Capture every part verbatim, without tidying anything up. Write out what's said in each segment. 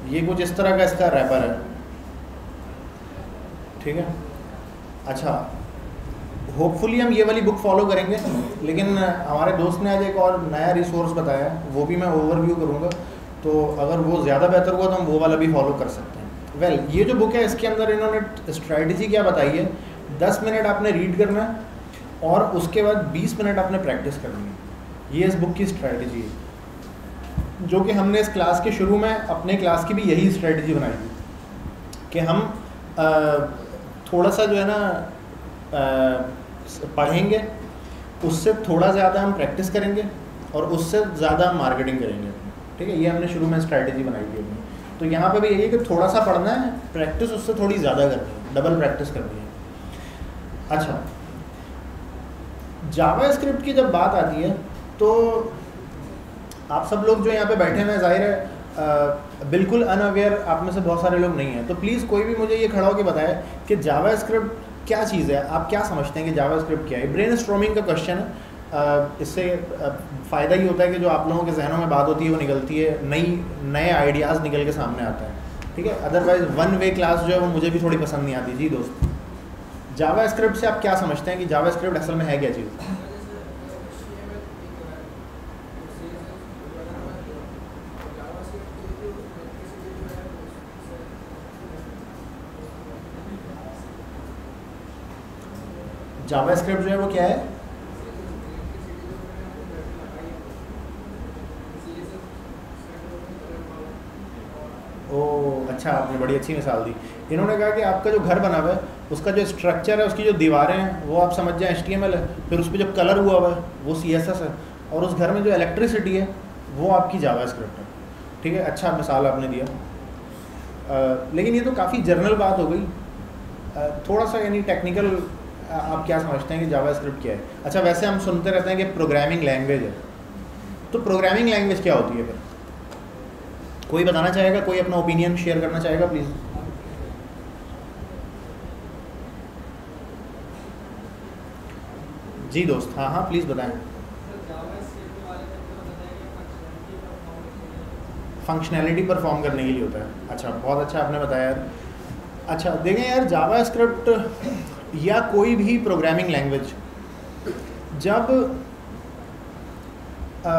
ये कुछ इस तरह का इसका रैपर है, ठीक है। अच्छा, होपफुली हम ये वाली बुक फॉलो करेंगे, लेकिन हमारे दोस्त ने आज एक और नया रिसोर्स बताया, वो भी मैं ओवरव्यू करूँगा, तो अगर वो ज़्यादा बेहतर हुआ तो हम वो वाला भी फॉलो कर सकते हैं। वेल well, ये जो बुक है इसके अंदर इन्होंने स्ट्रैटेजी क्या बताई है, दस मिनट आपने रीड करना है और उसके बाद बीस मिनट आपने प्रैक्टिस करनी है। ये इस बुक की स्ट्रैटेजी है, जो कि हमने इस क्लास के शुरू में अपने क्लास की भी यही स्ट्रैटेजी बनाई थी कि हम आ, थोड़ा सा जो है ना आ, पढ़ेंगे, उससे थोड़ा ज़्यादा हम प्रैक्टिस करेंगे और उससे ज़्यादा हम मार्केटिंग करेंगे, ठीक है। ये हमने शुरू में स्ट्रैटेजी बनाई थी अपनी। तो यहाँ पे भी यही है कि थोड़ा सा पढ़ना है, प्रैक्टिस उससे थोड़ी ज़्यादा करनी है, डबल प्रैक्टिस करनी है। अच्छा, जावा स्क्रिप्ट की जब बात आती है तो आप सब लोग जो यहाँ पे बैठे हुए हैं, जाहिर है आ, बिल्कुल अनअवेयर आप में से बहुत सारे लोग नहीं हैं, तो प्लीज़ कोई भी मुझे ये खड़ा होकर बताए कि जावा स्क्रिप्ट क्या चीज़ है, आप क्या समझते हैं कि जावा स्क्रिप्ट क्या है। ब्रेन स्ट्रॉमिंग का क्वेश्चन है, इससे फ़ायदा ही होता है कि जो आप लोगों के जहनों में बात होती है वो निकलती है, नई नए आइडियाज़ निकल के सामने आता है, ठीक है। अदरवाइज़ वन वे क्लास जो है वो मुझे भी थोड़ी पसंद नहीं आती। जी दोस्त, जावा स्क्रिप्ट से आप क्या समझते हैं कि जावा स्क्रिप्ट असल में है क्या चीज़? जावा स्क्रिप्ट जो है वो क्या है? ओह अच्छा, आपने बड़ी अच्छी मिसाल दी। इन्होंने कहा कि आपका जो घर बना हुआ है उसका जो स्ट्रक्चर है, उसकी जो दीवारें हैं वो आप समझ जाएं एच टी एम एल है, फिर उस पर जो कलर हुआ हुआ है वो सी एस एस है, और उस घर में जो इलेक्ट्रिसिटी है वो आपकी जावा स्क्रिप्ट है, ठीक है। अच्छा मिसाल आपने दिया, आ, लेकिन ये तो काफ़ी जनरल बात हो गई। आ, थोड़ा सा यानी टेक्निकल आप क्या समझते हैं कि जावा स्क्रिप्ट क्या है? अच्छा, वैसे हम सुनते रहते हैं कि प्रोग्रामिंग लैंग्वेज है, तो प्रोग्रामिंग लैंग्वेज क्या होती है फिर? कोई बताना चाहेगा, कोई अपना ओपिनियन शेयर करना चाहेगा प्लीज़? जी दोस्त, हाँ हाँ प्लीज़ बताएं। फंक्शनैलिटी परफॉर्म करने के लिए होता है। अच्छा, बहुत अच्छा आपने बताया यार। अच्छा देखें यार, जावा स्क्रिप्ट या कोई भी प्रोग्रामिंग लैंग्वेज जब आ,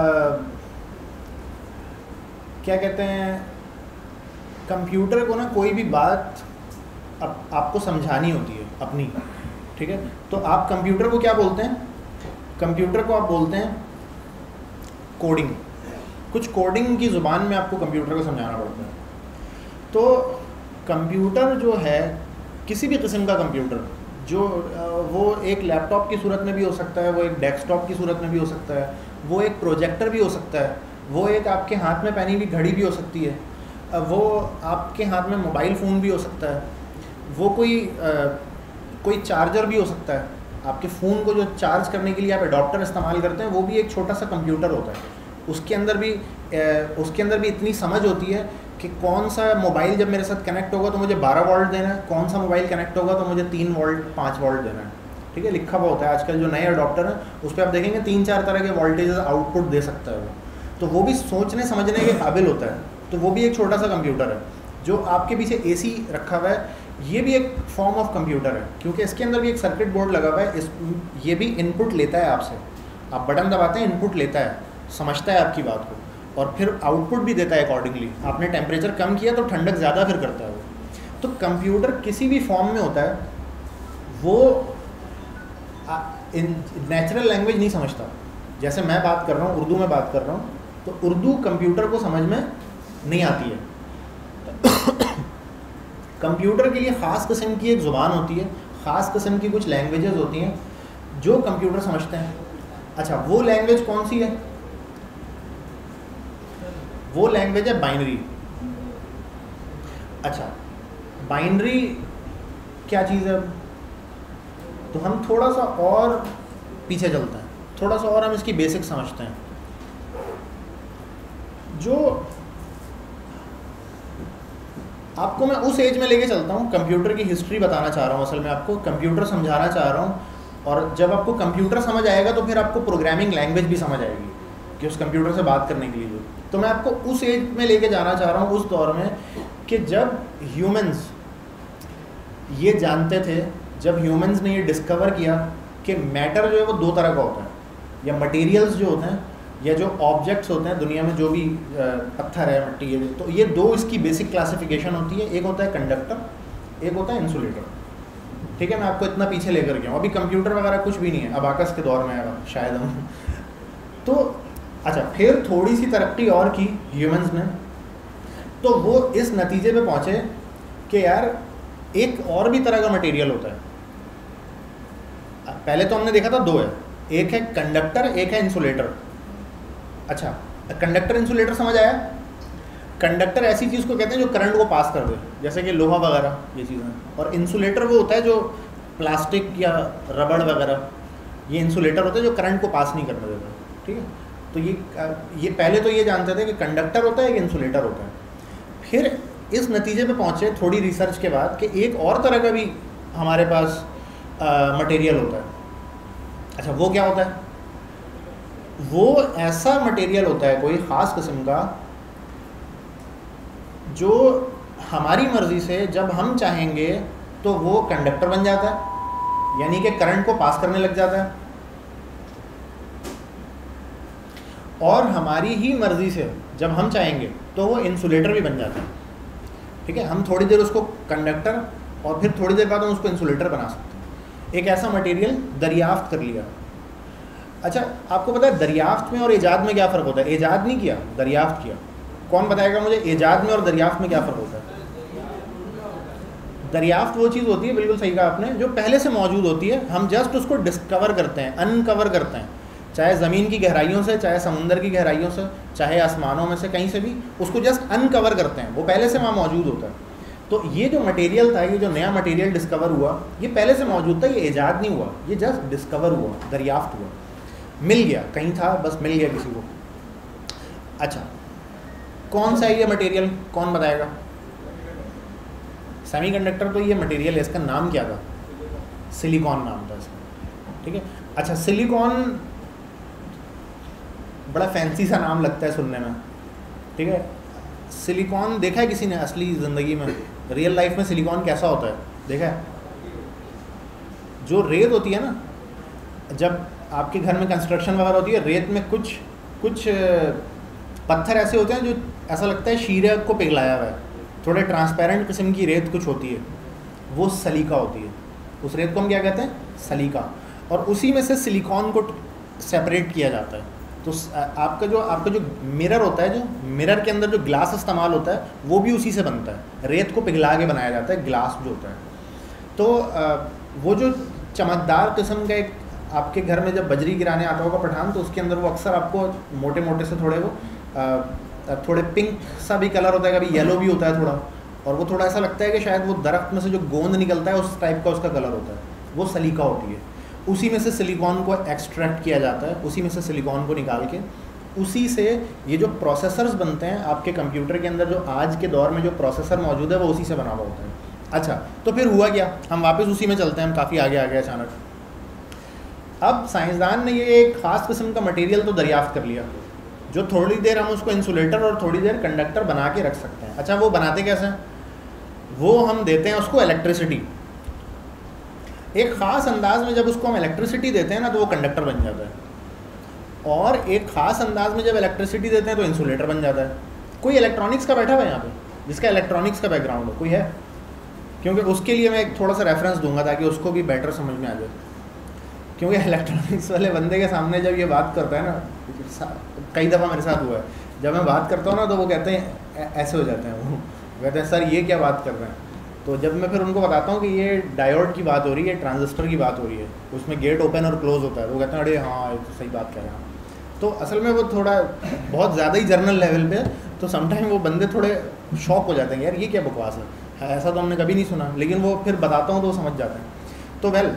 क्या कहते हैं, कंप्यूटर को ना कोई भी बात आप, आपको समझानी होती है अपनी, ठीक है, तो आप कंप्यूटर को क्या बोलते हैं? कंप्यूटर को आप बोलते हैं कोडिंग। कुछ कोडिंग की ज़ुबान में आपको कंप्यूटर को समझाना पड़ता है। तो कंप्यूटर जो है, किसी भी किस्म का कंप्यूटर, जो वो एक लैपटॉप की सूरत में भी हो सकता है, वो एक डेस्कटॉप की सूरत में भी हो सकता है, वो एक प्रोजेक्टर भी हो सकता है, वो एक आपके हाथ में पहनी हुई घड़ी भी हो सकती है, वो आपके हाथ में मोबाइल फ़ोन भी हो सकता है, वो कोई आ, कोई चार्जर भी हो सकता है। आपके फ़ोन को जो चार्ज करने के लिए आप एडॉप्टर इस्तेमाल करते हैं वो भी एक छोटा सा कंप्यूटर होता है। उसके अंदर भी आ, उसके अंदर भी इतनी समझ होती है कि कौन सा मोबाइल जब मेरे साथ कनेक्ट होगा तो मुझे बारह वोल्ट देना है, कौन सा मोबाइल कनेक्ट होगा तो मुझे तीन वोल्ट पाँच वोल्ट देना है, ठीक है। लिखा हुआ होता है। आजकल जो नए अडॉप्टर हैं उस पर आप देखेंगे तीन चार तरह के वोल्टेज आउटपुट दे सकता है वो, तो वो भी सोचने समझने के काबिल होता है। तो वो भी एक छोटा सा कंप्यूटर है। जो आपके पीछे एसी रखा हुआ है ये भी एक फॉर्म ऑफ कंप्यूटर है, क्योंकि इसके अंदर भी एक सर्किट बोर्ड लगा हुआ है। इस ये भी इनपुट लेता है आपसे, आप बटन दबाते हैं, इनपुट लेता है, समझता है आपकी बात को और फिर आउटपुट भी देता है अकॉर्डिंगली। आपने टेम्परेचर कम किया तो ठंडक ज़्यादा फिर करता है वो। तो कंप्यूटर किसी भी फॉर्म में होता है, वो नेचुरल लैंग्वेज नहीं समझता। जैसे मैं बात कर रहा हूँ, उर्दू में बात कर रहा हूँ, तो उर्दू कंप्यूटर को समझ में नहीं आती है। कंप्यूटर के लिए ख़ास किस्म की एक ज़ुबान होती है, ख़ास किस्म की कुछ लैंग्वेजेस होती हैं जो कंप्यूटर समझते हैं। अच्छा, वो लैंग्वेज कौन सी है? वो लैंग्वेज है बाइनरी। अच्छा, बाइनरी क्या चीज़ है? तो हम थोड़ा सा और पीछे चलते हैं, थोड़ा सा और हम इसकी बेसिक समझते हैं। जो आपको मैं उस एज में लेके चलता हूँ, कंप्यूटर की हिस्ट्री बताना चाह रहा हूँ, असल में आपको कंप्यूटर समझाना चाह रहा हूँ। और जब आपको कंप्यूटर समझ आएगा तो फिर आपको प्रोग्रामिंग लैंग्वेज भी समझ आएगी कि उस कंप्यूटर से बात करने के लिए तो मैं आपको उस एज में लेके जाना चाह रहा हूँ, उस दौर में कि जब ह्यूमंस ये जानते थे, जब ह्यूमंस ने ये डिस्कवर किया कि मैटर जो है वो दो तरह का होता है, या मटेरियल्स जो होते हैं या जो ऑब्जेक्ट्स होते हैं दुनिया में, जो भी पत्थर है, मिट्टी है, तो ये दो इसकी बेसिक क्लासिफिकेशन होती है। एक होता है कंडक्टर, एक होता है इंसुलेटर। ठीक है, मैं आपको इतना पीछे लेकर गया हूँ, अभी कंप्यूटर वगैरह कुछ भी नहीं है, अबाकस के दौर में आएगा शायद हम। तो अच्छा, फिर थोड़ी सी तरक्की और की ह्यूमंस ने, तो वो इस नतीजे पे पहुँचे कि यार एक और भी तरह का मटेरियल होता है। पहले तो हमने देखा था दो है, एक है कंडक्टर, एक है इंसुलेटर। अच्छा, कंडक्टर इंसुलेटर समझ आया? कंडक्टर ऐसी चीज़ को कहते हैं जो करंट को पास कर दे, जैसे कि लोहा वगैरह ये चीज़ें। और इंसुलेटर वो होता है जो प्लास्टिक या रबड़ वगैरह, ये इंसुलेटर होता है जो करंट को पास नहीं करने देता। ठीक है, तो ये ये पहले तो ये जानते थे कि कंडक्टर होता है कि इंसुलेटर होता है। फिर इस नतीजे पे पहुँचे थोड़ी रिसर्च के बाद कि एक और तरह का भी हमारे पास मटेरियल होता है। अच्छा, वो क्या होता है? वो ऐसा मटेरियल होता है कोई ख़ास किस्म का जो हमारी मर्ज़ी से जब हम चाहेंगे तो वो कंडक्टर बन जाता है, यानी कि करंट को पास करने लग जाता है, और हमारी ही मर्ज़ी से जब हम चाहेंगे तो वो इंसुलेटर भी बन जाता है। ठीक है, हम थोड़ी देर उसको कंडक्टर और फिर थोड़ी देर बाद हम उसको इंसुलेटर बना सकते हैं। एक ऐसा मटेरियल दरियाफ्त कर लिया। अच्छा, आपको पता है दरियाफ्त में और ईजाद में क्या फ़र्क होता है? ईजाद नहीं किया, दरियाफ्त किया। कौन बताएगा मुझे ईजाद में और दरियाफ्त में क्या फ़र्क होता है? दरियाफ्त वो चीज़ होती है, बिल्कुल सही कहा आपने, जो पहले से मौजूद होती है, हम जस्ट उसको डिस्कवर करते हैं, अनकवर करते हैं, चाहे ज़मीन की गहराइयों से, चाहे समुंदर की गहराइयों से, चाहे आसमानों में से, कहीं से भी उसको जस्ट अनकवर करते हैं, वो पहले से वहाँ मौजूद होता है। तो ये जो मटेरियल था, ये जो नया मटेरियल डिस्कवर हुआ, ये पहले से मौजूद था, ये ईजाद नहीं हुआ, ये जस्ट डिस्कवर हुआ, दरियाफ्त हुआ, मिल गया, कहीं था, बस मिल गया किसी को। अच्छा, कौन सा है ये मटेरियल, कौन बताएगा? सेमीकंडक्टर तो ये मटेरियल है, इसका नाम क्या था? सिलिकॉन नाम था इसका। ठीक है, अच्छा, सिलिकॉन बड़ा फैंसी सा नाम लगता है सुनने में। ठीक है, सिलिकॉन देखा है किसी ने असली ज़िंदगी में, रियल लाइफ में सिलिकॉन कैसा होता है देखा है? जो रेत होती है ना, जब आपके घर में कंस्ट्रक्शन वगैरह होती है, रेत में कुछ कुछ पत्थर ऐसे होते हैं जो ऐसा लगता है शीरे को पिघलाया हुआ है, थोड़े ट्रांसपेरेंट किस्म की रेत कुछ होती है, वो सलीका होती है। उस रेत को हम क्या कहते हैं? सलीका। और उसी में से सिलिकॉन को सेपरेट किया जाता है। तो आपका जो आपका जो मिरर होता है, जो मिरर के अंदर जो ग्लास इस्तेमाल होता है, वो भी उसी से बनता है, रेत को पिघला के बनाया जाता है, ग्लास जो होता है। तो वो जो चमकदार किस्म का एक आपके घर में जब बजरी गिराने आता होगा पठान, तो उसके अंदर वो अक्सर आपको मोटे मोटे से थोड़े वो आ, थोड़े पिंक सा भी कलर होता है, कभी येलो भी होता है थोड़ा, और वो थोड़ा ऐसा लगता है कि शायद वो दरख्त में से जो गोंद निकलता है उस टाइप का उसका कलर होता है, वो सलीका होती है। उसी में से सिलिकॉन को एक्सट्रैक्ट किया जाता है, उसी में से सिलिकॉन को निकाल के, उसी से ये जो प्रोसेसर्स बनते हैं आपके कंप्यूटर के अंदर, जो आज के दौर में जो प्रोसेसर मौजूद है वो उसी से बना हुआ होता है। अच्छा, तो फिर हुआ क्या? हम वापस उसी में चलते हैं, हम काफ़ी आगे आ गए अचानक। अब साइंसदान ने ये एक ख़ास किस्म का मटेरियल तो दरियाफ्त कर लिया, जो थोड़ी देर हम उसको इंसुलेटर और थोड़ी देर कंडक्टर बना के रख सकते हैं। अच्छा, वो बनाते कैसे हैं? वो हम देते हैं उसको इलेक्ट्रिसिटी, एक ख़ास अंदाज में जब उसको हम इलेक्ट्रिसिटी देते हैं ना, तो वो कंडक्टर बन जाता है, और एक ख़ास अंदाज में जब इलेक्ट्रिसिटी देते हैं तो इंसुलेटर बन जाता है। कोई इलेक्ट्रॉनिक्स का बैठा हुआ है यहाँ पे जिसका इलेक्ट्रॉनिक्स का बैकग्राउंड हो? कोई है? क्योंकि उसके लिए मैं एक थोड़ा सा रेफरेंस दूंगा ताकि उसको भी बेटर समझ में आ जाए, क्योंकि इलेक्ट्रॉनिक्स वाले बंदे के सामने जब ये बात करता है ना, कई दफ़ा मेरे साथ हुआ है, जब मैं बात करता हूँ ना तो वो कहते हैं, ऐसे हो जाते हैं, वो कहते हैं सर ये क्या बात कर रहे हैं। तो जब मैं फिर उनको बताता हूँ कि ये डायोड की बात हो रही है, ट्रांजिस्टर की बात हो रही है, उसमें गेट ओपन और क्लोज होता है, तो वो कहते हैं अरे हाँ ये तो सही बात कह रहे हैं। तो असल में वो थोड़ा बहुत ज़्यादा ही जर्नल लेवल पे, तो समटाइम वो बंदे थोड़े शॉक हो जाते हैं, यार ये क्या बकवास है, ऐसा तो हमने कभी नहीं सुना, लेकिन वो फिर बताता हूँ तो वो समझ जाते हैं। तो वेल,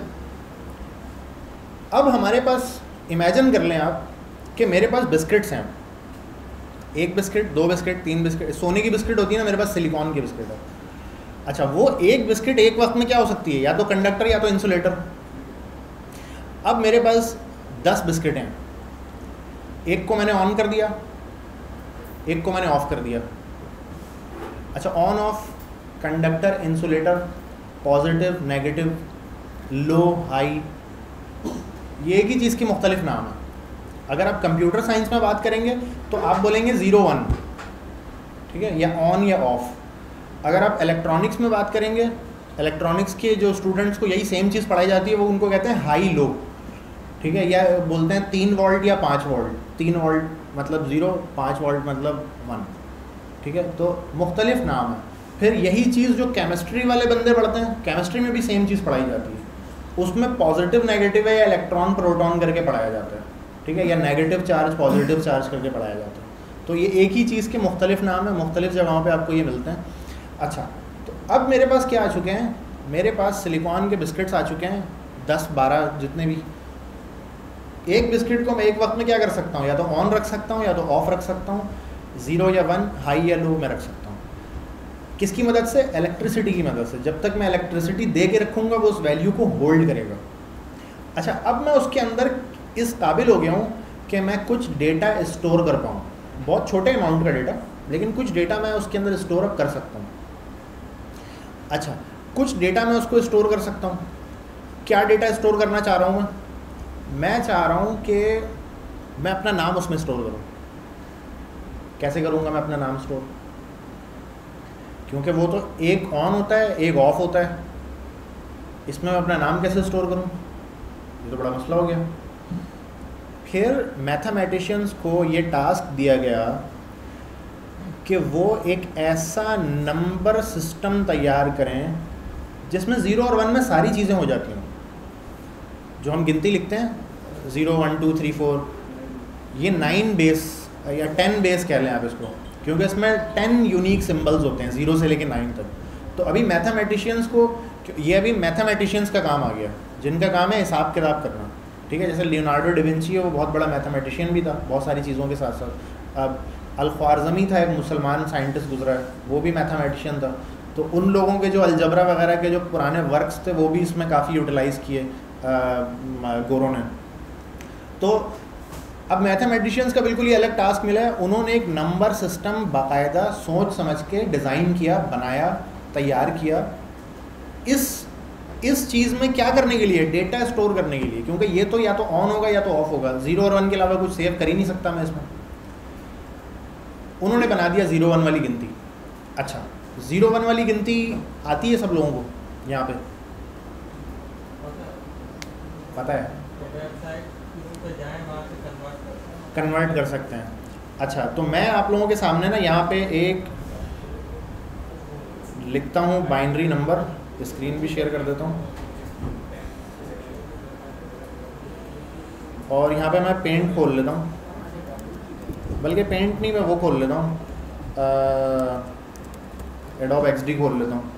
अब हमारे पास इमेजिन कर लें आप कि मेरे पास बिस्किट्स हैं, एक बिस्किट, दो बिस्किट, तीन बिस्किट, सोने की बिस्किट होती है ना, मेरे पास सिलिकॉन की बिस्किट है। अच्छा, वो एक बिस्किट एक वक्त में क्या हो सकती है? या तो कंडक्टर या तो इंसुलेटर। अब मेरे पास दस बिस्किट हैं, एक को मैंने ऑन कर दिया, एक को मैंने ऑफ कर दिया। अच्छा, on off, conductor, insulator, positive, negative, low, high, ये एक ही चीज़ की मुख्तलिफ नाम है। अगर आप कंप्यूटर साइंस में बात करेंगे तो आप बोलेंगे ज़ीरो वन, ठीक है, या ऑन या ऑफ। अगर आप इलेक्ट्रॉनिक्स में बात करेंगे, इलेक्ट्रॉनिक्स के जो स्टूडेंट्स को यही सेम चीज़ पढ़ाई जाती है, वो उनको कहते हैं हाई लो, ठीक है, या बोलते हैं तीन वोल्ट या पाँच वोल्ट। तीन वोल्ट मतलब ज़ीरो, पाँच वोल्ट मतलब वन, ठीक है। तो मुख्तलिफ नाम है। फिर यही चीज़ जो केमिस्ट्री वाले बंदे पढ़ते हैं, केमिस्ट्री में भी सेम चीज़ पढ़ाई जाती है, उसमें पॉजिटिव नेगेटिव है या इलेक्ट्रॉन प्रोटॉन करके पढ़ाया जाता है, ठीक है, या नेगेटिव चार्ज पॉजिटिव चार्ज करके पढ़ाया जाता है। तो ये एक ही चीज़ के मुख्तलिफ नाम है, मुख्तलिफ जगहों पे आपको ये मिलते हैं। अच्छा, तो अब मेरे पास क्या आ चुके हैं, मेरे पास सिलिकॉन के बिस्किट्स आ चुके हैं, दस बारह जितने भी। एक बिस्किट को मैं एक वक्त में क्या कर सकता हूँ, या तो ऑन रख सकता हूँ या तो ऑफ रख सकता हूँ, ज़ीरो या वन, हाई या लो में रख सकता हूँ। किसकी मदद से? इलेक्ट्रिसिटी की मदद से। जब तक मैं इलेक्ट्रिसिटी दे के रखूँगा वो उस वैल्यू को होल्ड करेगा। अच्छा, अब मैं उसके अंदर इस काबिल हो गया हूँ कि मैं कुछ डेटा स्टोर कर पाऊँ, बहुत छोटे अमाउंट का डेटा, लेकिन कुछ डेटा मैं उसके अंदर स्टोर अप कर सकता हूँ। अच्छा, कुछ डेटा मैं उसको स्टोर कर सकता हूँ। क्या डेटा स्टोर करना चाह रहा हूँ मैं? मैं चाह रहा हूँ कि मैं अपना नाम उसमें स्टोर करूँ। कैसे करूँगा मैं अपना नाम स्टोर? क्योंकि वो तो एक ऑन होता है एक ऑफ होता है, इसमें मैं अपना नाम कैसे स्टोर करूँ? ये तो बड़ा मसला हो गया। फिर मैथमेटिशियंस को ये टास्क दिया गया कि वो एक ऐसा नंबर सिस्टम तैयार करें जिसमें ज़ीरो और वन में सारी चीज़ें हो जाती हों। जो हम गिनती लिखते हैं zero one two three four, ये नाइन बेस या टेन बेस कह लें आप इसको, क्योंकि इसमें टेन यूनिक सिंबल्स होते हैं ज़ीरो से लेकर नाइन तक। तो अभी मैथमेटिशियंस को, ये अभी मैथमेटिशियंस का काम आ गया जिनका काम है हिसाब किताब करना, ठीक है। जैसे लियोनार्डो डिविंची है, वो बहुत बड़ा मैथमेटिशियन भी था बहुत सारी चीज़ों के साथ साथ। अब अल-ख्वारिज़मी था, एक मुसलमान साइंटिस्ट गुजरा है, वो भी मैथमेटिशियन था। तो उन लोगों के जो अलजबरा वगैरह के जो पुराने वर्क्स थे वो भी इसमें काफ़ी यूटिलाइज़ किए गोरों ने। तो अब मैथमेटिशियंस का बिल्कुल ही अलग टास्क मिला है। उन्होंने एक नंबर सिस्टम बाकायदा सोच समझ के डिज़ाइन किया, बनाया, तैयार किया। इस इस चीज़ में क्या करने के लिए? डेटा स्टोर करने के लिए, क्योंकि ये तो या तो ऑन होगा या तो ऑफ होगा, ज़ीरो और वन के अलावा कुछ सेव कर ही नहीं सकता मैं इसमें। उन्होंने बना दिया ज़ीरो वन वाली गिनती। अच्छा, ज़ीरो वन वाली गिनती आती है सब लोगों को यहाँ पे? पता है? कन्वर्ट कर सकते हैं। अच्छा, तो मैं आप लोगों के सामने ना यहाँ पे एक लिखता हूँ बाइनरी नंबर, स्क्रीन भी शेयर कर देता हूँ, और यहाँ पे मैं पेंट खोल लेता हूँ, बल्कि पेंट नहीं, मैं वो खोल लेता हूँ, एडोब एक्सडी खोल लेता हूँ।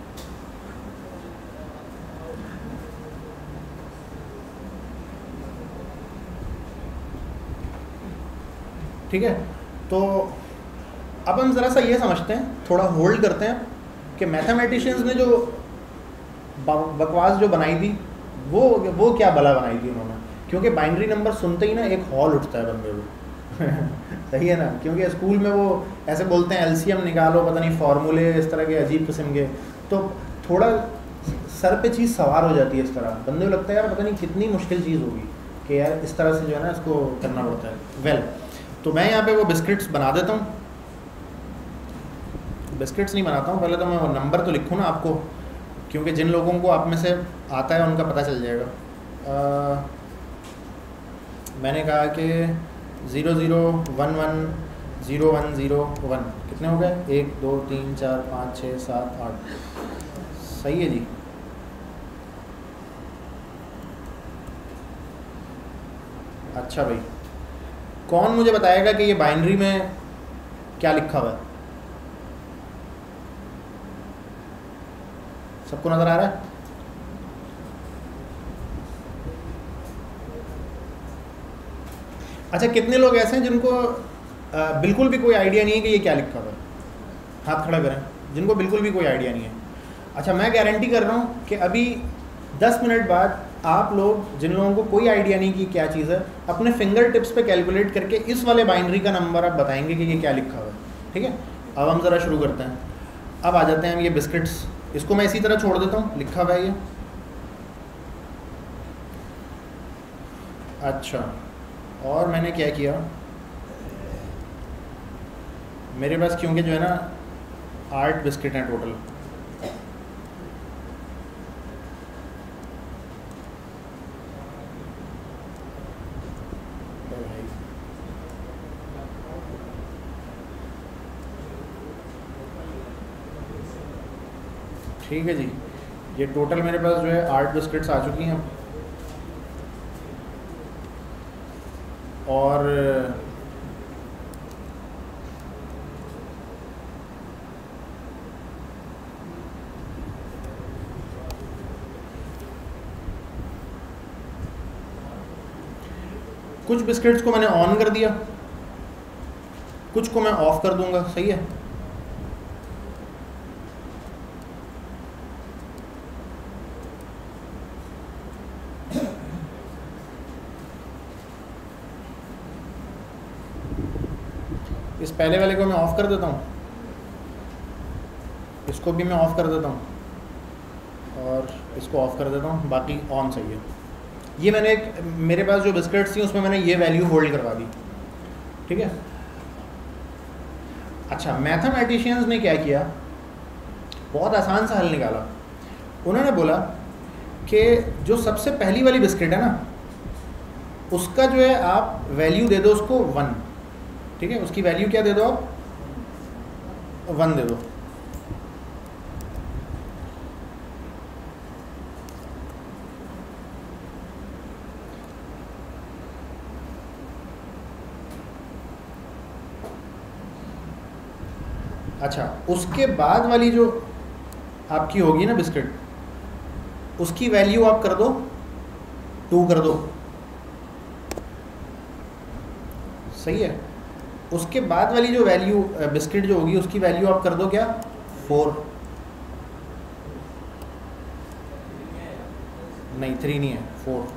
ठीक है, तो अब हम ज़रा सा ये समझते हैं, थोड़ा होल्ड करते हैं कि मैथमेटिशियंस ने जो बकवास जो बनाई थी वो वो क्या भला बनाई थी उन्होंने। क्योंकि बाइनरी नंबर सुनते ही ना एक हॉल उठता है बंदे को सही है ना, क्योंकि स्कूल में वो ऐसे बोलते हैं एलसीएम निकालो, पता नहीं फार्मूले इस तरह के अजीब किस्म के, तो थोड़ा सर पे चीज़ सवार हो जाती है इस तरह, बंदे को लगता है यार पता नहीं कितनी मुश्किल चीज़ होगी कि यार इस तरह से जो है ना इसको करना पड़ता है। वेल well, तो मैं यहाँ पे वो बिस्किट्स बना देता हूँ। बिस्किट्स नहीं बनाता हूँ, पहले तो मैं वो नंबर तो लिखूँ ना आपको, क्योंकि जिन लोगों को आप में से आता है उनका पता चल जाएगा। आ, मैंने कहा कि zero zero one one zero one zero one कितने हो गए? एक दो तीन चार पाँच छः सात आठ। सही है जी। अच्छा भाई, कौन मुझे बताएगा कि ये बाइनरी में क्या लिखा हुआ है? सबको नज़र आ रहा है? अच्छा, कितने लोग ऐसे हैं जिनको आ, बिल्कुल भी कोई आइडिया नहीं है कि ये क्या लिखा हुआ है? हाथ खड़ा करें जिनको बिल्कुल भी कोई आइडिया नहीं है। अच्छा, मैं गारंटी कर रहा हूँ कि अभी दस मिनट बाद आप लोग, जिन लोगों को कोई आइडिया नहीं कि क्या चीज़ है, अपने फिंगर टिप्स पे कैलकुलेट करके इस वाले बाइनरी का नंबर आप बताएंगे कि ये क्या लिखा हुआ है। ठीक है, अब हम ज़रा शुरू करते हैं। अब आ जाते हैं हम ये बिस्किट्स, इसको मैं इसी तरह छोड़ देता हूँ, लिखा हुआ है ये। अच्छा, और मैंने क्या किया, मेरे पास क्योंकि जो है ना आठ बिस्किट हैं टोटल, ठीक है जी, ये टोटल मेरे पास जो है आठ बिस्किट्स आ चुकी हैं। और कुछ बिस्किट्स को मैंने ऑन कर दिया, कुछ को मैं ऑफ कर दूंगा, सही है। इस पहले वाले को मैं ऑफ कर देता हूँ, इसको भी मैं ऑफ कर देता हूँ और इसको ऑफ कर देता हूँ, बाकी ऑन सही है। ये मैंने एक, मेरे पास जो बिस्किट्स थी उसमें मैंने ये वैल्यू होल्ड करवा दी, ठीक है। अच्छा, मैथमेटिशियंस ने क्या किया, बहुत आसान सा हल निकाला। उन्होंने बोला कि जो सबसे पहली वाली बिस्किट है ना, उसका जो है आप वैल्यू दे दो उसको वन, ठीक है, उसकी वैल्यू क्या दे दो आप, वन दे दो। अच्छा, उसके बाद वाली जो आपकी होगी ना बिस्किट, उसकी वैल्यू आप कर दो टू कर दो, सही है। उसके बाद वाली जो वैल्यू बिस्किट जो होगी उसकी वैल्यू आप कर दो क्या, फोर, नहीं थ्री नहीं है, फोर।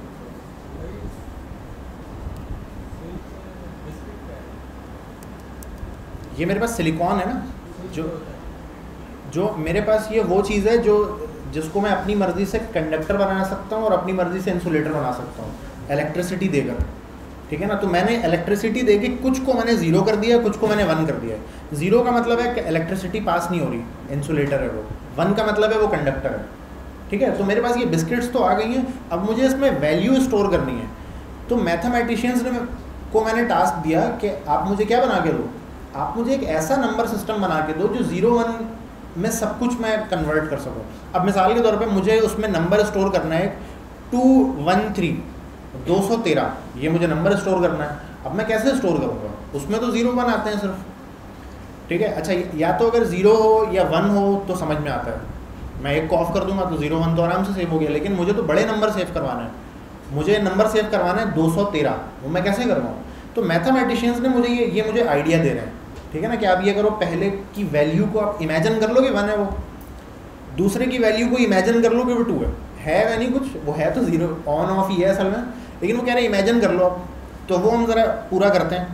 ये मेरे पास सिलिकॉन है ना, जो जो मेरे पास ये वो चीज़ है जो जिसको मैं अपनी मर्ज़ी से कंडक्टर बना सकता हूँ और अपनी मर्ज़ी से इंसुलेटर बना सकता हूँ इलेक्ट्रिसिटी देकर, ठीक है ना। तो मैंने इलेक्ट्रिसिटी देके कुछ को मैंने ज़ीरो कर दिया, कुछ को मैंने वन कर दिया। ज़ीरो का मतलब है कि इलेक्ट्रिसिटी पास नहीं हो रही, इंसुलेटर है वो। वन का मतलब है वो कंडक्टर है, ठीक है। तो मेरे पास ये बिस्किट्स तो आ गई हैं, अब मुझे इसमें वैल्यू स्टोर करनी है। तो मैथमेटिशियंस ने को मैंने टास्क दिया कि आप मुझे क्या बना के दो, आप मुझे एक ऐसा नंबर सिस्टम बना के दो जो ज़ीरो वन में सब कुछ मैं कन्वर्ट कर सकूँ। अब मिसाल के तौर पे मुझे उसमें नंबर स्टोर करना है टू वन थ्री दो सौ तेरह, ये मुझे नंबर स्टोर करना है। अब मैं कैसे स्टोर करूँगा, उसमें तो ज़ीरो वन आते हैं सिर्फ, ठीक है। अच्छा, या तो अगर ज़ीरो हो या वन हो तो समझ में आता है, मैं एक को ऑफ कर दूंगा तो ज़ीरो वन तो आराम से सेव हो गया। लेकिन मुझे तो बड़े नंबर सेव करवाना है, मुझे नंबर सेव करवाना है दो सौ तेरह, वो मैं कैसे करवाऊँ। तो मैथमेटिशियंस ने मुझे ये ये मुझे आइडिया दे रहे हैं, ठीक है ना, कि आप ये करो, पहले की वैल्यू को आप इमेजिन कर लो कि वन है, वो दूसरे की वैल्यू को इमेजिन कर लो कि वो टू है है वह नहीं कुछ, वो है तो ज़ीरो ऑन ऑफ ही है असल में, लेकिन वो कह रहे हैं इमेजिन कर लो आप। तो वो हम ज़रा पूरा करते हैं।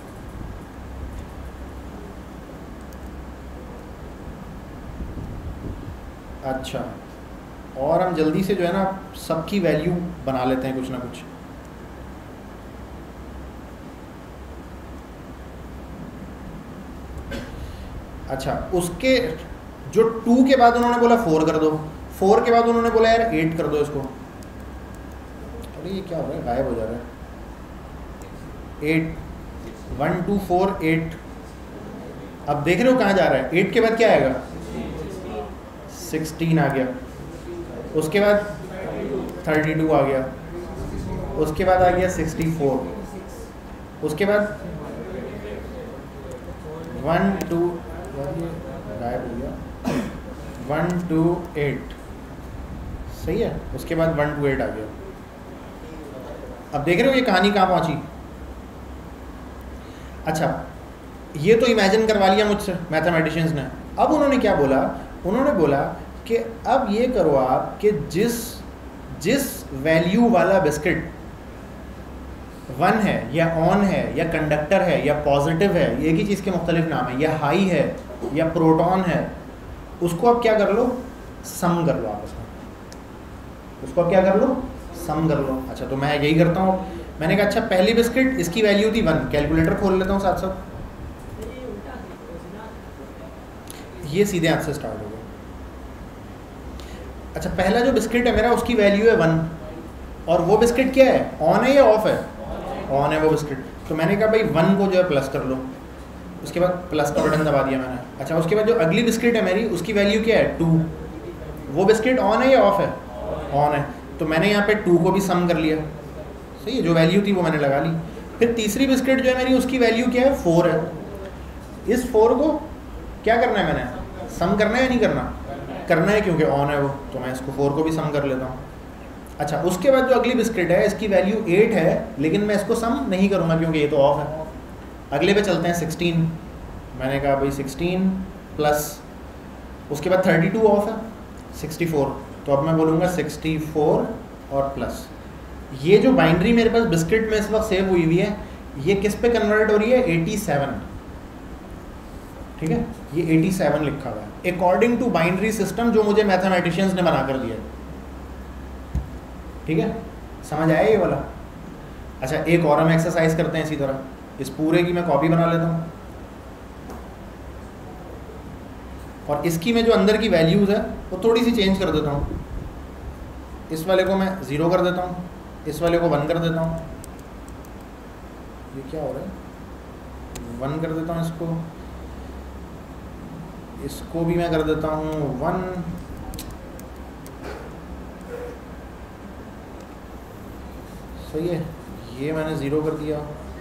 अच्छा, और हम जल्दी से जो है ना सबकी वैल्यू बना लेते हैं कुछ ना कुछ। अच्छा, उसके जो टू के बाद उन्होंने बोला फोर कर दो, फोर के बाद उन्होंने बोला यार एट कर दो इसको। अरे ये क्या हो रहा है, गायब हो जा रहा है। Eight, one two four eight. अब देख रहे हो कहाँ जा रहा है, एट के बाद क्या आएगा, सिक्सटीन आ गया। उसके बाद थर्टी टू आ गया, उसके बाद आ गया सिक्सटी फोर, उसके बाद वन टू गायब हो गया, वन टू एट, सही है। उसके बाद वन टू एट आ गया। अब देख रहे हो ये कहानी कहाँ पहुंची। अच्छा, ये तो इमेजिन करवा लिया मुझसे मैथमेटिशियंस ने। अब उन्होंने क्या बोला, उन्होंने बोला कि अब ये करो आप कि जिस जिस वैल्यू वाला बिस्किट वन है या ऑन है या कंडक्टर है या पॉजिटिव है, ये एक ही चीज़ के मुख्तलिफ नाम है, या हाई है या प्रोटॉन है, उसको आप क्या कर लो, सम कर लो आपस में, उसको आप क्या कर लो, सम कर लो। अच्छा तो मैं यही करता हूँ। मैंने कहा अच्छा पहली बिस्किट इसकी वैल्यू थी वन, कैलकुलेटर खोल लेता हूँ साथ साथ, ये सीधे हाथ से स्टार्ट हो गया। अच्छा पहला जो बिस्किट है मेरा उसकी वैल्यू है वन, और वो बिस्किट क्या है, ऑन है या ऑफ है, ऑन है वो बिस्किट। तो मैंने कहा भाई वन को जो है प्लस कर लो, उसके बाद प्लस का बटन दबा दिया मैंने। अच्छा उसके बाद जो अगली बिस्किट है मेरी उसकी वैल्यू क्या है, टू, वो बिस्किट ऑन है या ऑफ है, ऑन है, तो मैंने यहाँ पे टू को भी सम कर लिया, सही है, जो वैल्यू थी वो मैंने लगा ली। फिर तीसरी बिस्किट जो है मेरी उसकी वैल्यू क्या है, फोर है, इस फोर को क्या करना है, मैंने सम करना है या नहीं करना, करना है क्योंकि ऑन है वो, तो मैं इसको फोर को भी सम कर लेता हूँ। अच्छा उसके बाद जो अगली बिस्किट है इसकी वैल्यू एट है, लेकिन मैं इसको सम नहीं करूँगा क्योंकि ये तो ऑफ है। अगले पे चलते हैं सिक्सटीन, मैंने कहा भाई सिक्सटीन प्लस, उसके बाद थर्टी टू ऑफ है, सिक्सटी फोर, तो अब मैं बोलूँगा सिक्सटी फोर और प्लस। ये जो बाइनरी मेरे पास बिस्किट में इस वक्त सेव हुई हुई है, ये किस पे कन्वर्ट हो रही है, एटी सेवन, ठीक है, ये एटी सेवन लिखा हुआ है अकॉर्डिंग टू बाइनरी सिस्टम जो मुझे मैथमेटिशियंस ने बना कर दिया, ठीक है, समझ आया ये वाला। अच्छा एक और हम एक्सरसाइज करते हैं इसी तरह, इस पूरे की मैं कॉपी बना लेता हूँ, और इसकी मैं जो अंदर की वैल्यूज़ है वो थोड़ी सी चेंज कर देता हूँ, इस वाले को मैं ज़ीरो कर देता हूँ, इस वाले को वन कर देता हूँ, ये क्या हो रहा है, वन कर देता हूँ इसको, इसको भी मैं कर देता हूँ वन, सही है, ये मैंने ज़ीरो कर दिया,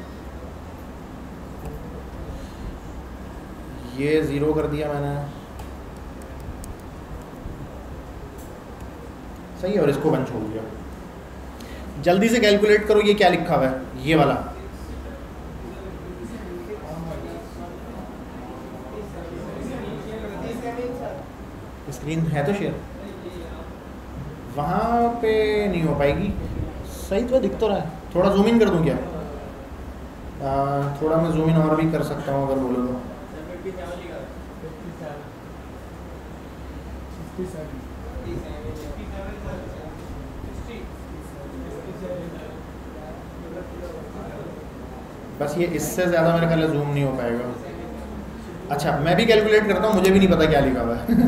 ये ज़ीरो कर दिया मैंने, सही है, और इसको वन छोड़ दिया। जल्दी से कैलकुलेट करो ये क्या लिखा हुआ है, ये वाला, स्क्रीन है तो शेयर, वहाँ पे नहीं हो पाएगी, सही तो दिख तो रहा है, थोड़ा जूम इन कर दूँ क्या, आ, थोड़ा मैं जूम इन और भी कर सकता हूँ अगर बोलो तो, बस ये इससे ज़्यादा मेरे ख्याल जूम नहीं हो पाएगा। अच्छा मैं भी कैलकुलेट करता हूँ, मुझे भी नहीं पता क्या लिखा हुआ है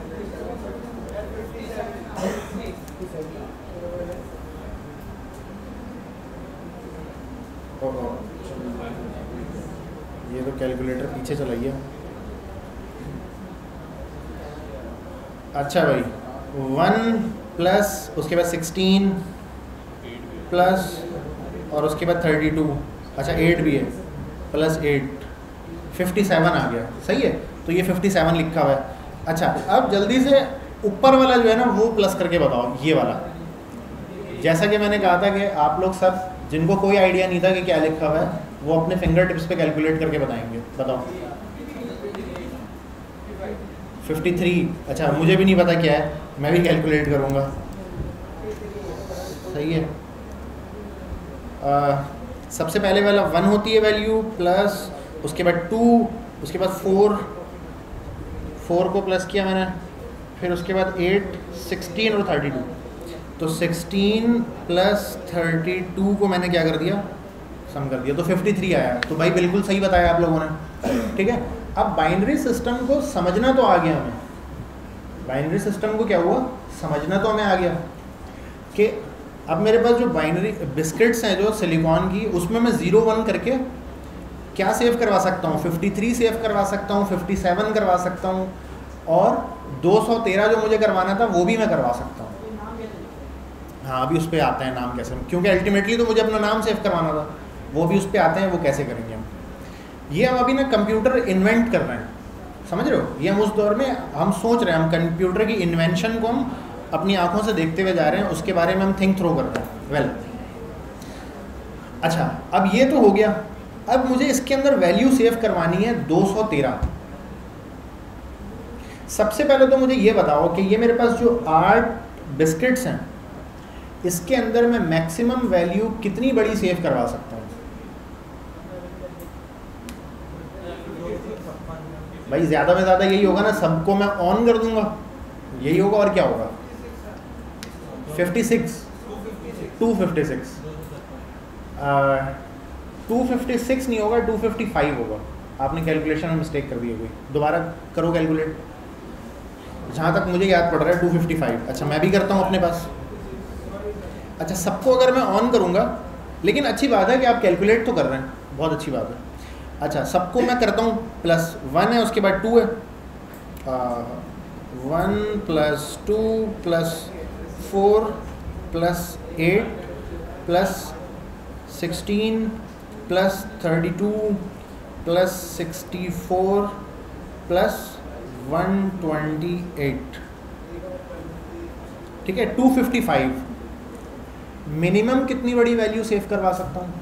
ये तो कैलकुलेटर पीछे चला गया। अच्छा भाई वन प्लस उसके बाद सिक्सटीन प्लस और उसके बाद थर्टी टू, अच्छा एट भी है, प्लस एट, फिफ्टी सेवन आ गया, सही है, तो ये फिफ्टी सेवन लिखा हुआ है। अच्छा अब जल्दी से ऊपर वाला जो है ना वो प्लस करके बताओ, ये वाला, जैसा कि मैंने कहा था कि आप लोग सब जिनको कोई आइडिया नहीं था कि क्या लिखा हुआ है वो अपने फिंगर टिप्स पे कैलकुलेट करके बताएंगे, बताओ। फिफ्टी थ्री, अच्छा मुझे भी नहीं पता क्या है, मैं भी कैलकुलेट करूँगा, सही है। आ, सबसे पहले वाला वन होती है वैल्यू, प्लस उसके बाद टू, उसके बाद फोर, फोर को प्लस किया मैंने, फिर उसके बाद एट, सिक्सटीन और थर्टी टू, तो सिक्सटीन प्लस थर्टी टू को मैंने क्या कर दिया, सम कर दिया, तो फिफ्टी थ्री आया। तो भाई बिल्कुल सही बताया आप लोगों ने, ठीक है। अब बाइनरी सिस्टम को समझना तो आ गया हमें, बाइनरी सिस्टम को क्या हुआ, समझना तो हमें आ गया कि अब मेरे पास जो बाइनरी बिस्किट्स हैं जो सिलिकॉन की, उसमें मैं ज़ीरो वन करके क्या सेव करवा सकता हूँ, फिफ्टी थ्री सेव करवा सकता हूँ, फिफ्टी सेवन करवा सकता हूँ, और दो सौ तेरह जो मुझे करवाना था वो भी मैं करवा सकता हूँ। हाँ अभी उस पर आता है नाम कैसे, क्योंकि अल्टीमेटली तो मुझे अपना नाम सेव करवाना था, वो भी उस पर आते हैं, वो कैसे करेंगे हम। ये हम अभी ना कंप्यूटर इन्वेंट कर रहे हैं, समझ रहे हो, ये हम उस दौर में हम सोच रहे हैं, हम कंप्यूटर की इन्वेंशन को हम अपनी आंखों से देखते हुए जा रहे हैं, उसके बारे में हम थिंक थ्रो कर रहे हैं। वेल अच्छा अब ये तो हो गया, अब मुझे इसके अंदर वैल्यू सेव करवानी है दो सौ तेरह। सबसे पहले तो मुझे ये बताओ कि ये मेरे पास जो आठ बिस्किट्स हैं, इसके अंदर मैं मैक्सिमम वैल्यू कितनी बड़ी सेव करवा सकता हूँ? भाई ज़्यादा में ज़्यादा यही होगा ना, सबको मैं ऑन कर दूंगा, यही होगा और क्या होगा? Fifty six, two fifty six, two fifty six नहीं होगा, टू फिफ्टी फाइव होगा। आपने कैलकुलेशन में मिस्टेक कर दी है कोई, दोबारा करो कैलकुलेट। जहाँ तक मुझे याद पड़ रहा है टू फिफ्टी फाइव। अच्छा मैं भी करता हूँ अपने पास। अच्छा सबको अगर मैं ऑन करूँगा, लेकिन अच्छी बात है कि आप कैलकुलेट तो कर रहे हैं, बहुत अच्छी बात है। अच्छा सबको मैं करता हूँ, प्लस वन है, उसके बाद टू है, one plus two plus four plus eight plus sixteen plus thirty two plus sixty four plus one twenty eight, ठीक है, टू फिफ्टी फाइव। मिनिमम कितनी बड़ी वैल्यू सेव करवा सकता हूँ?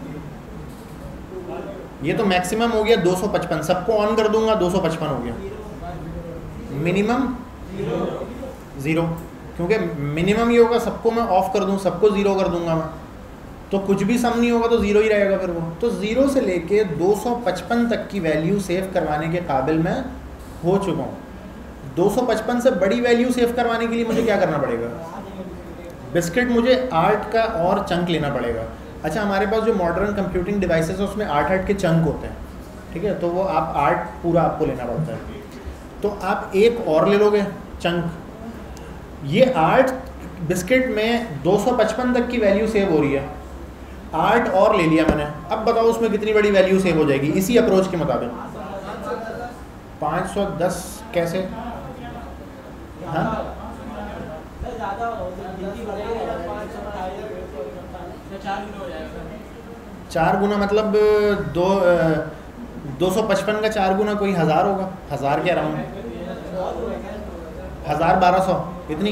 ये तो मैक्सिमम हो गया दो सौ पचपन, सबको ऑन कर दूंगा दो सौ पचपन हो गया। मिनिमम ज़ीरो, क्योंकि मिनिमम ये होगा सबको मैं ऑफ कर दूं, सबको ज़ीरो कर दूंगा मैं, तो कुछ भी सम नहीं होगा तो ज़ीरो ही रहेगा फिर वो। तो ज़ीरो से लेके दो सौ पचपन तक की वैल्यू सेव करवाने के काबिल मैं हो चुका हूँ। दो सौ पचपन से बड़ी वैल्यू सेव करवाने के लिए मुझे क्या करना पड़ेगा? बिस्किट मुझे आठ का और चंक लेना पड़ेगा। अच्छा हमारे पास जो मॉडर्न कंप्यूटिंग डिवाइसेस है उसमें आठ आठ के चंक होते हैं, ठीक है, तो वो आप आठ पूरा आपको लेना पड़ता है। तो आप एक और ले लोगे चंक, ये आठ बिस्किट में दो सौ पचपन तक की वैल्यू सेव हो रही है, आठ और ले लिया मैंने। अब बताओ उसमें कितनी बड़ी वैल्यू सेव हो जाएगी इसी अप्रोच के मुताबिक? पाँच सौ दस कैसे? हाँ चार गुना मतलब दो दो सौ पचपन का चार गुना कोई हज़ार होगा, हज़ार क्या रहा हूँ, हज़ार बारह सौ, इतनी।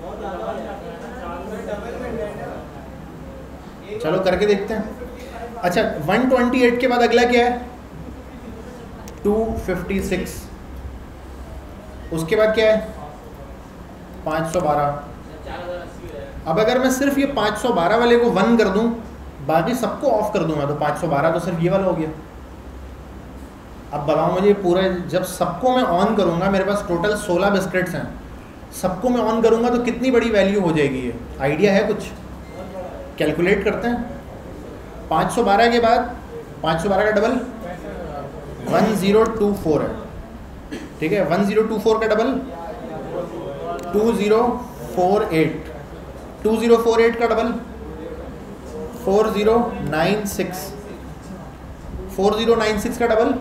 चलो करके देखते हैं। अच्छा वन ट्वेंटी एट के बाद अगला क्या है? टू फिफ्टी सिक्स, उसके बाद क्या है? पाँच सौ बारह। अब अगर मैं सिर्फ ये पाँच सौ बारह वाले को वन कर दूं, बाकी सबको ऑफ कर दूंगा, तो पाँच सौ बारह तो सिर्फ ये वाला हो गया। अब बताओ मुझे पूरा, जब सबको मैं ऑन करूंगा, मेरे पास टोटल सोलह बिस्किट्स हैं, सबको मैं ऑन करूंगा तो कितनी बड़ी वैल्यू हो जाएगी? ये आइडिया है कुछ? कैलकुलेट करते हैं। पाँच सौ बारह के बाद पाँच सौ बारह का double one zero two four है, ठीक है, वन ज़ीरो टू फोर का double two zero four eight, two zero four eight का double four zero nine six, four zero nine six का double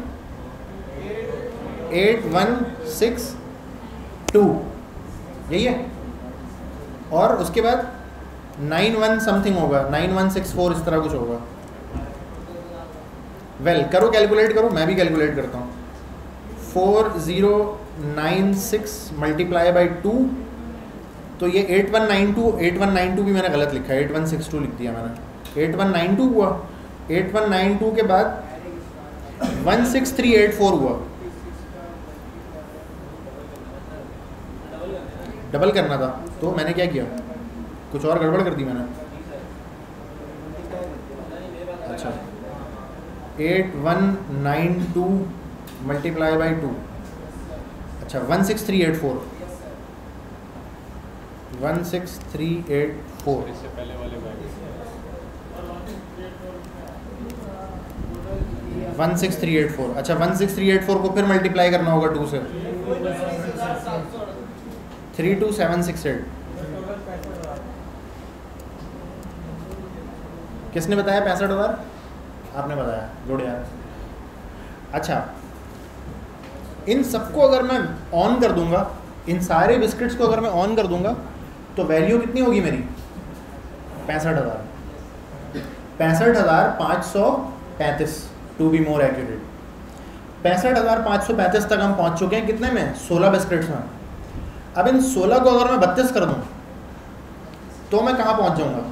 eight one six two, यही है। और उसके बाद नाइन वन समथिंग होगा, नाइन वन सिक्स फोर, इस तरह कुछ होगा। वेल well, करो कैलकुलेट करो, मैं भी कैलकुलेट करता हूँ। Four zero nine six multiply by two, तो ये eight one nine two, eight one nine two भी मैंने गलत लिखा है, एट वन सिक्स टू लिख दिया मैंने, एट वन नाइन टू हुआ। एट वन नाइन टू के बाद one six three eight four हुआ, डबल करना था, तो मैंने क्या किया, कुछ और गड़बड़ कर दी मैंने। अच्छा eight one nine two multiply by two, अच्छा one six three eight four, one six three eight four, इससे पहले वाले one six three eight four. अच्छा one six three eight four को फिर मल्टीप्लाई करना होगा टू से, three two seven six eight. किसने बताया पैंसठ हज़ार? आपने बताया, गुड यार। अच्छा इन सबको अगर मैं ऑन कर दूंगा, इन सारे बिस्किट्स को अगर मैं ऑन कर दूंगा, तो वैल्यू कितनी होगी मेरी? पैंसठ हज़ार, पैंसठ हज़ार पाँच सौ पैंतीस, टू बी मोर एक्यूरेट। पैंसठ हज़ार पाँच सौ पैंतीस तक हम पहुंच चुके हैं, कितने में? सोलह बिस्किट्स में। अब इन सोलह को अगर मैं बत्तीस कर दूं, तो मैं कहाँ पहुंच जाऊंगा?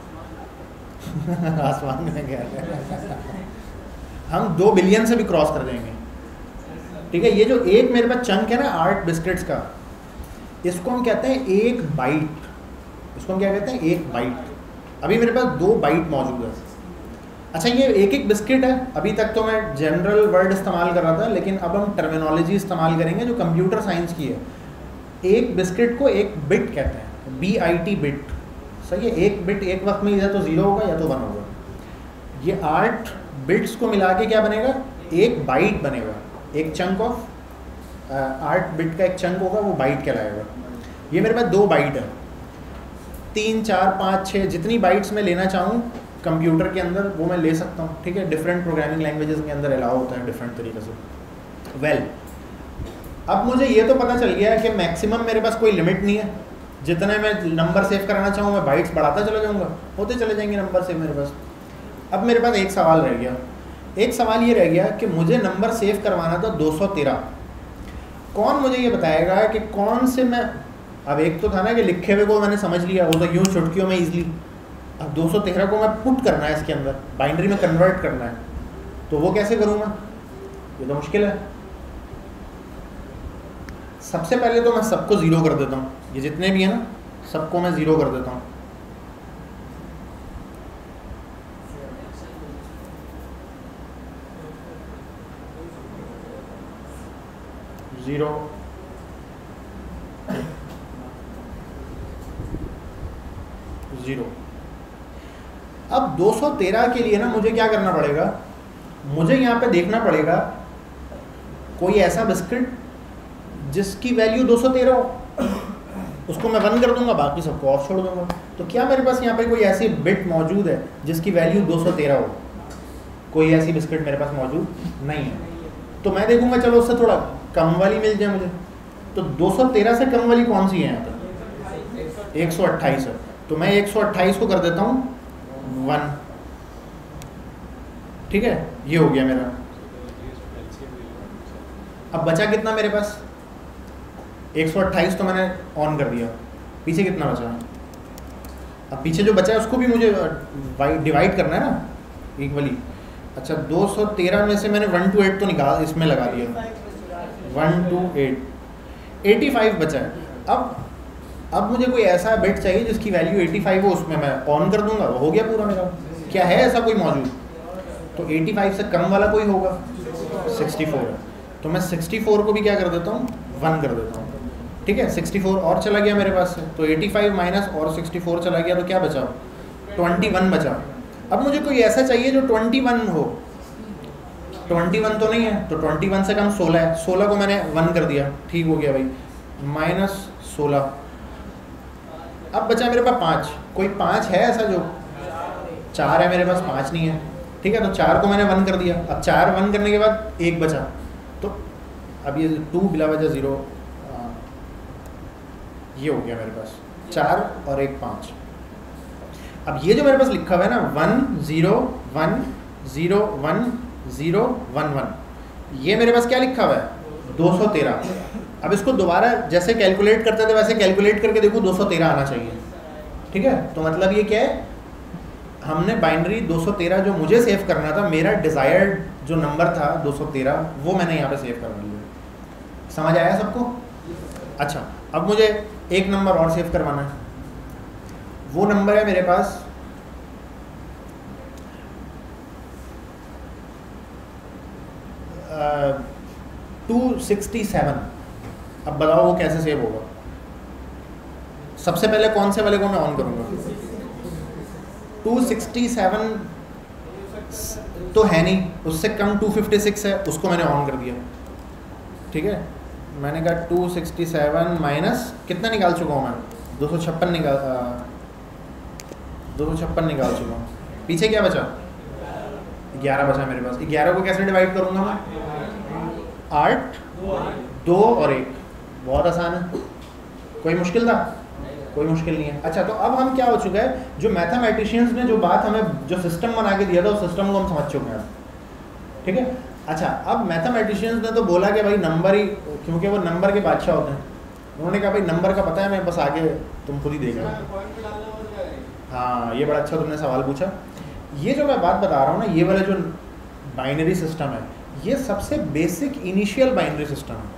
आसमान में गया। हम दो बिलियन से भी क्रॉस कर देंगे, ठीक है। ये जो एक मेरे पास चंक है ना आठ बिस्किट्स का, इसको हम कहते हैं एक बाइट। इसको हम क्या कहते हैं? एक बाइट। अभी मेरे पास दो बाइट मौजूद है। अच्छा ये एक एक बिस्किट है, अभी तक तो मैं जनरल वर्ड इस्तेमाल कर रहा था, लेकिन अब हम टर्मिनोलॉजी इस्तेमाल करेंगे जो कंप्यूटर साइंस की है। एक बिस्किट को एक बिट कहते हैं, बी आई टी बिट, सही है। एक बिट एक वक्त में या तो ज़ीरो होगा या तो वन होगा। ये आठ बिट्स को मिला के क्या बनेगा, एक बाइट बनेगा। एक चंक ऑफ आठ बिट का एक चंक होगा, वो बाइट कहलाएगा। ये मेरे पास दो बाइट है, तीन चार पाँच छः जितनी बाइट्स मैं लेना चाहूँ कंप्यूटर के अंदर वो मैं ले सकता हूँ, ठीक है। डिफरेंट प्रोग्रामिंग लैंग्वेजेस के अंदर अलाउ होता है डिफरेंट तरीके से। वेल well, अब मुझे ये तो पता चल गया है कि मैक्सिमम मेरे पास कोई लिमिट नहीं है, जितने मैं नंबर सेव कराना चाहूँ मैं बाइट्स बढ़ाता चला जाऊँगा, होते चले जाएंगे नंबर सेव मेरे पास। अब मेरे पास एक सवाल रह गया, एक सवाल ये रह गया कि मुझे नंबर सेव करवाना था दो सौ तेरह। कौन मुझे ये बताएगा कि कौन से मैं, अब एक तो था ना कि लिखे हुए को मैंने समझ लिया, वो तो यूँ चुटकियों में ईजिली। अब दो सौ तेरह को मैं पुट करना है इसके अंदर, बाइनरी में कन्वर्ट करना है, तो वो कैसे करूँगा, ये तो मुश्किल है। सबसे पहले तो मैं सबको ज़ीरो कर देता हूँ, ये जितने भी हैं ना सबको मैं ज़ीरो कर देता हूँ। Zero, zero. अब दो सौ तेरह के लिए ना मुझे क्या करना पड़ेगा, मुझे यहाँ पे देखना पड़ेगा कोई ऐसा बिस्किट जिसकी वैल्यू दो सौ तेरह हो, उसको मैं वन कर दूंगा, बाकी सबको ऑफ छोड़ दूंगा। तो क्या मेरे पास यहाँ पे कोई ऐसी बिट मौजूद है जिसकी वैल्यू दो सौ तेरह हो? कोई ऐसी बिस्किट मेरे पास मौजूद नहीं है। तो मैं देखूंगा चलो उससे थोड़ा कम वाली मिल जाए मुझे। तो दो सौ तेरह से कम वाली कौन सी है यहाँ पर? एक सौ अट्ठाईस है। तो मैं एक सौ अट्ठाईस को कर देता हूँ वन, ठीक है, ये हो गया मेरा। अब बचा कितना मेरे पास, एक सौ अट्ठाईस तो मैंने ऑन कर दिया, पीछे कितना बचा? अब पीछे जो बचा है उसको भी मुझे डिवाइड करना है ना इक्वली। अच्छा दो सौ तेरह में से मैंने वन टू एट तो निकाल इसमें लगा दिया, one two eight, eighty five बचा है। अब अब मुझे कोई ऐसा बिट चाहिए जिसकी वैल्यू एटी फाइव हो, उसमें मैं ऑन कर दूंगा, वो हो गया पूरा मेरा। क्या है ऐसा कोई मौजूद? तो एटी फाइव से कम वाला कोई होगा, सिक्सटी फोर है। तो मैं सिक्सटी फोर को भी क्या कर देता हूँ, वन कर देता हूँ, ठीक है। सिक्सटी फोर और चला गया मेरे पास से, तो एटी फाइव माइनस और सिक्सटी फोर चला गया, तो क्या बचा, ट्वेंटी वन बचा। अब मुझे कोई ऐसा चाहिए जो ट्वेंटी वन हो, ट्वेंटी वन तो नहीं है, तो ट्वेंटी वन से कम सोलह है, सोलह को मैंने वन कर दिया, ठीक हो गया भाई, माइनस सोलह। अब बचा मेरे पास पाँच, कोई पाँच है ऐसा जो, चार है मेरे पास, पाँच नहीं है, ठीक है। तो चार को मैंने वन कर दिया। अब चार वन करने के बाद एक बचा, तो अब ये टू बिला वजह ज़ीरो, ये हो गया मेरे पास चार और एक पाँच। अब ये जो मेरे पास लिखा हुआ है ना one zero one zero one zero one one, ये मेरे पास क्या लिखा हुआ है, दो सौ तेरह। अब इसको दोबारा जैसे कैलकुलेट करते थे वैसे कैलकुलेट करके देखो, दो सौ तेरह आना चाहिए, ठीक है। तो मतलब ये क्या है, हमने बाइनरी दो सौ तेरह जो मुझे सेव करना था, मेरा डिज़ायर्ड जो नंबर था दो सौ तेरह, वो मैंने यहाँ पे सेव कर लिया। समझ आया सबको? अच्छा अब मुझे एक नंबर और सेव करवाना है, वो नंबर है मेरे पास टू सिक्सटी सेवन। अब बताओ वो कैसे सेव होगा? सबसे पहले कौन से वाले को मैं ऑन करूँगा? टू सिक्सटी सेवन तो है नहीं, उससे कम टू फिफ्टी सिक्स है, उसको मैंने ऑन कर दिया, ठीक है। मैंने कहा टू सिक्सटी सेवन माइनस कितना निकाल चुका हूँ मैं, दो सौ छप्पन निकाल दो सौ छप्पन निकाल चुका हूँ। पीछे क्या बचा, ग्यारह बचा मेरे पास। ग्यारह को कैसे डिवाइड करूँगा मैं, आठ, दो और एक, बहुत आसान है, कोई मुश्किल था? कोई मुश्किल नहीं है। अच्छा तो अब हम क्या हो चुका है, जो मैथमेटिशियंस ने जो बात हमें जो सिस्टम बना के दिया था, उस सिस्टम को हम समझ चुके हैं, ठीक है। अच्छा अब मैथमेटिशियंस ने तो बोला कि भाई नंबर ही, क्योंकि वो नंबर के बादशाह होते हैं, उन्होंने कहा भाई नंबर का पता है, मैं बस आगे तुम खुद ही देख लो। हाँ ये बड़ा अच्छा तुमने सवाल पूछा। ये जो मैं बात बता रहा हूँ ना, ये वाला जो बाइनरी सिस्टम है, ये सबसे बेसिक इनिशियल बाइनरी सिस्टम है,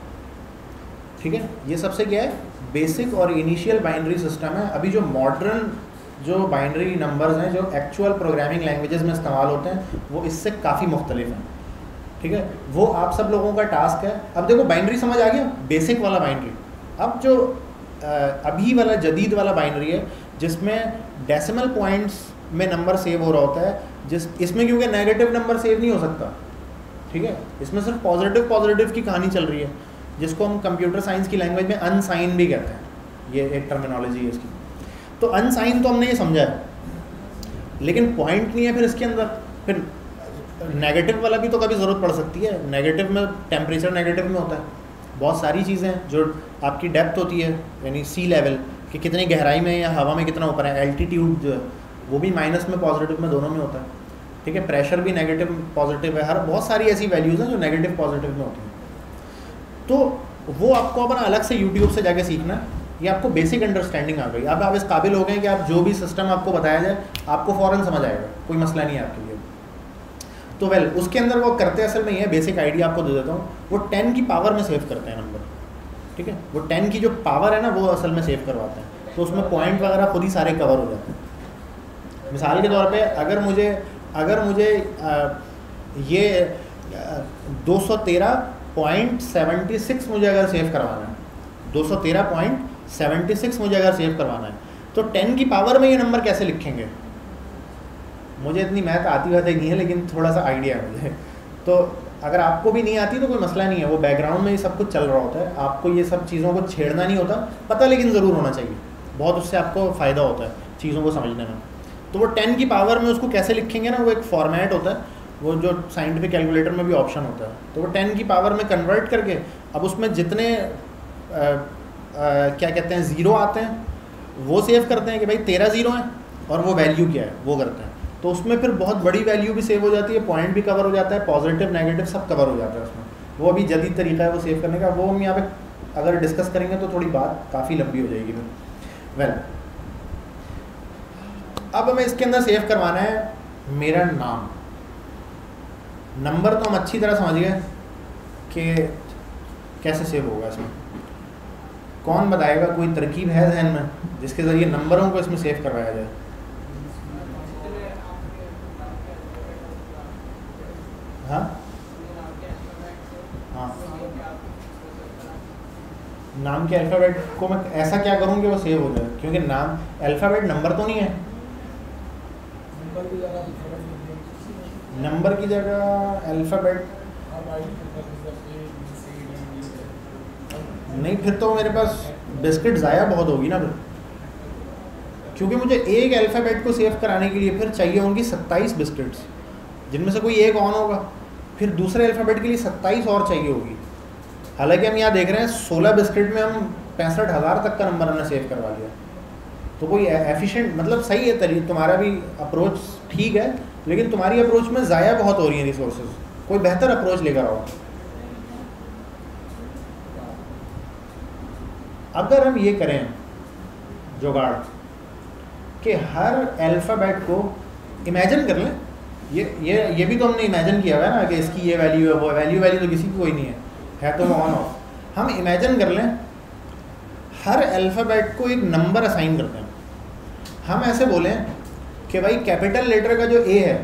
ठीक है। ये सबसे क्या है, बेसिक और इनिशियल बाइनरी सिस्टम है। अभी जो मॉडर्न जो बाइनरी नंबर्स हैं जो एक्चुअल प्रोग्रामिंग लैंग्वेजेस में इस्तेमाल होते हैं वो इससे काफ़ी मुख्तलिफ हैं, ठीक है। वो आप सब लोगों का टास्क है। अब देखो बाइनरी समझ आ गया, बेसिक वाला बाइनरी। अब जो अभी वाला जदीद वाला बाइनरी है जिसमें डेसिमल पॉइंट्स में नंबर सेव हो रहा होता है, जिस इसमें क्योंकि नेगेटिव नंबर सेव नहीं हो सकता, ठीक है, इसमें सिर्फ पॉजिटिव पॉजिटिव की कहानी चल रही है, जिसको हम कंप्यूटर साइंस की लैंग्वेज में अनसाइन भी कहते हैं, ये एक टर्मिनोलॉजी है इसकी। तो अनसाइन तो हमने ये समझा है, लेकिन पॉइंट नहीं है फिर इसके अंदर। फिर नेगेटिव वाला भी तो कभी ज़रूरत पड़ सकती है। नेगेटिव में टेम्परेचर नेगेटिव में होता है, बहुत सारी चीज़ें हैं जो आपकी डेप्थ होती है, यानी सी लेवल कि कितनी गहराई में या हवा में कितना ऊपर है, एल्टीट्यूड जो है वो भी माइनस में पॉजिटिव में दोनों में होता है, ठीक है। प्रेशर भी नेगेटिव पॉजिटिव है, हर बहुत सारी ऐसी वैल्यूज़ हैं जो नेगेटिव पॉजिटिव में होती हैं। तो वो आपको अपना अलग से यूट्यूब से जाके सीखना है, ये आपको बेसिक अंडरस्टैंडिंग आ गई। अब आप इस काबिल हो गए कि आप जो भी सिस्टम आपको बताया जाए आपको फ़ौरन समझ आएगा, कोई मसला नहीं है आपके लिए। तो वेल उसके अंदर वो करते असल में ये बेसिक आइडिया आपको दे देता हूँ, वो टेन की पावर में सेव करते हैं नंबर, ठीक है। वो टेन की जो पावर है ना वो असल में सेव करवाते हैं, तो उसमें पॉइंट वगैरह खुद ही सारे कवर हो जाते हैं। मिसाल के तौर पे अगर मुझे अगर मुझे आ, ये दो सौ तेरह पॉइंट सेवेंटी सिक्स मुझे अगर सेव करवाना है, दो सौ तेरह पॉइंट सेवेंटी सिक्स मुझे अगर सेव करवाना है, तो टेन की पावर में ये नंबर कैसे लिखेंगे? मुझे इतनी मैथ आती वाती नहीं है, लेकिन थोड़ा सा आइडिया है मुझे। तो अगर आपको भी नहीं आती तो कोई मसला नहीं है, वो बैकग्राउंड में ये सब कुछ चल रहा होता है, आपको ये सब चीज़ों को छेड़ना नहीं होता, पता लेकिन ज़रूर होना चाहिए, बहुत उससे आपको फ़ायदा होता है चीज़ों को समझने में। तो वो टेन की पावर में उसको कैसे लिखेंगे ना, वो एक फॉर्मेट होता है, वो जो साइंटिफिक कैलकुलेटर में भी ऑप्शन होता है। तो वो टेन की पावर में कन्वर्ट करके अब उसमें जितने आ, आ, क्या कहते हैं ज़ीरो आते हैं वो सेव करते हैं कि भाई तेरह ज़ीरो हैं और वो वैल्यू क्या है वो करते हैं। तो उसमें फिर बहुत बड़ी वैल्यू भी सेव हो जाती है, पॉइंट भी कवर हो जाता है, पॉजिटिव नेगेटिव सब कवर हो जाता है उसमें। वो अभी जदीद तरीका है वो सेव करने का, वो हम यहाँ पे अगर डिस्कस करेंगे तो थोड़ी बात काफ़ी लंबी हो जाएगी फिर। वेल अब हमें इसके अंदर सेव करवाना है मेरा नाम। नंबर तो हम अच्छी तरह समझ गए कि कैसे सेव होगा इसमें। कौन बताएगा, कोई तरकीब है जहन में जिसके ज़रिए नंबरों को इसमें सेव करवाया जाए? हाँ हाँ, नाम के अल्फ़ाबेट को मैं ऐसा क्या करूँ कि वो सेव हो जाए, क्योंकि नाम अल्फ़ाबेट नंबर तो नहीं है। नंबर की जगह अल्फ़ाबेट नहीं, फिर तो मेरे पास बिस्किट ज़ाया बहुत होगी ना फिर, क्योंकि मुझे एक अल्फ़ाबेट को सेव कराने के लिए फिर चाहिए होंगी सत्ताईस बिस्किट्स, जिनमें से कोई एक ऑन होगा, फिर दूसरे अल्फ़ाबेट के लिए सत्ताईस और चाहिए होगी। हालांकि हम यहाँ देख रहे हैं सोलह बिस्किट में हम पैंसठ हज़ार तक का नंबर हमने सेव करवा लिया। तो कोई एफिशिएंट मतलब सही है तरीका, तुम्हारा भी अप्रोच ठीक है, लेकिन तुम्हारी अप्रोच में ज़ाया बहुत हो रही है रिसोर्सेज, कोई बेहतर अप्रोच लेकर आओ। अगर हम ये करें जुगाड़ कि हर अल्फ़ाबेट को इमेजिन कर लें, ये ये ये भी तो हमने इमेजिन किया हुआ है ना कि इसकी ये वैल्यू है, वो वैल्यू वैल्यू तो किसी की कोई नहीं है, है तो ऑन ऑफ। हम इमेजिन कर लें हर अल्फ़ाबेट को एक नंबर असाइन करते हैं। हम ऐसे बोलें कि भाई कैपिटल लेटर का जो ए है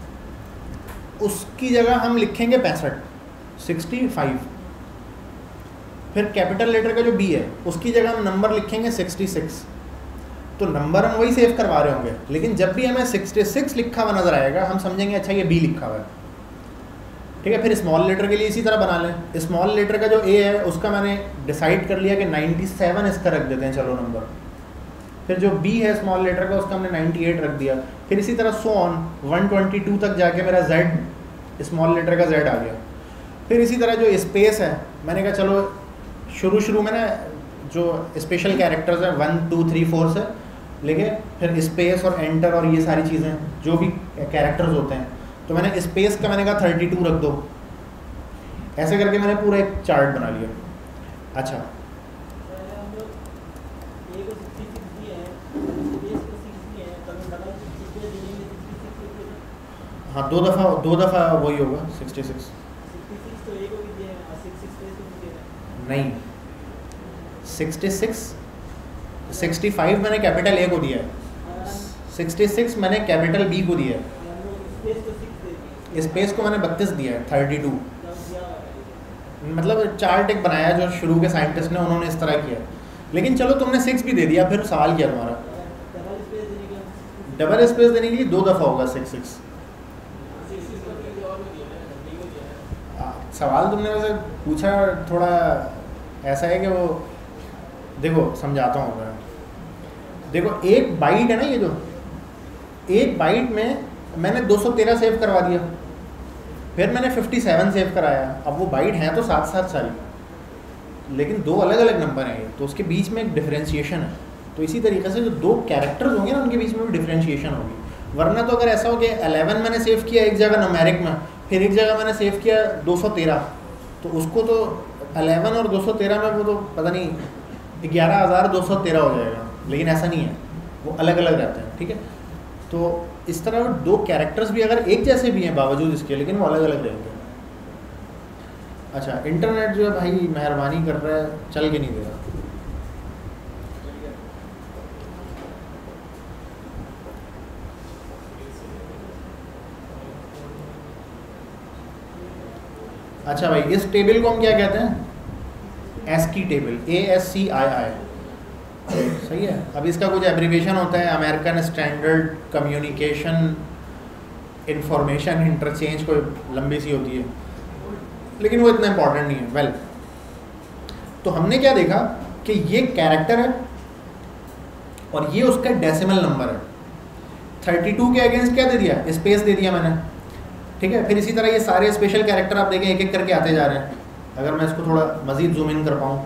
उसकी जगह हम लिखेंगे पैंसठ, सिक्सटी फाइव। फिर कैपिटल लेटर का जो बी है उसकी जगह हम नंबर लिखेंगे सिक्सटी सिक्स। तो नंबर हम वही सेव करवा रहे होंगे, लेकिन जब भी हमें सिक्सटी सिक्स लिखा हुआ नज़र आएगा हम समझेंगे अच्छा ये बी लिखा हुआ है, ठीक है। फिर स्मॉल लेटर के लिए इसी तरह बना लें। स्मॉल लेटर का जो ए है उसका मैंने डिसाइड कर लिया कि नाइन्टी सेवन इसका रख देते हैं चलो नंबर। फिर जो बी है स्मॉल लेटर का उसका हमने नाइन्टी एट रख दिया। फिर इसी तरह so on one twenty two तक जाके मेरा जेड स्मॉल लेटर का जेड आ गया। फिर इसी तरह जो स्पेस है मैंने कहा चलो शुरू शुरू में ना जो स्पेशल कैरेक्टर्स हैं वन टू थ्री फोर से लेके फिर स्पेस और एंटर और ये सारी चीज़ें जो भी कैरेक्टर्स होते हैं, तो मैंने स्पेस का मैंने कहा थर्टी टू रख दो। ऐसे करके मैंने पूरा एक चार्ट बना लिया। अच्छा हाँ, दो दफ़ा दो दफ़ा वही होगा सिक्सटी सिक्स नहीं, सिक्सटी सिक्स सिक्सटी फाइव मैंने कैपिटल ए को दिया है, सिक्सटी सिक्स मैंने कैपिटल बी को दिया है, स्पेस को मैंने बत्तीस दिया है, थर्टी टू मतलब चार्ट एक बनाया जो शुरू के साइंटिस्ट ने, उन्होंने इस तरह किया। लेकिन चलो तुमने सिक्स भी दे दिया, फिर सवाल क्या तुम्हारा? डबल स्पेस देने के लिए दो दफ़ा होगा सिक्स सिक्स। सवाल तुमने वैसे पूछा थोड़ा ऐसा है कि वो, देखो समझाता हूँ मैं। देखो एक बाइट है ना, ये जो एक बाइट में मैंने दो सौ तेरह सेव करवा दिया, फिर मैंने सत्तावन सेव कराया। अब वो बाइट हैं तो साथ साथ सारी, लेकिन दो अलग अलग नंबर हैं ये, तो उसके बीच में एक डिफरेंशिएशन है। तो इसी तरीके से जो दो कैरेक्टर्स होंगे ना, उनके बीच में भी डिफरेंशिएशन होगी। वरना तो अगर ऐसा हो कि ग्यारह मैंने सेव किया एक जगह न्यूमेरिक में, फिर एक जगह मैंने सेव किया दो सौ तेरह, तो उसको तो ग्यारह और दो सौ तेरह में वो तो पता नहीं ग्यारह हज़ार दो सौ तेरह हो जाएगा, लेकिन ऐसा नहीं है, वो अलग अलग रहते हैं। ठीक है, तो इस तरह दो कैरेक्टर्स भी अगर एक जैसे भी हैं बावजूद इसके, लेकिन वो अलग अलग रहेंगे। अच्छा, इंटरनेट जो है भाई मेहरबानी कर रहा है, चल के नहीं दे रहा। अच्छा भाई, इस टेबल को हम क्या कहते हैं? ASCII table, A S C I I, सही है। अब इसका कुछ एब्रीविएशन होता है, American standard communication information interchange, कोई लंबी सी होती है, लेकिन वो इतना इंपॉर्टेंट नहीं है। वेल well, तो हमने क्या देखा कि ये कैरेक्टर है और ये उसका डेसिमल नंबर है। थर्टी टू के अगेंस्ट क्या दे दिया? स्पेस दे दिया मैंने। ठीक है, फिर इसी तरह ये सारे स्पेशल कैरेक्टर आप देखें एक एक करके आते जा रहे हैं। अगर मैं इसको थोड़ा मज़ीद जूम इन कर पाऊँ,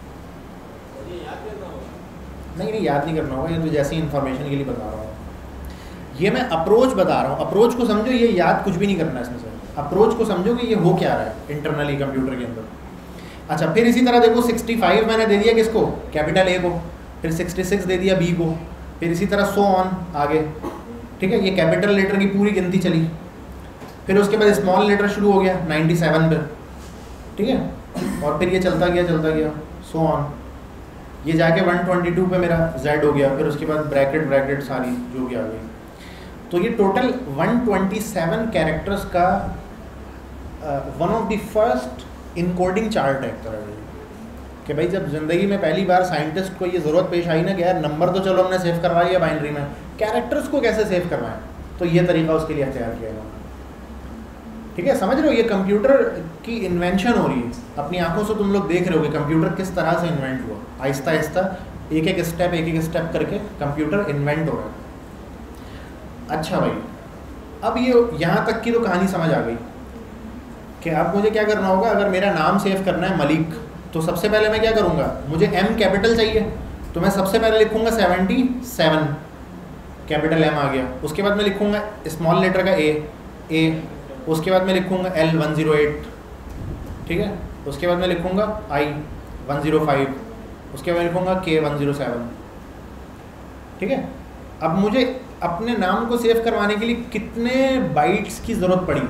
नहीं नहीं याद नहीं करना होगा, ये तो जैसी इन्फॉर्मेशन के लिए बता रहा हूँ। ये मैं अप्रोच बता रहा हूँ, अप्रोच को समझो, ये याद कुछ भी नहीं करना इसमें से। अप्रोच को समझो कि ये हो क्या रहा है इंटरनली कंप्यूटर के अंदर। अच्छा, फिर इसी तरह देखो सिक्सटी फाइव मैंने दे दिया किसको? कैपिटल ए को। फिर सिक्सटी सिक्स दे दिया बी को। फिर इसी तरह सो ऑन आगे। ठीक है, ये कैपिटल लेटर की पूरी गिनती चली। फिर उसके बाद स्मॉल लेटर शुरू हो गया नाइन्टी सेवन पे। ठीक है, और फिर ये चलता गया चलता गया सो ऑन, ये जाके वन ट्वेंटी टू पे मेरा जेड हो गया। फिर उसके बाद ब्रैकेट ब्रैकेट सारी जो भी आ गई। तो ये total one twenty seven characters का one of the first encoding chart है एक तरह से, कि भाई जब ज़िंदगी में पहली बार साइंटिस्ट को ये ज़रूरत पेश आई ना कि यार नंबर तो चलो हमने सेव करवा लिया बाइनरी में, कैरेक्टर्स को कैसे सेव करवाएं, तो ये तरीका उसके लिए अख्तियार किया गया। ठीक है, समझ रहे हो, ये कंप्यूटर की इन्वेंशन हो रही है। अपनी आंखों से तुम लोग देख रहे हो कि कंप्यूटर किस तरह से इन्वेंट हुआ। आहिस्ता आहिस्ता एक एक स्टेप एक एक स्टेप करके कंप्यूटर इन्वेंट हो रहा है। अच्छा भाई, अब ये यहाँ तक की तो कहानी समझ आ गई कि अब मुझे क्या करना होगा। अगर मेरा नाम सेव करना है मलिक, तो सबसे पहले मैं क्या करूँगा, मुझे एम कैपिटल चाहिए, तो मैं सबसे पहले लिखूँगा सेवेंटी सेवन, कैपिटल एम आ गया। उसके बाद मैं लिखूँगा स्मॉल लेटर का ए ए उसके बाद मैं लिखूँगा एल वन ज़ीरो एट। ठीक है, उसके बाद मैं लिखूँगा आई वन ज़ीरो फाइव, उसके बाद लिखूँगा के वन ज़ीरो सेवन। ठीक है, अब मुझे अपने नाम को सेव करवाने के लिए कितने बाइट्स की ज़रूरत पड़ी?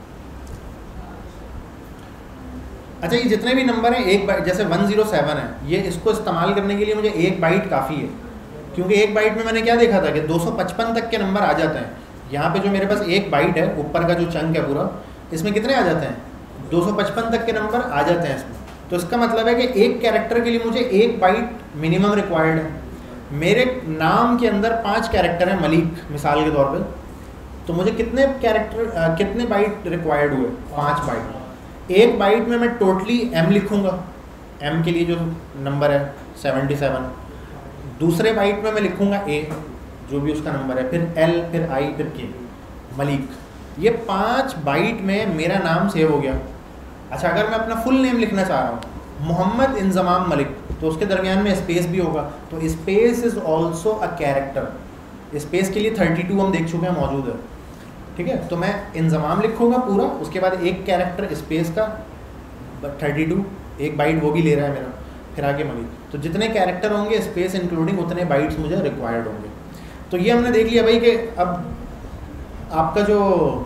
अच्छा, ये जितने भी नंबर हैं एक बाइट, जैसे वन ज़ीरो सेवन है, ये इसको इस्तेमाल करने के लिए मुझे एक बाइट काफ़ी है, क्योंकि एक बाइट में मैंने क्या देखा था कि दो सौ पचपन तक के नंबर आ जाते हैं। यहाँ पे जो मेरे पास एक बाइट है, ऊपर का जो चंक है पूरा, इसमें कितने आ जाते हैं? दो सौ पचपन तक के नंबर आ जाते हैं इसमें। तो इसका मतलब है कि एक कैरेक्टर के लिए मुझे एक बाइट मिनिमम रिक्वायर्ड है। मेरे नाम के अंदर पांच कैरेक्टर हैं मलिक मिसाल के तौर पे, तो मुझे कितने कैरेक्टर कितने बाइट रिक्वायर्ड हुए? पाँच बाइट। एक बाइट में मैं टोटली एम लिखूँगा, एम के लिए जो नंबर है सेवेंटी सेवन। दूसरे बाइट में मैं लिखूँगा ए, जो भी उसका नंबर है, फिर एल, फिर आई, फिर के, मलिक। ये पांच बाइट में मेरा नाम सेव हो गया। अच्छा, अगर मैं अपना फुल नेम लिखना चाह रहा हूँ, मोहम्मद इंजमाम मलिक, तो उसके दरमियान में स्पेस भी होगा, तो space is also a character. Space के लिए थर्टी टू हम देख चुके हैं मौजूद है। ठीक है, तो मैं इंजमाम लिखूँगा पूरा, उसके बाद एक कैरेक्टर स्पेस का थर्टी टू, एक बाइट वो भी ले रहा है मेरा, फिर आगे मलिक। तो जितने कैरेक्टर होंगे स्पेस इंक्लूडिंग, उतने बाइट्स मुझे रिक्वायर्ड होंगे। तो ये हमने देख लिया भाई कि अब आपका जो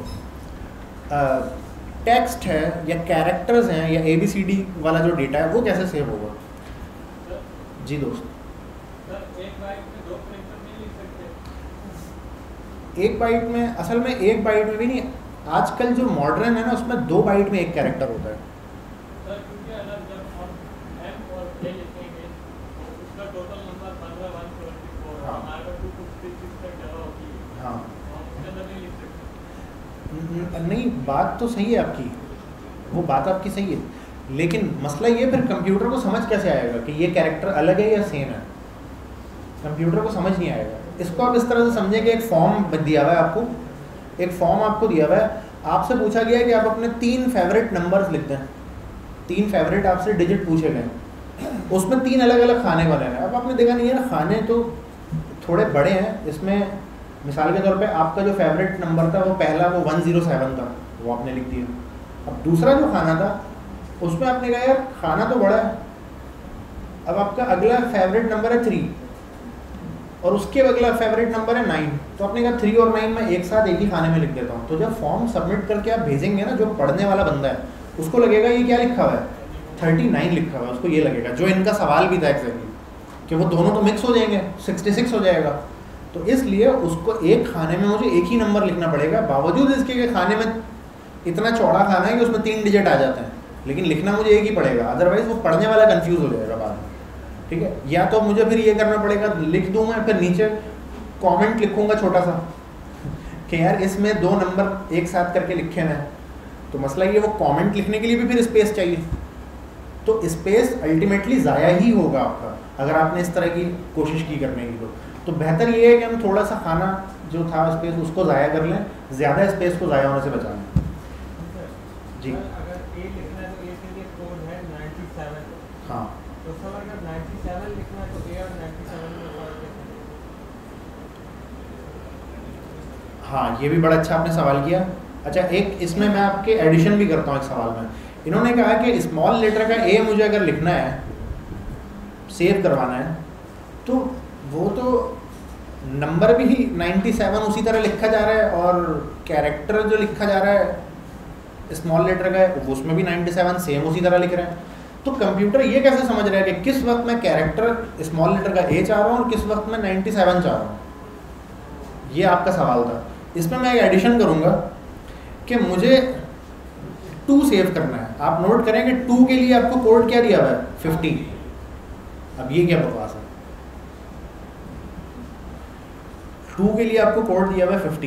टेक्स्ट है या कैरेक्टर्स हैं या ए बी सी डी वाला जो डेटा है वो कैसे सेव होगा। जी दोस्त, एक बाइट में दो कैरेक्टर नहीं लिख सकते? एक बाइट में, असल में एक बाइट में भी नहीं, आजकल जो मॉडर्न है ना उसमें दो बाइट में एक कैरेक्टर होता है। सर क्योंकि अगर जब हम एम और ए लिखेंगे तो उसका टोटल नंबर बन रहा है वन सेवेंटी फोर, हाँ। हमारे पास टू फिफ्टी सिक्स तक जगह होती है, हाँ तो हम उसके अंदर नहीं लिख सकते। न- न- नहीं, बात तो सही है आपकी, वो बात आपकी सही है, लेकिन मसला ये फिर कंप्यूटर को समझ कैसे आएगा कि ये कैरेक्टर अलग है या सेम है? कंप्यूटर को समझ नहीं आएगा। इसको आप इस तरह से समझें कि एक फॉर्म दिया हुआ है आपको, एक फॉर्म आपको दिया हुआ है, आपसे पूछा गया है कि आप अपने तीन फेवरेट नंबर्स लिख दें, तीन फेवरेट आपसे डिजिट पूछे गए, उसमें तीन अलग अलग खाने बने हैं। अब आपने देखा नहीं है ना, खाने तो थोड़े बड़े हैं इसमें। मिसाल के तौर पे आपका जो फेवरेट नंबर था वो पहला वो वन ज़ीरो सेवन था, वो आपने लिख दिया। अब दूसरा जो खाना था उसमें आपने कहा यार खाना तो बड़ा है, अब आपका अगला फेवरेट नंबर है थ्री और उसके अगला फेवरेट नंबर है नाइन, तो आपने कहा थ्री और नाइन मैं एक साथ एक ही खाने में लिख देता हूँ। तो जब फॉर्म सबमिट करके आप भेजेंगे ना, जो पढ़ने वाला बंदा है उसको लगेगा ये क्या लिखा हुआ है, थर्टी नाइन लिखा हुआ है, उसको ये लगेगा। जो इनका सवाल भी था एक्जैक्टली कि वो दोनों तो मिक्स हो जाएंगे, सिक्सटी सिक्स हो जाएगा। तो इसलिए उसको एक खाने में मुझे एक ही नंबर लिखना पड़ेगा, बावजूद इसके कि खाने में इतना चौड़ा खाना है कि उसमें तीन डिजिट आ जाते हैं, लेकिन लिखना मुझे एक ही पड़ेगा, अदरवाइज वो पढ़ने वाला कंफ्यूज हो जाएगा बाद में। ठीक है, या तो मुझे फिर ये करना पड़ेगा, लिख दूँ मैं, फिर नीचे कमेंट लिखूंगा छोटा सा कि यार इसमें दो नंबर एक साथ करके लिखे हैं, तो मसला ये वो कमेंट लिखने के लिए भी फिर स्पेस चाहिए, तो स्पेस अल्टीमेटली ज़ाया ही होगा आपका अगर आपने इस तरह की कोशिश की करने की। तो तो बेहतर ये है कि हम थोड़ा सा खाना जो था स्पेस उसको ज़ाया कर लें, ज़्यादा स्पेस को ज़ाया होने से बचा लें। जी अगर ए लिखना है तो ए के लिए कोड है नाइन्टी सेवन, हाँ, तो सर अगर नाइन्टी सेवन लिखना है तो ए और नाइन्टी सेवन में फर्क है। हाँ ये भी बड़ा अच्छा आपने सवाल किया। अच्छा, एक इसमें मैं आपके एडिशन भी करता हूँ एक सवाल में। इन्होंने कहा कि स्मॉल लेटर का ए मुझे अगर लिखना है, सेव करवाना है, तो वो तो नंबर भी नाइन्टी सेवन उसी तरह लिखा जा रहा है और कैरेक्टर जो लिखा जा रहा है स्मॉल लेटर का है उसमें भी नाइन्टी सेवन सेम उसी तरह लिख रहे हैं। तो कंप्यूटर ये कैसे समझ रहा है कि किस वक्त मैं कैरेक्टर स्मॉल लेटर का ए चाह रहा हूँ और किस वक्त मैं नाइन्टी सेवन चाह रहा हूँ? ये आपका सवाल था। इसमें मैं एक एडिशन करूँगा कि मुझे टू सेव करना है। आप नोट करें कि टू के लिए आपको कोड क्या दिया हुआ है, फिफ्टी। अब ये क्या बकवास है, टू के लिए आपको कोड दिया हुआ है फिफ्टी।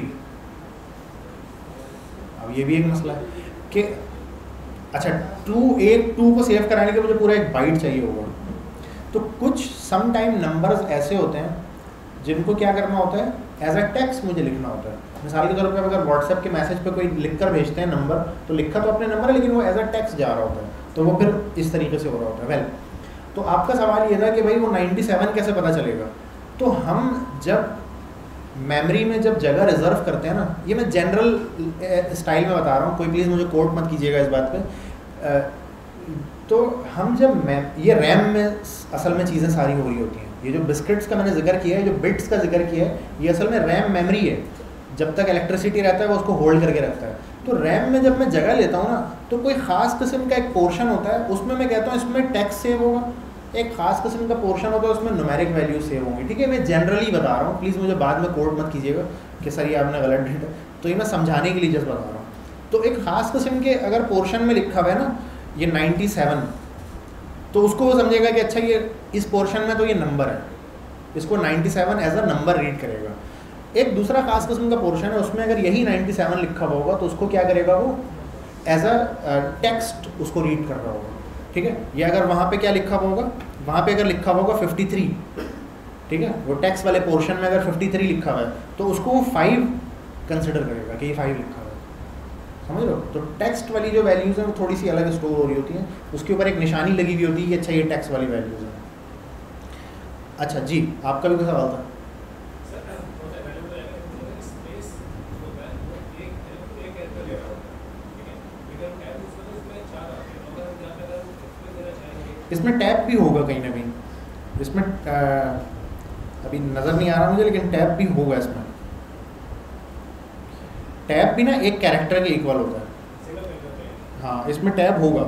अब ये भी एक मसला है कि अच्छा टू एक टू को सेव कराने के मुझे पूरा एक बाइट चाहिए होगा। तो कुछ सम टाइम नंबर्स ऐसे होते हैं जिनको क्या करना होता है, एज अ टेक्स्ट मुझे लिखना होता है। मिसाल के तौर पर अगर व्हाट्सएप के मैसेज पे कोई लिख कर भेजते हैं नंबर, तो लिखा तो अपने नंबर है लेकिन वो एज अ टेक्स्ट जा रहा होता है, तो वो फिर इस तरीके से हो रहा होता है। वेल, तो आपका सवाल ये था कि भाई वो नाइन्टी सेवन कैसे पता चलेगा। तो हम जब मेमोरी में जब जगह रिजर्व करते हैं ना, ये मैं जनरल स्टाइल में बता रहा हूँ, कोई प्लीज़ मुझे कोट मत कीजिएगा इस बात पे। तो हम जब मैम ये रैम में असल में चीज़ें सारी हो रही होती हैं, ये जो बिस्किट्स का मैंने जिक्र किया है, जो बिट्स का जिक्र किया है, ये असल में रैम मेमोरी है। जब तक इलेक्ट्रिसिटी रहता है वो उसको होल्ड करके रखता है। तो रैम में जब मैं जगह लेता हूँ ना, तो कोई ख़ास किस्म का एक पोर्शन होता है, उसमें मैं कहता हूँ इसमें टेक्स्ट सेव होगा, एक ख़ास किस्म का पोर्शन होता है उसमें न्यूमेरिक वैल्यू सेव होंगी। ठीक है, मैं जनरली बता रहा हूँ, प्लीज़ मुझे बाद में कोड मत कीजिएगा कि सर ये आपने गलत डेटा, तो ये मैं समझाने के लिए जस्ट बता रहा हूँ। तो एक ख़ास किस्म के अगर पोर्शन में लिखा हुआ है ना ये नाइन्टी सेवन, तो उसको वो समझेगा कि अच्छा ये इस पोर्शन में तो ये नंबर है, इसको ninety seven as a number read करेगा। एक दूसरा खास किस्म का पोर्शन है, उसमें अगर यही नाइन्टी सेवन लिखा हुआ होगा तो उसको क्या करेगा, वो एज अ टेक्स्ट उसको रीड कर रहा होगा। ठीक है, या अगर वहाँ पे क्या लिखा हुआ होगा, वहाँ पे अगर लिखा हुआ होगा फिफ्टी थ्री, ठीक है, वो टेक्स्ट वाले पोर्शन में अगर फिफ्टी थ्री लिखा हुआ है तो उसको वो फाइव कंसिडर करेगा कि ये फाइव लिखा हुआ है। समझ लो, तो टेक्स्ट वाली जो वैल्यूज़ हैं वो थोड़ी सी अलग स्टोर हो रही होती हैं, उसके ऊपर एक निशानी लगी हुई होती है कि अच्छा ये टेक्स्ट वाली वैल्यूज़ हैं। अच्छा जी, आपका भी कोई सवाल था? इसमें टैब भी होगा कहीं ना कहीं, इसमें आ, अभी नज़र नहीं आ रहा मुझे, लेकिन टैब भी होगा इसमें। टैब भी ना एक कैरेक्टर के इक्वल होता है। हाँ, इसमें टैब होगा।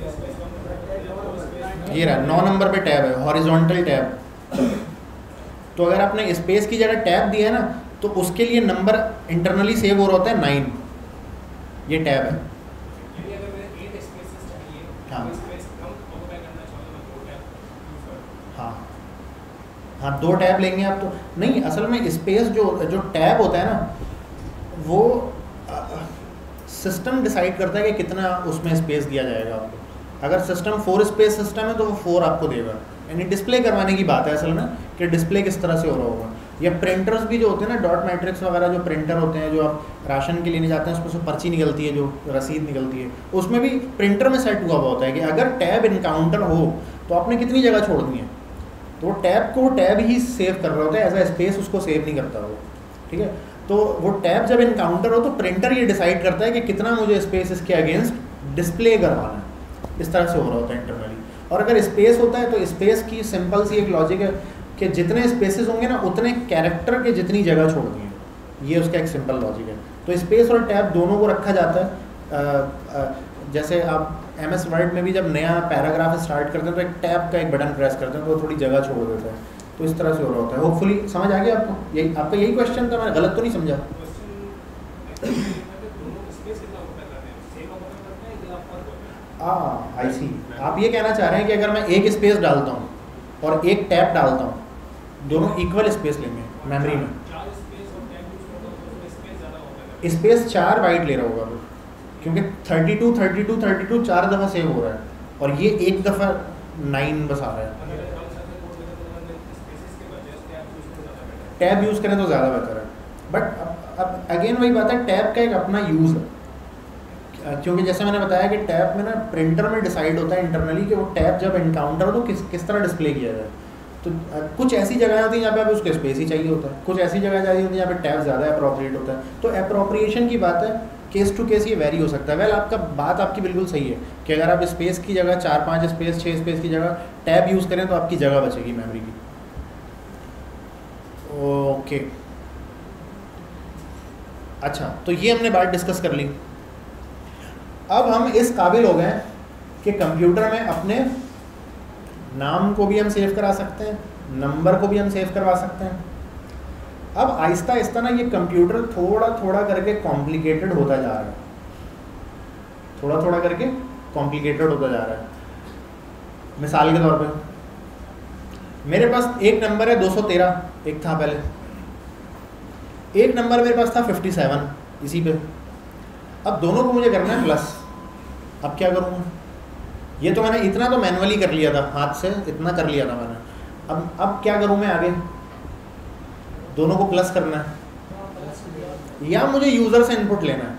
ये रहा नौ नंबर पे टैब है, हॉरिजॉन्टल टैब। तो अगर आपने स्पेस की जगह टैब दिया है ना, तो उसके लिए नंबर इंटरनली सेव हो रहा होता है नाइन, ये टैब है। यानी अगर मैं एट स्पेसेस चाहिए, हाँ। तो स्पेस कम ऑक्यूपाई करना चाहूँ तो मैं दो टैब यूज करूँ। हाँ हाँ, दो टैब लेंगे आप तो नहीं, असल में स्पेस जो जो टैब होता है ना, वो सिस्टम डिसाइड करता है कि कितना उसमें स्पेस दिया जाएगा आपको। अगर सिस्टम फोर स्पेस सिस्टम है तो वो फोर आपको देगा, यानी डिस्प्ले करवाने की बात है असल में कि डिस्प्ले किस तरह से हो रहा होगा। या प्रिंटर्स भी जो होते हैं ना, डॉट मैट्रिक्स वगैरह जो प्रिंटर होते हैं, जो आप राशन के लेने जाते हैं, उसमें से पर्ची निकलती है, जो रसीद निकलती है, उसमें भी प्रिंटर में सेट हुआ हुआ होता है कि अगर टैब इनकाउंटर हो तो आपने कितनी जगह छोड़नी है। तो वो टैब को टैब ही सेव कर रहा होता है, एज अ स्पेस उसको सेव नहीं करता वो, ठीक है। तो वो टैब जब इनकाउंटर हो तो प्रिंटर ये डिसाइड करता है कि कितना मुझे स्पेस इसके अगेंस्ट डिस्प्ले करवाना है, इस तरह से हो रहा होता है इंटरनली। और अगर स्पेस होता है तो स्पेस की सिंपल सी एक लॉजिक है कि जितने स्पेसेस होंगे ना, उतने कैरेक्टर के जितनी जगह छोड़नी है, ये उसका एक सिंपल लॉजिक है। तो स्पेस और टैब दोनों को रखा जाता है। आ, आ, जैसे आप एम एस वर्ड में भी जब नया पैराग्राफ स्टार्ट करते हैं तो एक टैब का एक बटन प्रेस करते हैं तो वो थोड़ी जगह छोड़ देता है, तो इस तरह से हो रहा होता है। होपफुली समझ आ गया आपको, यही आपका यही क्वेश्चन था, मैं गलत तो नहीं समझा? हाँ आई सी, आप ये कहना चाह रहे हैं कि अगर मैं एक स्पेस डालता हूँ और एक टैब डालता हूँ, दोनों इक्वल स्पेस लेंगे मेमोरी में। स्पेस चार बाइट ले रहा होगा क्योंकि thirty two thirty two thirty two चार दफ़ा सेव हो रहा है और ये एक दफ़ा नाइन बस आ रहा है। टैब यूज़ करें तो ज़्यादा बेहतर है, बट अब अब अगेन वही बात है, टैब का एक अपना यूज़ है, क्योंकि जैसे मैंने बताया कि टैब में ना प्रिंटर में डिसाइड होता है इंटरनली कि वो टैब जब इनकाउंटर हो तो किस किस तरह डिस्प्ले किया जाए। तो कुछ ऐसी जगह होती है जहाँ पे आप उसको स्पेस ही चाहिए होता है, कुछ ऐसी जगह चाहिए होती है जहाँ पे टैब ज़्यादा अप्रोप्रिएट होता है। तो अप्रोप्रिएशन की बात है, केस टू केस ये वेरी हो सकता है। वेल आपका बात आपकी बिल्कुल सही है कि अगर आप स्पेस की जगह चार पाँच स्पेस छः स्पेस की जगह टैब यूज़ करें तो आपकी जगह बचेगी मेमोरी की। ओके अच्छा, तो ये हमने बात डिस्कस कर ली। अब हम इस काबिल हो गए कि कंप्यूटर में अपने नाम को भी हम सेव करा सकते हैं, नंबर को भी हम सेव करवा सकते हैं। अब आहिस्ता आहिस्ता ना ये कंप्यूटर थोड़ा थोड़ा करके कॉम्प्लिकेटेड होता जा रहा है, थोड़ा थोड़ा करके कॉम्प्लिकेटेड होता जा रहा है। मिसाल के तौर पे मेरे पास एक नंबर है दो सौ तेरह, एक था पहले, एक नंबर मेरे पास था फिफ्टी सेवन इसी पे। अब दोनों को मुझे करना है प्लस। अब क्या करूँ? ये तो मैंने इतना तो मैनुअली कर लिया था, हाथ से इतना कर लिया था मैंने। अब अब क्या करूँ मैं आगे? दोनों को प्लस करना है या मुझे यूज़र से इनपुट लेना है,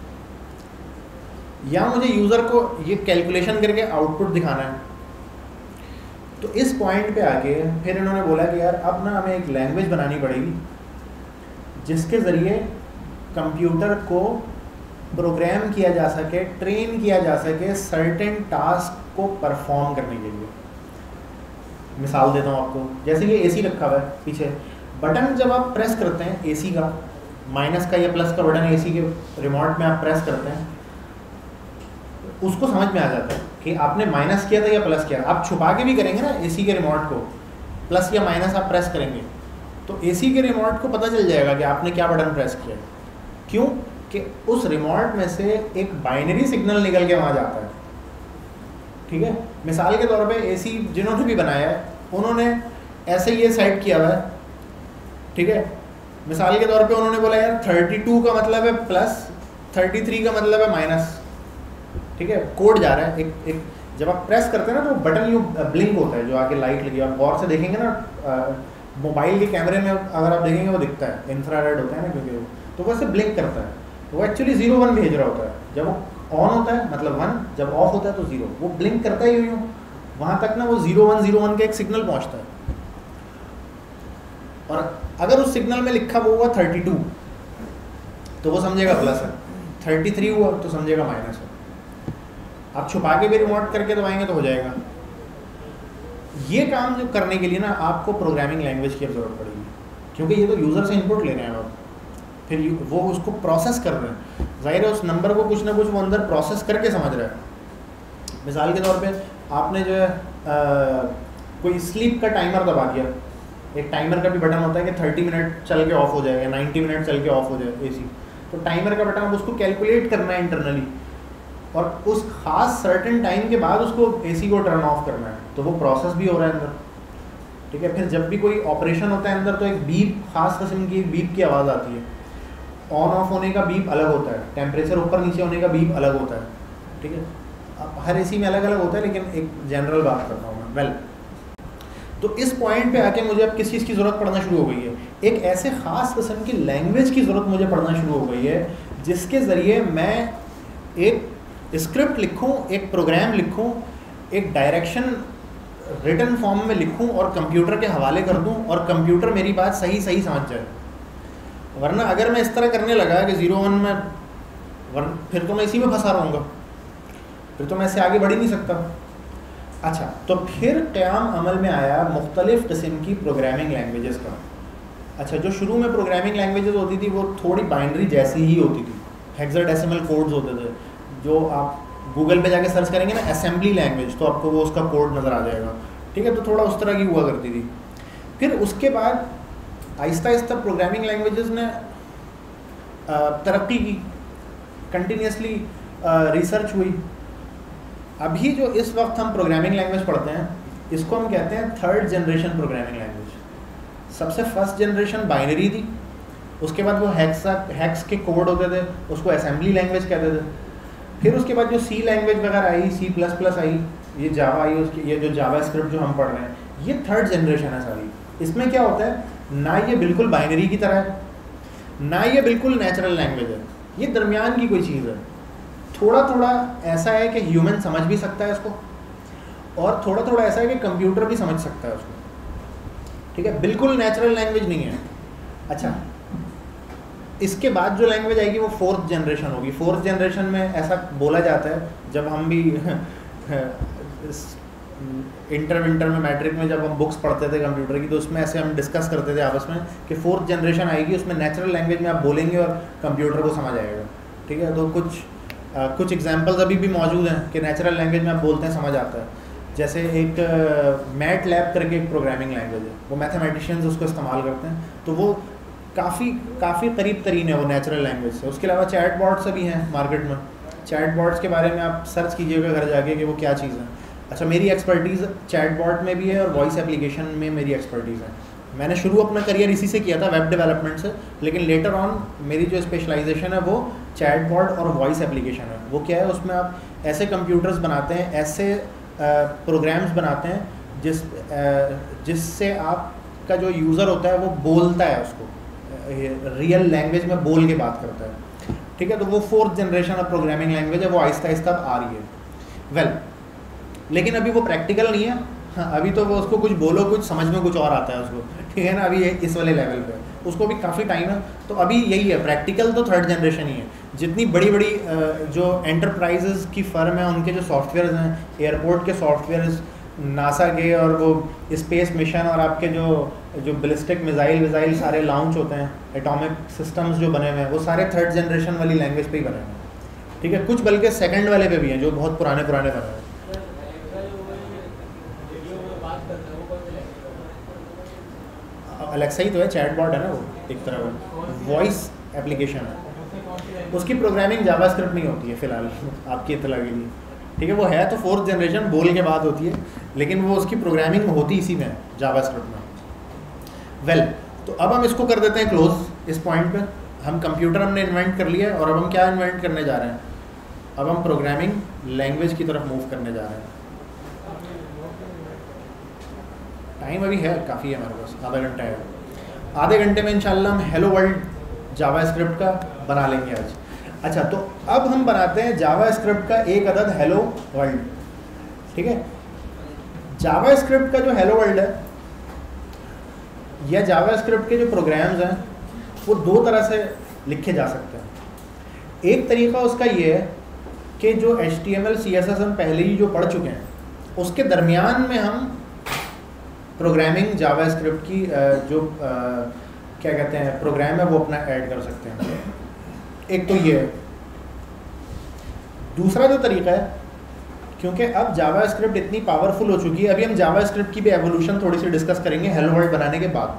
या मुझे यूज़र को ये कैलकुलेशन करके आउटपुट दिखाना है। तो इस पॉइंट पे आके फिर इन्होंने बोला कि यार अब ना हमें एक लैंग्वेज बनानी पड़ेगी जिसके ज़रिए कंप्यूटर को प्रोग्राम किया जा सके, ट्रेन किया जा सके सर्टेन टास्क को परफॉर्म करने के लिए। मिसाल देता हूँ आपको, जैसे ये एसी रखा हुआ है पीछे, बटन जब आप प्रेस करते हैं एसी का, माइनस का या प्लस का बटन एसी के रिमोट में आप प्रेस करते हैं, उसको समझ में आ जाता है कि आपने माइनस किया था या प्लस किया। आप छुपा के भी करेंगे ना एसी के रिमोट को, प्लस या माइनस आप प्रेस करेंगे तो एसी के रिमोट को पता चल जाएगा कि आपने क्या बटन प्रेस किया। क्यों? कि उस रिमोट में से एक बाइनरी सिग्नल निकल के वहाँ जाता है। ठीक है, मिसाल के तौर पे एसी जिन्होंने भी बनाया है उन्होंने ऐसे ये सेट किया हुआ है। ठीक है, मिसाल के तौर पे उन्होंने बोला यार थर्टी टू का मतलब है प्लस, थर्टी थ्री का मतलब है माइनस। ठीक है, कोड जा रहा है एक एक जब आप प्रेस करते हैं ना तो बटन यूँ ब्लिंक होता है, जो आके लाइट लगी। आप गौर से देखेंगे ना मोबाइल के कैमरे में अगर आप देखेंगे वो दिखता है, इंफ्रारेड होता है ना क्योंकि वो, तो वैसे ब्लिंक करता है। वो एक्चुअली जीरो वन भेज रहा होता है। जब वो ऑन होता है मतलब वन, जब ऑफ होता है तो जीरो। वो ब्लिंक करता है यूँ यूँ, वहाँ तक ना वो जीरो वन जीरो वन का एक सिग्नल पहुँचता है। और अगर उस सिग्नल में लिखा हुआ थर्टी टू तो वो समझेगा प्लस है, थर्टी थ्री हुआ तो समझेगा माइनस है। आप छुपा के भी रिमोट करके दबाएंगे तो हो जाएगा। ये काम जो करने के लिए ना आपको प्रोग्रामिंग लैंग्वेज की ज़रूरत पड़ेगी, क्योंकि ये तो यूज़र से इनपुट ले रहे हैं आप, फिर वो उसको प्रोसेस कर रहे हैं। ज़ाहिर है उस नंबर को कुछ ना कुछ वो अंदर प्रोसेस करके समझ रहा है। मिसाल के तौर पे आपने जो है आ, कोई स्लीप का टाइमर दबा दिया, एक टाइमर का भी बटन होता है कि थर्टी मिनट चल के ऑफ हो जाए या नाइन्टी मिनट चल के ऑफ हो जाए एसी। तो टाइमर का बटन अब उसको कैलकुलेट करना है इंटरनली और उस खास सर्टेन टाइम के बाद उसको एसी को टर्न ऑफ करना है, तो वो प्रोसेस भी हो रहा है अंदर, ठीक है। फिर जब भी कोई ऑपरेशन होता है अंदर तो एक बीप, खास किस्म की एक बीप की आवाज़ आती है। ऑन ऑफ होने का बीप अलग होता है, टेम्परेचर ऊपर नीचे होने का बीप अलग होता है, ठीक है। अब हर एसी में अलग अलग होता है, लेकिन एक जनरल बात करता हूँ मैं। वेल, तो इस पॉइंट पे आके मुझे अब किस चीज़ की ज़रूरत पड़ना शुरू हो गई है, एक ऐसे ख़ास किस्म की लैंग्वेज की ज़रूरत मुझे पड़ना शुरू हो गई है जिसके ज़रिए मैं एक स्क्रिप्ट लिखूं, एक प्रोग्राम लिखूं, एक डायरेक्शन रिटन फॉर्म में लिखूं और कंप्यूटर के हवाले कर दूं और कंप्यूटर मेरी बात सही सही समझ जाए। वरना अगर मैं इस तरह करने लगा कि ज़ीरो वन में, वरना फिर तो मैं इसी में फंसा रहूँगा, फिर तो मैं इससे आगे बढ़ ही नहीं सकता। अच्छा, तो फिर क़याम अमल में आया मुख्तलिफ़ किस्म की प्रोग्रामिंग लैंग्वेजेस का। अच्छा, जो शुरू में प्रोग्रामिंग लैंग्वेजेस होती थी वो थोड़ी बाइनरी जैसी ही होती थी, हेक्साडेसिमल कोड्स होते थे। जो आप गूगल पे जाके सर्च करेंगे ना असेंबली लैंग्वेज, तो आपको वो उसका कोड नज़र आ जाएगा, ठीक है। तो थोड़ा उस तरह की हुआ करती थी। फिर उसके बाद आहिस्ता आहिस्ता प्रोग्रामिंग लैंग्वेजेस ने तरक्की की, कंटिन्यूसली रिसर्च हुई। अभी जो इस वक्त हम प्रोग्रामिंग लैंग्वेज पढ़ते हैं इसको हम कहते हैं थर्ड जनरेशन प्रोग्रामिंग लैंग्वेज। सबसे फर्स्ट जनरेशन बाइनरी थी, उसके बाद वो हैक्स हैक्स के कोड होते थे, उसको असेंबली लैंग्वेज कहते थे। फिर उसके बाद जो सी लैंग्वेज वगैरह आई, सी प्लस प्लस आई, ये जावा आई, उसकी ये जो जावा स्क्रिप्ट जो हम पढ़ रहे हैं, ये थर्ड जनरेशन है सारी। इसमें क्या होता है, ना ये बिल्कुल बाइनरी की तरह है, ना ये बिल्कुल नेचुरल लैंग्वेज है, ये दरमियान की कोई चीज़ है। थोड़ा थोड़ा ऐसा है कि ह्यूमन समझ भी सकता है इसको, और थोड़ा थोड़ा ऐसा है कि कंप्यूटर भी समझ सकता है उसको, ठीक है। बिल्कुल नेचुरल लैंग्वेज नहीं है। अच्छा, इसके बाद जो लैंग्वेज आएगी वो फोर्थ जनरेशन होगी। फोर्थ जनरेशन में ऐसा बोला जाता है, जब हम भी इंटर विंटर में मैट्रिक में जब हम बुक्स पढ़ते थे कंप्यूटर की, तो उसमें ऐसे हम डिस्कस करते थे आपस में कि फोर्थ जनरेशन आएगी, उसमें नेचुरल लैंग्वेज में आप बोलेंगे और कंप्यूटर को समझ आएगा, ठीक है। तो कुछ आ, कुछ एग्जांपल्स अभी भी मौजूद हैं कि नेचुरल लैंग्वेज में आप बोलते हैं समझ आता है। जैसे एक मैट लैब करके एक प्रोग्रामिंग लैंग्वेज है, वो मैथमेटिशियंस उसको इस्तेमाल करते हैं, तो वो काफ़ी काफ़ी करीब तरीन है वो नेचुरल लैंग्वेज से। उसके अलावा चैट बॉट्स भी हैं मार्केट में, चैट बॉट्स के बारे में आप सर्च कीजिएगा घर जाके कि वो क्या चीज़ है। अच्छा, मेरी एक्सपर्टीज़ चैट बॉट में भी है और वॉइस एप्लीकेशन में मेरी एक्सपर्टीज़ है। मैंने शुरू अपना करियर इसी से किया था, वेब डेवलपमेंट से, लेकिन लेटर ऑन मेरी जो स्पेशलाइजेशन है वो चैट बॉट और वॉइस एप्लीकेशन है। वो क्या है, उसमें आप ऐसे कंप्यूटर्स बनाते हैं, ऐसे प्रोग्राम्स बनाते हैं जिस जिससे आपका जो यूज़र होता है वो बोलता है, उसको रियल लैंग्वेज में बोल के बात करता है, ठीक है। तो वो fourth generation of programming language है, वो आहिस्ता आहिस्ता आ रही है। वेल well, लेकिन अभी वो प्रैक्टिकल नहीं है। हाँ, अभी तो वो उसको कुछ बोलो कुछ समझ में कुछ और आता है उसको, ठीक है ना। अभी इस वाले लेवल पे उसको भी काफ़ी टाइम है। तो अभी यही है, प्रैक्टिकल तो थर्ड जनरेशन ही है। जितनी बड़ी बड़ी जो एंटरप्राइजेज़ की फर्म है, उनके जो सॉफ्टवेयर हैं, एयरपोर्ट के सॉफ्टवेयर, नासा के और वो स्पेस मिशन, और आपके जो जो बैलिस्टिक मिज़ाइल विज़ाइल सारे लॉन्च होते हैं, एटॉमिक सिस्टम्स जो बने हुए हैं, वो सारे थर्ड जनरेशन वाली लैंग्वेज पे ही बने हुए हैं, ठीक है। कुछ बल्कि सेकंड वाले पे भी हैं जो बहुत पुराने पुराने बने हुए हैं। अलेक्सा ही तो है, चैट बॉट है ना, वो एक तरह का वॉइस एप्लीकेशन है। उसकी प्रोग्रामिंग जावास्क्रिप्ट नहीं होती है फ़िलहाल, आपकी इत्तला के लिए, ठीक है। वो है तो फोर्थ जनरेशन, बोल के बाद होती है, लेकिन वो उसकी प्रोग्रामिंग होती इसी में, जावास्क्रिप्ट में। वेल well, तो अब हम इसको कर देते हैं क्लोज। इस पॉइंट पे हम कंप्यूटर हमने इन्वेंट कर लिया है, और अब हम क्या इन्वेंट करने जा रहे हैं, अब हम प्रोग्रामिंग लैंग्वेज की तरफ मूव करने जा रहे हैं। टाइम अभी है, काफ़ी है हमारे पास, आधा घंटा है। आधे घंटे में इंशाल्लाह हम हेलो वर्ल्ड जावास्क्रिप्ट का बना लेंगे आज। अच्छा, तो अब हम बनाते हैं जावास्क्रिप्ट का एक अदद हेलो वर्ल्ड, ठीक है। जावास्क्रिप्ट का जो हेलो वर्ल्ड है या जावास्क्रिप्ट के जो प्रोग्राम्स हैं वो दो तरह से लिखे जा सकते हैं। एक तरीका उसका ये है कि जो H T M L C S S हम पहले ही जो पढ़ चुके हैं, उसके दरमियान में हम प्रोग्रामिंग जावास्क्रिप्ट की जो क्या कहते हैं प्रोग्राम है वो अपना ऐड कर सकते हैं। एक तो ये है। दूसरा जो तरीका है क्योंकि अब जावास्क्रिप्ट इतनी पावरफुल हो चुकी है। अभी हम जावास्क्रिप्ट की भी एवोल्यूशन थोड़ी सी डिस्कस करेंगे हेलो वर्ल्ड बनाने के बाद।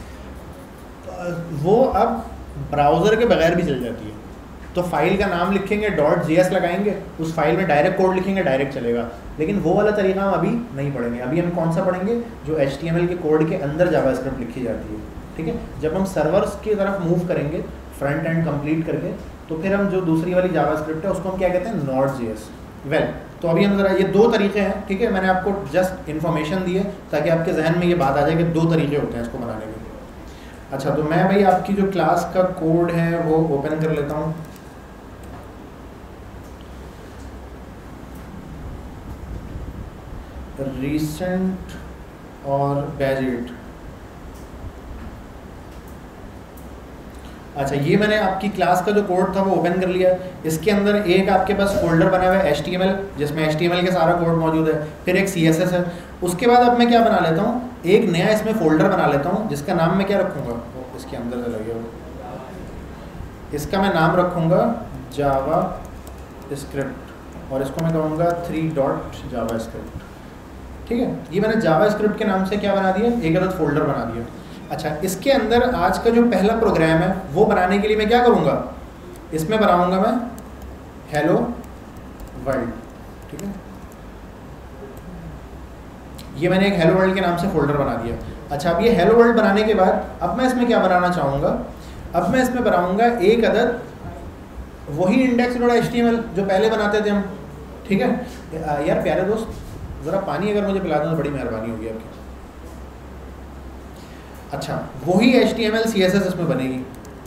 वो अब ब्राउज़र के बगैर भी चल जाती है। तो फाइल का नाम लिखेंगे, डॉट जी एस लगाएंगे, उस फाइल में डायरेक्ट कोड लिखेंगे, डायरेक्ट चलेगा। लेकिन वो वाला तरीका हम अभी नहीं पढ़ेंगे। अभी हम कौन सा पढ़ेंगे? जो एच टी एम एल के कोड के अंदर जावास्क्रिप्ट लिखी जाती है, ठीक है। जब हम सर्वर्स की तरफ मूव करेंगे फ्रंट एंड कंप्लीट करके, तो फिर हम जो दूसरी वाली जावास्क्रिप्ट है उसको हम क्या कहते हैं? Not G S. वेल, तो अभी हम ज़रा ये दो तरीके हैं, ठीक है। मैंने आपको जस्ट इन्फॉर्मेशन दी है ताकि आपके जहन में ये बात आ जाए कि दो तरीके होते हैं इसको बनाने के। अच्छा, तो मैं भाई आपकी जो क्लास का कोड है वो ओपन कर लेता हूँ। रिसेंट और बैजेट। अच्छा, ये मैंने आपकी क्लास का जो कोड था वो ओपन कर लिया। इसके अंदर एक आपके पास फोल्डर बना हुआ है एच टी एम एल, जिसमें एच टी एम एल के सारा कोड मौजूद है। फिर एक सी एस एस है। उसके बाद अब मैं क्या बना लेता हूँ? एक नया इसमें फोल्डर बना लेता हूँ जिसका नाम मैं क्या रखूँगा? इसके अंदर से लगे हो, इसका मैं नाम रखूँगा जावा स्क्रिप्ट, और इसको मैं कहूँगा थ्री डॉट जावा स्क्रिप्ट, ठीक है। ये मैंने जावा स्क्रिप्ट के नाम से क्या बना दिया? एक अलग फोल्डर बना दिया। अच्छा, इसके अंदर आज का जो पहला प्रोग्राम है वो बनाने के लिए मैं क्या करूँगा? इसमें बनाऊँगा मैं हेलो वर्ल्ड, ठीक है। ये मैंने एक हेलो वर्ल्ड के नाम से फोल्डर बना दिया। अच्छा, अब ये हेलो वर्ल्ड बनाने के बाद अब मैं इसमें क्या बनाना चाहूँगा? अब मैं इसमें बनाऊँगा एक अदद वही index dot H T M L जो पहले बनाते थे हम, ठीक है। यार प्यारे दोस्त, ज़रा पानी अगर मुझे पिला दो तो बड़ी मेहरबानी होगी आपकी। अच्छा, वही H T M L C S S इसमें बनेगी,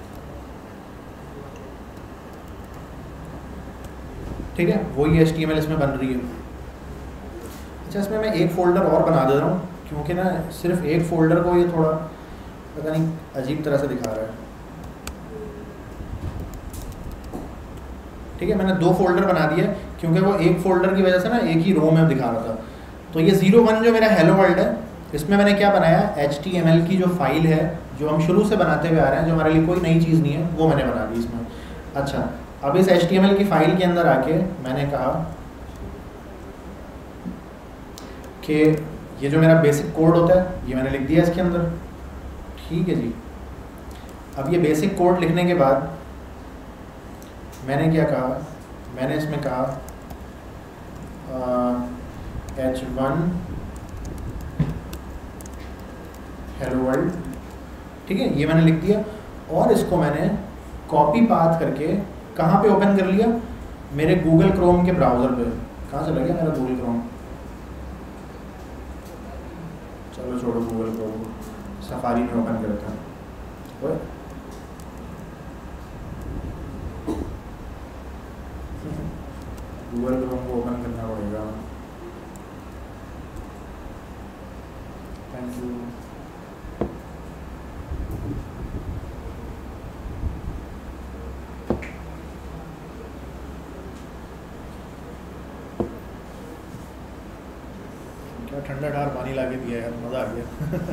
ठीक है। वही एच टी एम एल इसमें बन रही है। अच्छा, इसमें मैं एक फ़ोल्डर और बना दे रहा हूँ क्योंकि ना सिर्फ एक फ़ोल्डर को ये थोड़ा पता नहीं अजीब तरह से दिखा रहा है, ठीक है। मैंने दो फोल्डर बना दिए क्योंकि वो एक फ़ोल्डर की वजह से ना एक ही रो में दिखा रहा था। तो ये ज़ीरो वन जो मेरा हेलो वर्ल्ड है, इसमें मैंने क्या बनाया? एच टी एम एल की जो फाइल है जो हम शुरू से बनाते हुए आ रहे हैं, जो हमारे लिए कोई नई चीज़ नहीं है, वो मैंने बना दी इसमें। अच्छा, अब इस एच टी एम एल की फ़ाइल के अंदर आके मैंने कहा कि ये जो मेरा बेसिक कोड होता है ये मैंने लिख दिया इसके अंदर, ठीक है जी। अब ये बेसिक कोड लिखने के बाद मैंने क्या कहा? मैंने इसमें कहा एच वन हेलो वर्ल्ड, ठीक है। ये मैंने लिख दिया और इसको मैंने कॉपी पाथ करके कहाँ पे ओपन कर लिया? मेरे गूगल क्रोम के ब्राउज़र पे। कहाँ चला गया मेरा गूगल क्रोम? चलो छोड़ो गूगल क्रोम, सफारी में ओपन करता हूँ। गूगल क्रोम को ओपन करना पड़ेगा। Thank you. क्या ठंडा ठार पानी ला के दिया यार, मज़ा आ गया।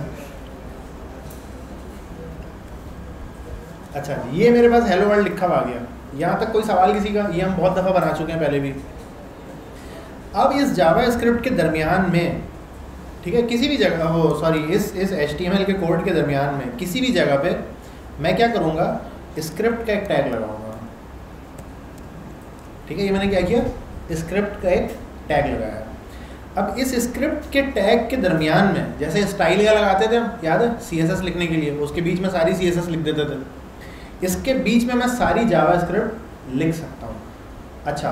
अच्छा, ये मेरे पास हेलो वर्ल्ड लिखा हुआ आ गया। यहाँ तक कोई सवाल किसी का? ये हम बहुत दफ़ा बना चुके हैं पहले भी। अब इस जावा स्क्रिप्ट के दरमियान में, ठीक है, किसी भी जगह हो सॉरी इस इस एच टी एम एल के कोड के दरमियान में किसी भी जगह पे मैं क्या करूँगा? स्क्रिप्ट का एक टैग लगाऊंगा, ठीक है। ये मैंने क्या किया? स्क्रिप्ट का एक टैग लगाया। अब इस स्क्रिप्ट के टैग के दरमियान में जैसे स्टाइल का लगाते थे, याद है, सी एस एस लिखने के लिए, उसके बीच में सारी सी एस एस लिख देते थे। इसके बीच में मैं सारी जावा स्क्रिप्ट लिख सकता हूँ। अच्छा,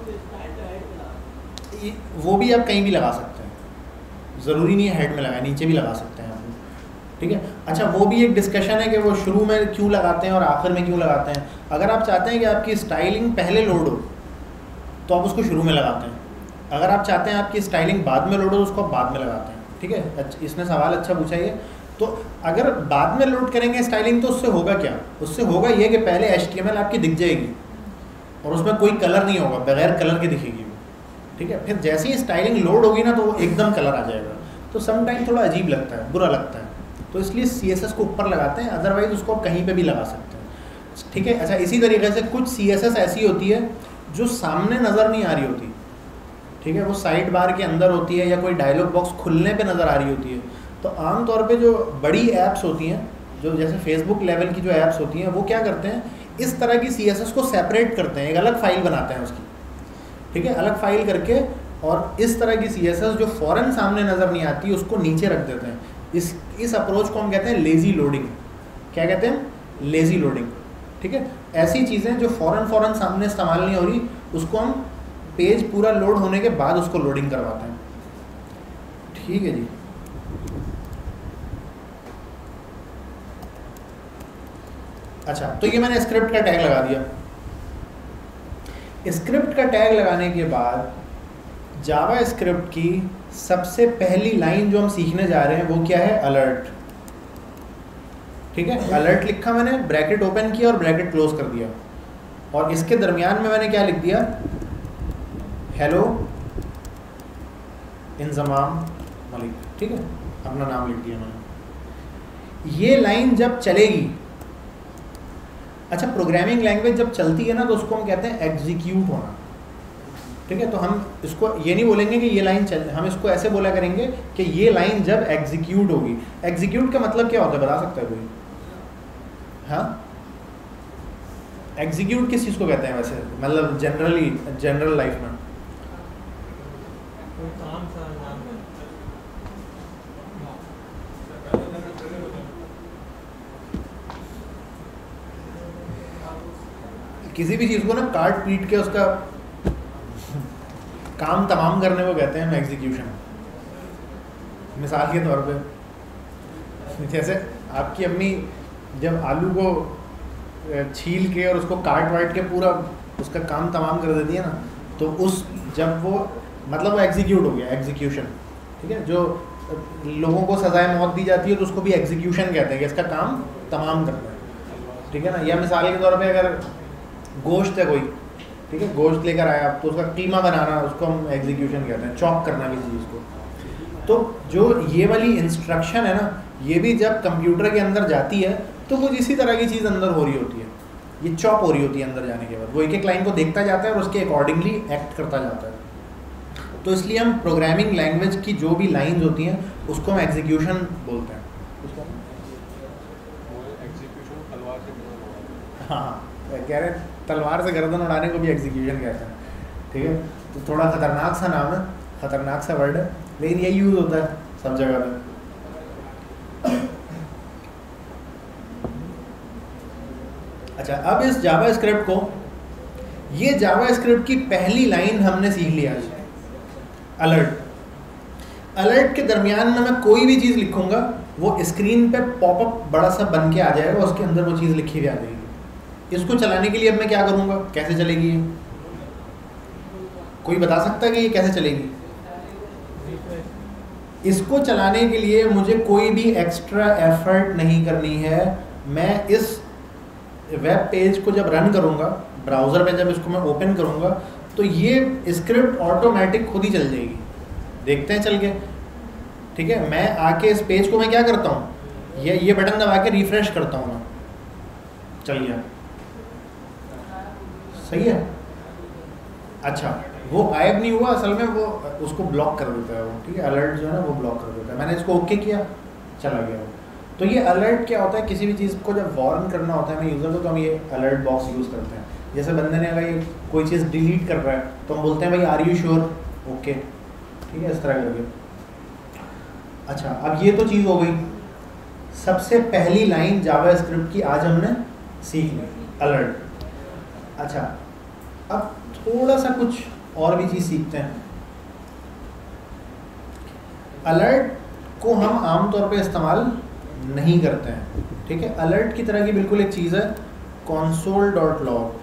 वो भी आप कहीं भी लगा सकते हैं, ज़रूरी नहीं है हेड में लगाए, नीचे भी लगा सकते हैं आप, ठीक है। अच्छा, वो भी एक डिस्कशन है कि वो शुरू में क्यों लगाते हैं और आखिर में क्यों लगाते हैं। अगर आप चाहते हैं कि आपकी स्टाइलिंग पहले लोड हो तो आप उसको शुरू में लगाते हैं। अगर आप चाहते हैं आपकी स्टाइलिंग बाद में लोड हो तो उसको आप बाद में लगाते हैं, ठीक है। अच्छा, इसने सवाल अच्छा पूछा है। तो अगर बाद में लोड करेंगे स्टाइलिंग तो उससे होगा क्या? उससे होगा ये कि पहले एच टी एम एल आपकी दिख जाएगी और उसमें कोई कलर नहीं होगा, बगैर कलर के दिखेगी वो, ठीक है। फिर जैसे ही स्टाइलिंग लोड होगी ना तो वो एकदम कलर आ जाएगा, तो सम टाइम थोड़ा अजीब लगता है, बुरा लगता है। तो इसलिए सी एस एस को ऊपर लगाते हैं, अदरवाइज उसको आप कहीं पर भी लगा सकते हैं, ठीक है। अच्छा, इसी तरीके से कुछ सी एस एस ऐसी होती है जो सामने नज़र नहीं आ रही होती, ठीक है, वो साइड बार के अंदर होती है या कोई डायलॉग बॉक्स खुलने पे नज़र आ रही होती है। तो आमतौर पे जो बड़ी ऐप्स होती हैं, जो जैसे फेसबुक लेवल की जो ऐप्स होती हैं, वो क्या करते हैं, इस तरह की सी एस एस को सेपरेट करते हैं, एक अलग फाइल बनाते हैं उसकी, ठीक है, अलग फाइल करके, और इस तरह की सी एस एस जो फ़ौरन सामने नज़र नहीं आती उसको नीचे रख देते हैं। इस इस अप्रोच को हम कहते हैं लेज़ी लोडिंग। क्या कहते हैं? Lazy loading. ठीक है, ऐसी चीज़ें जो फ़ौरन फ़ौरन सामने इस्तेमाल नहीं हो रही, उसको हम पेज पूरा लोड होने के बाद उसको लोडिंग करवाते हैं। ठीक है जी। अच्छा, तो ये मैंने स्क्रिप्ट का टैग लगा दिया। स्क्रिप्ट का टैग लगाने के बाद जावा स्क्रिप्ट की सबसे पहली लाइन जो हम सीखने जा रहे हैं वो क्या है? अलर्ट। ठीक है, अलर्ट लिखा मैंने, ब्रैकेट ओपन किया और ब्रैकेट क्लोज कर दिया, और इसके दरमियान में मैंने क्या लिख दिया? हेलो इंजमाम मलिक। ठीक है, अपना नाम लिख दिया मैंने। ये लाइन जब चलेगी, अच्छा, प्रोग्रामिंग लैंग्वेज जब चलती है ना तो उसको हम कहते हैं एग्जीक्यूट होना। ठीक है, तो हम इसको ये नहीं बोलेंगे कि ये लाइन चल, हम इसको ऐसे बोला करेंगे कि ये लाइन जब एग्जीक्यूट होगी। एग्जीक्यूट का मतलब क्या होता है, बता सकता है कोई? हाँ, एग्जीक्यूट किस चीज़ को कहते हैं वैसे, मतलब जनरली जनरल लाइफ में? कोई काम सा नाम किसी भी चीज़ को ना काट पीट के उसका काम तमाम करने को कहते हैं हम एग्जीक्यूशन। मिसाल के तौर पे जैसे आपकी अम्मी जब आलू को छील के और उसको काट वाट के पूरा उसका काम तमाम कर देती है ना, तो उस जब वो मतलब वो एग्जीक्यूट हो गया, एग्जीक्यूशन। ठीक है, जो लोगों को सजाए मौत दी जाती है तो उसको भी एग्जीक्यूशन कहते हैं कि इसका काम तमाम करना है। ठीक है ना, या मिसाल के तौर पे अगर गोश्त है कोई, ठीक है, गोश्त लेकर आया आप, तो उसका कीमा बनाना, उसको हम एग्जीक्यूशन कहते हैं, चॉप करना किसी चीज़ को। तो जो ये वाली इंस्ट्रक्शन है ना, ये भी जब कंप्यूटर के अंदर जाती है तो कुछ इसी तरह की चीज़ अंदर हो रही होती है, ये चॉप हो रही होती है अंदर जाने के बाद। वो एक एक लाइन को देखता जाता है और उसके अकॉर्डिंगली एक्ट करता जाता है। तो इसलिए हम प्रोग्रामिंग लैंग्वेज की जो भी लाइन्स होती हैं उसको हम एग्जीक्यूशन बोलते हैं। हाँ, कह रहे तलवार से गर्दन उड़ाने को भी एग्जीक्यूशन कहते हैं। ठीक है, तो थोड़ा ख़तरनाक सा नाम है, ख़तरनाक सा वर्ड है, लेकिन यही यूज़ होता है सब जगह पे। अच्छा, अब इस जावा स्क्रिप्ट को, ये जावा स्क्रिप्ट की पहली लाइन हमने सीख लिया आज, अलर्ट। अलर्ट के दरमियान में मैं कोई भी चीज़ लिखूंगा वो स्क्रीन पे पॉपअप बड़ा सा बन के आ जाएगा, उसके अंदर वो चीज़ लिखी हुई आ जाएगी। इसको चलाने के लिए अब मैं क्या करूँगा, कैसे चलेगी ये? कोई बता सकता है कि ये कैसे चलेगी? इसको चलाने के लिए मुझे कोई भी एक्स्ट्रा एफर्ट नहीं करनी है। मैं इस वेब पेज को जब रन करूँगा, ब्राउज़र पे जब इसको मैं ओपन करूँगा, तो ये स्क्रिप्ट ऑटोमेटिक खुद ही चल जाएगी। देखते हैं चल के। ठीक है, मैं आके इस पेज को मैं क्या करता हूँ, ये ये बटन दबा के रिफ्रेश करता हूँ मैं, चल गया। सही है। अच्छा, वो गायब नहीं हुआ, असल में वो उसको ब्लॉक कर देता है वो। ठीक है, अलर्ट जो है ना वो ब्लॉक कर देता है। मैंने इसको ओके किया, चला गया वो। तो ये अलर्ट क्या होता है, किसी भी चीज़ को जब वार्न करना होता है हमें यूज़र को, तो हम ये अलर्ट बॉक्स यूज़ करते हैं। जैसे बंदे ने अगर ये कोई चीज़ डिलीट कर रहा है तो हम बोलते हैं भाई आर यू श्योर, ओके। ठीक है, इस तरह करके। अच्छा, अब ये तो चीज़ हो गई, सबसे पहली लाइन जावा स्क्रिप्ट की आज हमने सीख ली, अलर्ट। अच्छा, अब थोड़ा सा कुछ और भी चीज़ सीखते हैं। अलर्ट को हम आमतौर पे इस्तेमाल नहीं करते हैं। ठीक है, अलर्ट की तरह की बिल्कुल एक चीज़ है console डॉट लॉग।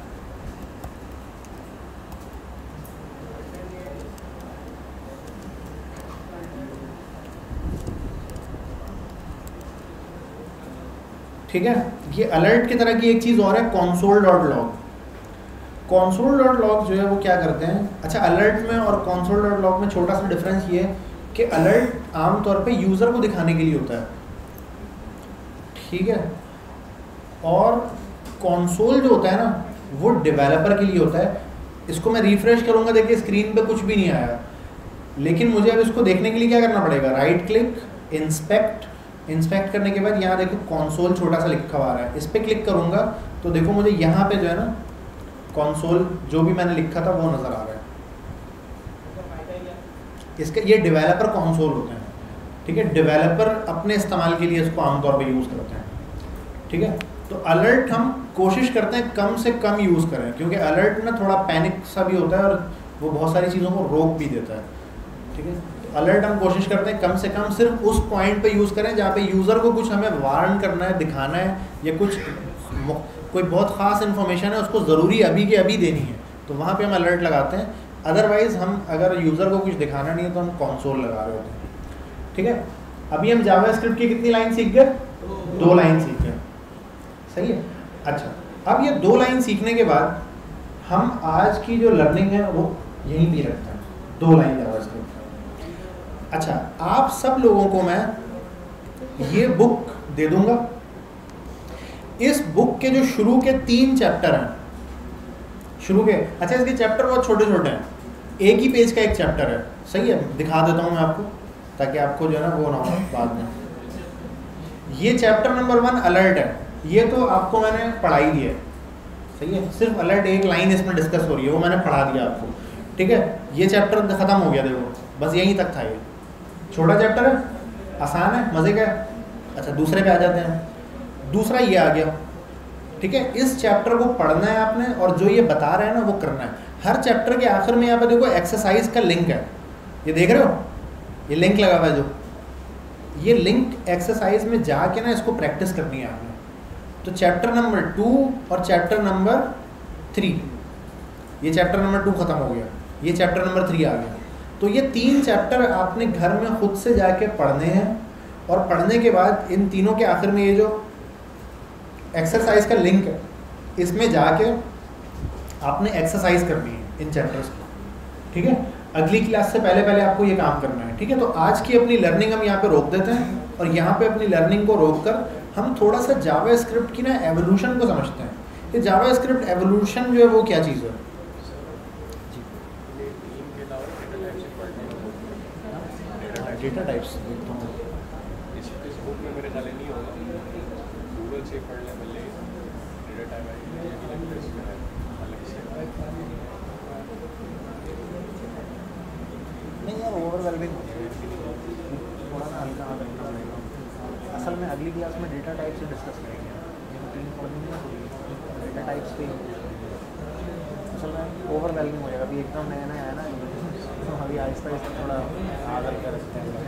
ठीक है, ये अलर्ट की तरह की एक चीज़ और है console dot log. console dot log जो है वो क्या करते हैं, अच्छा, अलर्ट में और console डॉट लॉग में छोटा सा डिफरेंस ये है कि अलर्ट आमतौर पे यूज़र को दिखाने के लिए होता है। ठीक है, और console जो होता है ना वो डेवलपर के लिए होता है। इसको मैं रिफ्रेश करूँगा, देखिए स्क्रीन पे कुछ भी नहीं आया, लेकिन मुझे अब इसको देखने के लिए क्या करना पड़ेगा, राइट क्लिक, इंस्पेक्ट, इंस्पेक्ट करने के बाद यहाँ देखो कंसोल छोटा सा लिखा हुआ आ रहा है, इस पर क्लिक करूँगा तो देखो मुझे यहाँ पे जो है ना कंसोल जो भी मैंने लिखा था वो नज़र आ रहा है। इसके ये डेवलपर कंसोल होते हैं, ठीक है, डेवलपर अपने इस्तेमाल के लिए इसको आमतौर पे यूज़ करते हैं, ठीक है। तो अलर्ट हम कोशिश करते हैं कम से कम यूज़ करें, क्योंकि अलर्ट ना थोड़ा पैनिक सा भी होता है और वो बहुत सारी चीज़ों को रोक भी देता है, ठीक है। तो अलर्ट हम कोशिश करते हैं कम से कम सिर्फ उस पॉइंट पे यूज़ करें जहाँ पे यूज़र को कुछ हमें वार्न करना है, दिखाना है, या कुछ कोई बहुत ख़ास इन्फॉर्मेशन है उसको ज़रूरी अभी के अभी देनी है, तो वहाँ पे हम अलर्ट लगाते हैं। अदरवाइज़ हम अगर यूज़र को कुछ दिखाना नहीं है तो हम कंसोल लगा रहे होते हैं, ठीक है। अभी हम जावास्क्रिप्ट की कितनी लाइन सीख गए, दो लाइन सीख गए, सही है। अच्छा, अब ये दो लाइन सीखने के बाद हम आज की जो लर्निंग है वो यहीं भी रखते हैं, दो लाइन जावास्क्रिप्ट। अच्छा, आप सब लोगों को मैं ये बुक दे दूंगा, इस बुक के जो शुरू के तीन चैप्टर हैं, शुरू के, अच्छा इसके चैप्टर बहुत छोटे छोटे हैं, एक ही पेज का एक चैप्टर है, सही है, दिखा देता हूँ मैं आपको ताकि आपको जो है ना वो ना हो बाद में। ये चैप्टर नंबर वन अलर्ट है, ये तो आपको मैंने पढ़ाई दी है, सही है, सिर्फ अलर्ट एक लाइन इसमें डिस्कस हो रही है, वो मैंने पढ़ा दिया आपको, ठीक है। ये चैप्टर ख़त्म हो गया, देखो बस यहीं तक था, ये छोटा चैप्टर है, आसान है, मज़े का है। अच्छा दूसरे पे आ जाते हैं, दूसरा ये आ गया, ठीक है। इस चैप्टर को पढ़ना है आपने और जो ये बता रहे हैं ना वो करना है। हर चैप्टर के आखिर में यहाँ पे देखो एक्सरसाइज का लिंक है, ये देख रहे हो, ये लिंक लगा हुआ है, जो ये लिंक एक्सरसाइज में जाके ना इसको प्रैक्टिस करनी है आपने। तो चैप्टर नंबर टू और चैप्टर नंबर थ्री, ये चैप्टर नंबर टू ख़त्म हो गया, ये चैप्टर नंबर थ्री आ गया। तो ये तीन चैप्टर आपने घर में खुद से जाके पढ़ने हैं, और पढ़ने के बाद इन तीनों के आखिर में ये जो एक्सरसाइज का लिंक है इसमें जाके आपने एक्सरसाइज करनी है इन चैप्टर्स की, ठीक है। अगली क्लास से पहले पहले आपको ये काम करना है, ठीक है। तो आज की अपनी लर्निंग हम यहाँ पे रोक देते हैं, और यहाँ पे अपनी लर्निंग को रोक कर हम थोड़ा सा जावास्क्रिप्ट की ना एवोल्यूशन को समझते हैं। ये जावास्क्रिप्ट एवोल्यूशन जो है वो क्या चीज़ है, डेटा टाइप्स देखता हूँ इस इस बुक में मेरे ख्याल नहीं होगा, गूगल से पढ़ ले पहले डेटा टाइप अलग से नहीं यार, ओवरवेलमिंग थोड़ा ना हल्का हाथ रखना पड़ेगा। असल में अगली क्लास में डेटा टाइप से डिस्कस करेंगे, ये तो तीन पढ़ेंगे ना, डेटा टाइप्स पे असल में ओवरवेलमिंग हो जाएगा। अभी एकदम नया नया है ना, तो अभी आहिस्ता आहिस्ता थोड़ा आगे कर रखते हैं।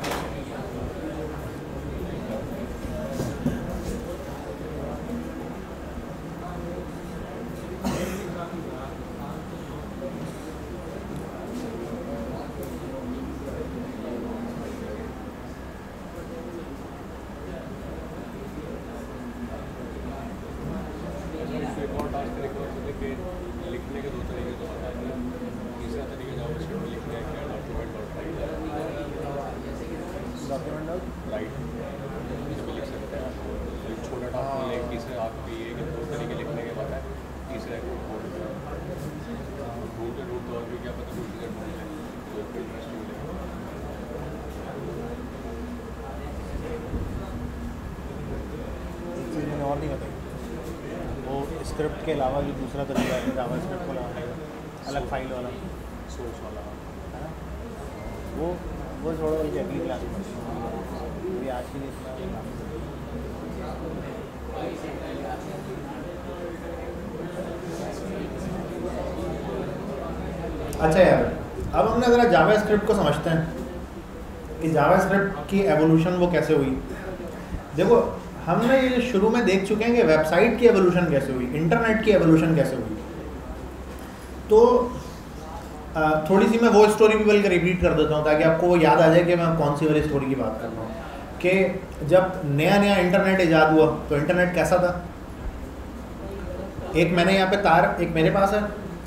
लिखने के दो तरीके तो पता है, तीसरा तरीका जावास्क्रिप्ट लिखने का डॉक्यूमेंट और डॉक्यूमेंट और राइट, इसमें लिख सकते हैं आप। एक छोटा डॉक्यूमेंट लें, तीसरे आप ये कि दो तरीके लिखने के बाद है, तीसरा एक कोड ढूंढ के ढूंढ और भी क्या पता दूसरी जगह ढूंढ लें तो इंटरेस्टिंग लगेगा। एक चीज़ मैंने और नहीं बताई, वो स्क्रिप्ट के अलावा जो दूसरा तरीका है जावास्क्रिप्ट को लगाने का, अलग फाइल वाला, सोर्स वाला है ना, वो वो छोड़ो, बल्कि अगली क्लास में, अभी आज के लिए इतना। अच्छा यार, अब हमने ज़रा जावास्क्रिप्ट को समझते हैं कि जावास्क्रिप्ट की एवोल्यूशन वो कैसे हुई। देखो हमने ये शुरू में देख चुके हैं कि वेबसाइट की एवोल्यूशन कैसे हुई, इंटरनेट की एवोल्यूशन कैसे हुई। तो थोड़ी सी मैं वो स्टोरी भी बल्कि रिपीट कर देता हूँ ताकि आपको वो याद आ जाए कि मैं कौन सी वाली स्टोरी की बात कर रहा हूँ। कि जब नया नया इंटरनेट ईजाद हुआ तो इंटरनेट कैसा था, एक मैंने यहाँ पे तार, एक मेरे पास है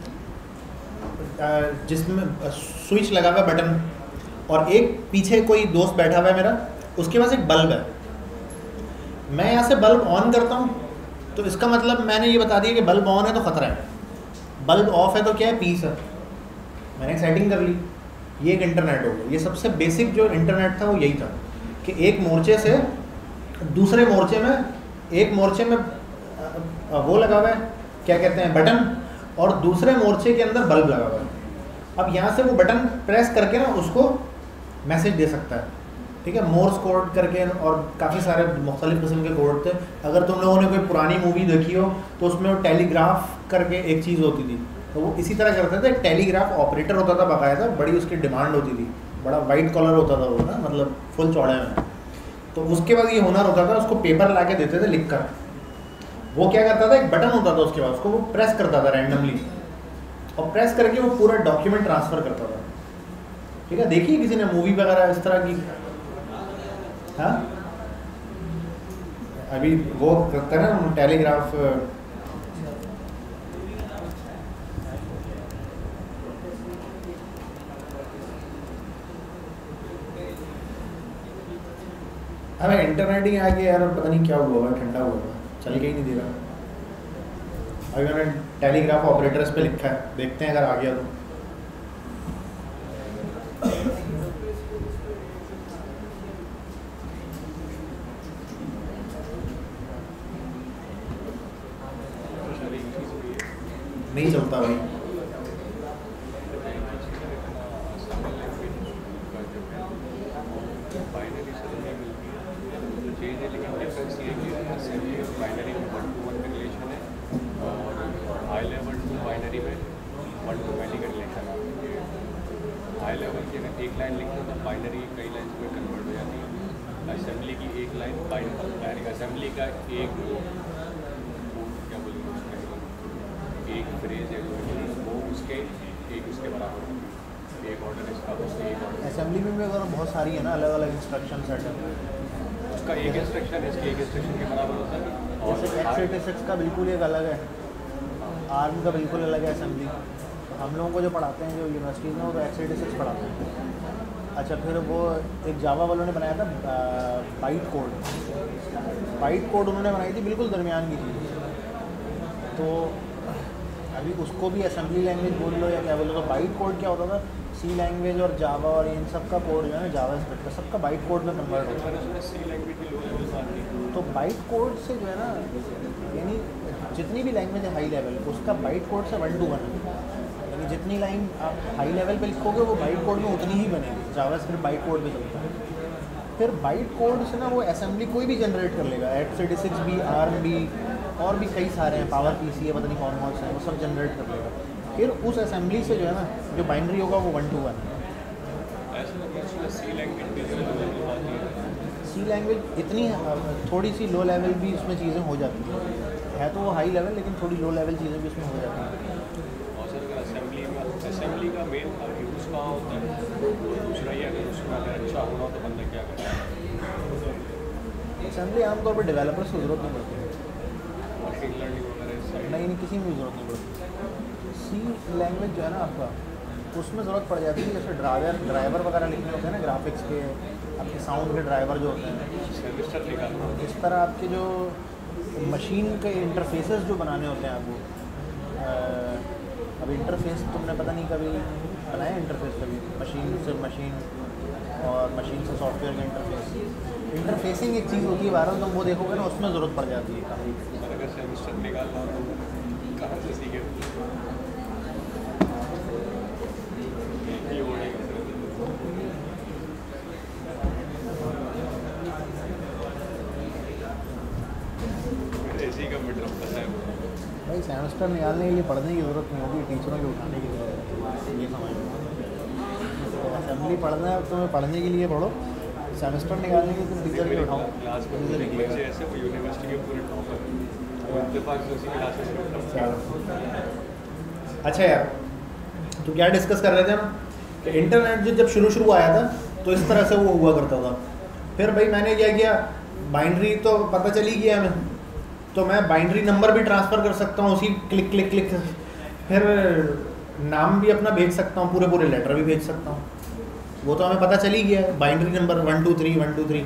जिसमें स्विच लगा हुआ बटन, और एक पीछे कोई दोस्त बैठा हुआ है मेरा, उसके पास एक बल्ब है। मैं यहाँ से बल्ब ऑन करता हूँ तो इसका मतलब मैंने ये बता दिया कि बल्ब ऑन है तो ख़तरा है। बल्ब ऑफ है तो क्या है, पीस है, मैंने सेटिंग कर ली, ये एक इंटरनेट हो गया। ये सबसे बेसिक जो इंटरनेट था वो यही था कि एक मोर्चे से दूसरे मोर्चे में, एक मोर्चे में वो लगा हुआ है क्या कहते हैं बटन, और दूसरे मोर्चे के अंदर बल्ब लगा हुआ है। अब यहाँ से वो बटन प्रेस करके ना उसको मैसेज दे सकता है, ठीक है, मोर्स कोड करके, और काफ़ी सारे मुख्तलिफ किस्म के कोड थे। अगर तुम लोगों ने कोई पुरानी मूवी देखी हो तो उसमें वो टेलीग्राफ करके एक चीज़ होती थी, तो वो इसी तरह करते थे। टेलीग्राफ ऑपरेटर होता था बाकायदा, बड़ी उसकी डिमांड होती थी, बड़ा वाइट कॉलर होता था वो ना, मतलब फुल चौड़े में। तो उसके बाद ये हुनर होता था, उसको पेपर ला के देते थे लिख कर, वो क्या करता था, एक बटन होता था उसके बाद, उसको वो प्रेस करता था रैंडमली, और प्रेस करके वो पूरा डॉक्यूमेंट ट्रांसफ़र करता था। ठीक है, देखिए किसी ने मूवी वगैरह इस तरह की? हाँ, अभी वो करता है ना टेलीग्राफ, अबे इंटरनेट ही आ गया यार, पता नहीं क्या हुआ है, ठंडा हुआ है, चल के ही नहीं दे रहा। अभी मैंने टेलीग्राफ ऑपरेटर्स पे लिखा है, देखते हैं अगर आ गया तो। नहीं चलता भाई, एक लाइन लिखते तो बाइनरी कई लाइन में कन्वर्ट हो जाती है। असेंबली की एक लाइन बाइनरी, असेंबली का एक क्या बोलेंगे, एक फ्रेज है वो उसके एक उसके बराबर होती है, एक ऑर्डर इसका उससे एक ऑर्डर। असेंबली में भी अगर बहुत सारी है ना अलग अलग इंस्ट्रक्शन सेट है, उसका एक इंस्ट्रक्शन इसके एक इंस्ट्रक्शन के बराबर होता है। और जैसे एक्स एटी सिक्स का बिल्कुल एक अलग है, आर्म का बिल्कुल अलग है असेंबली। हम लोगों को जो पढ़ाते हैं जो यूनिवर्सिटीज़ में वो तो एक्स एटी सिक्स पढ़ाते हैं। अच्छा, फिर वो एक जावा वालों ने बनाया था बाइट कोड, बाइट कोड उन्होंने बनाई थी बिल्कुल दरमियान की चीज़। तो अभी उसको भी असेंबली लैंग्वेज बोल लो या क्या बोलो, तो बाइट कोड क्या होता था, सी लैंग्वेज और जावा और इन सब का कोड जो है ना, जावा स्क्रिप्ट का सबका बाइट कोड में कन्वर्ट होता है। सी लैंग्वेज की लो लेवल बात नहीं, तो बाइट कोड से जो है ना, यानी जितनी भी लैंग्वेज है हाई लेवल, उसका बाइट कोड से वन टू वन है। यानी जितनी लाइन आप हाई लेवल पे लिखोगे वो बाइट कोड में उतनी ही बनेगी। जावा स्क्रिप्ट बाइट कोड पे चलता है। फिर बाइट कोड से ना वो असेंबली कोई भी जनरेट कर लेगा, एक्स एटी सिक्स भी, आर्म भी, और भी कई सारे हैं, पावर पी सी है, पता नहीं कौन कौन से हैं, वो सब जनरेट कर लेगा। फिर उस असेंबली से जो है ना जो बाइनरी होगा वो वन टू वन है। सी लैंग्वेज सी लैंग्वेज इतनी थोड़ी सी लो लेवल भी उसमें चीज़ें हो जाती हैं, है तो वो हाई लेवल लेकिन थोड़ी लो लेवल चीज़ें भी उसमें हो जाती हैं। और सर अगर असेंबली में असेंबली का मेन यूज़ कहाँ होता है, और दूसरा ये अगर उसमें अगर अच्छा होना तो बंदा क्या करता है। असेंबली आमतौर पर डेवलपर्स की ज़रूरत नहीं पड़ती, मशीन लर्निंग वगैरह नहीं नहीं किसी में भी ज़रूरत नहीं पड़ती। सी लैंग्वेज जो है ना आपका, उसमें ज़रूरत पड़ जाती है, जैसे ड्राइवर ड्राइवर वगैरह लिखने होते हैं ना, ग्राफिक्स के, आपके साउंड के ड्राइवर जो होते हैं, सेमिस्टर निकालना, इस तरह आपके जो मशीन के इंटरफेसेस जो बनाने होते हैं आपको। अब इंटरफेस तुमने पता नहीं कभी बनाया इंटरफेस कभी, मशीन से मशीन और मशीन से सॉफ्टवेयर का इंटरफेस। इंटरफेसिंग एक चीज़ होती है बारह, तुम वो देखोगे ना उसमें ज़रूरत पड़ जाती है काफ़ी। और अगर सेमिस्टर निकालना हो तो कहाँ से सीखे ऐसे ही कंप्यूटर पता है भाई, सेमेस्टर निकालने के लिए पढ़ने की ज़रूरत नहीं होगी, टीचरों के उठाने की ज़रूरत है, ये समझ लो। तो असेंबली पढ़ना है तुम्हें, पढ़ने के लिए पढ़ो, सेमेस्टर निकालने के लिए तुम टीचर के उठाओ। क्लास में जो बच्चे ऐसे वो यूनिवर्सिटी के पूरे टॉपर उनके पास उसी क्लास में। अच्छा यार, तो क्या डिस्कस कर रहे थे हम कि इंटरनेट जो जब शुरू शुरू आया था तो इस तरह से वो हुआ करता था। फिर भाई मैंने क्या किया, बाइनरी तो पता चली गया हमें, तो मैं बाइनरी नंबर भी ट्रांसफ़र कर सकता हूँ उसी क्लिक क्लिक क्लिक। फिर नाम भी अपना भेज सकता हूँ, पूरे पूरे लेटर भी भेज सकता हूँ, वो तो हमें पता चल ही गया है। Binary number one two three one two three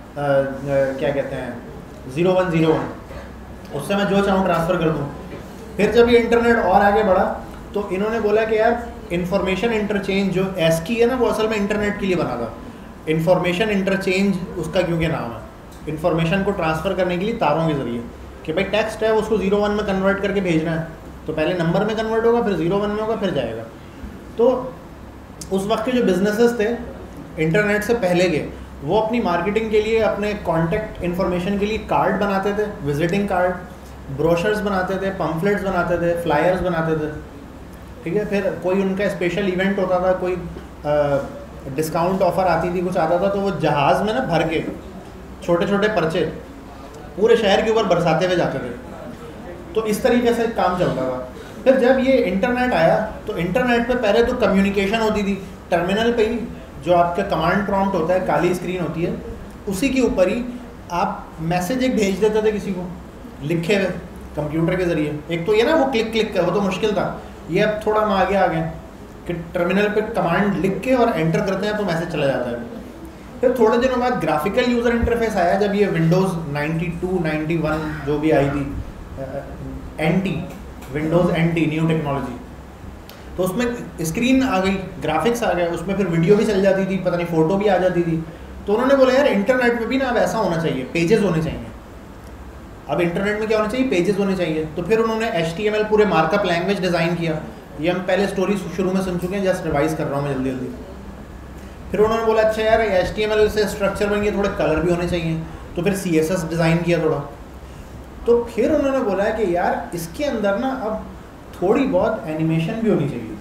क्या कहते हैं ज़ीरो वन ज़ीरो वन, उससे मैं जो चाहूँ ट्रांसफ़र कर दूँ। फिर जब ये इंटरनेट और आगे बढ़ा तो इन्होंने बोला कि यार इंफॉर्मेशन इंटरचेंज जो एसकी है ना, वो असल में इंटरनेट के लिए बना था। इंफॉर्मेशन इंटरचेंज उसका क्योंकि नाम है, इंफॉर्मेशन को ट्रांसफ़र करने के लिए तारों के ज़रिए, कि भाई टेक्स्ट है उसको ज़ीरो वन में कन्वर्ट करके भेजना है, तो पहले नंबर में कन्वर्ट होगा, फिर ज़ीरो वन में होगा, फिर जाएगा। तो उस वक्त के जो बिजनेसेस थे इंटरनेट से पहले के, वो अपनी मार्केटिंग के लिए अपने कॉन्टैक्ट इन्फॉर्मेशन के लिए कार्ड बनाते थे, विजिटिंग कार्ड, ब्रोशर्स बनाते थे, पम्फलेट्स बनाते थे, फ्लायर्स बनाते थे, ठीक है। फिर कोई उनका स्पेशल इवेंट होता था, कोई डिस्काउंट ऑफर आती थी, कुछ आता था, तो वो जहाज़ में ना भर के छोटे छोटे पर्चे पूरे शहर के ऊपर बरसाते हुए जाते थे। तो इस तरीके से काम चलता था। फिर जब ये इंटरनेट आया तो इंटरनेट पे पहले तो कम्युनिकेशन होती थी टर्मिनल पे ही, जो आपका कमांड प्रॉम्प्ट होता है, काली स्क्रीन होती है, उसी के ऊपर ही आप मैसेज एक भेज देते थे किसी को लिखे हुए कंप्यूटर के ज़रिए। एक तो ये ना वो क्लिक क्लिक कर, वो तो मुश्किल था, ये अब थोड़ा हम आगे आ गए कि टर्मिनल पे कमांड लिख के और एंटर करते हैं तो मैसेज चला जाता है। फिर थोड़े दिनों बाद ग्राफिकल यूज़र इंटरफेस आया, जब ये Windows ninety two ninety one जो भी आई थी, N T Windows N T new technology, तो उसमें स्क्रीन आ गई, ग्राफिक्स आ गए, उसमें फिर वीडियो भी चल जाती थी, पता नहीं फ़ोटो भी आ जाती थी। तो उन्होंने बोला यार इंटरनेट में भी ना अब ऐसा होना चाहिए, पेजेस होने चाहिए। अब इंटरनेट में क्या होना चाहिए, पेजेस होने चाहिए। तो फिर उन्होंने एच टी एम एल पूरे मार्कअप लैंग्वेज डिज़ाइन किया। ये हम पहले स्टोरी शुरू में सुन चुके हैं, जस्ट रिवाइज कर रहा हूँ मैं जल्दी जल्दी। फिर उन्होंने बोला अच्छा यार एच टी एम एल से स्ट्रक्चर बन गया, थोड़े कलर भी होने चाहिए, तो फिर सी एस एस डिज़ाइन किया थोड़ा। तो फिर उन्होंने बोला कि यार इसके अंदर ना अब थोड़ी बहुत एनिमेशन भी होनी चाहिए,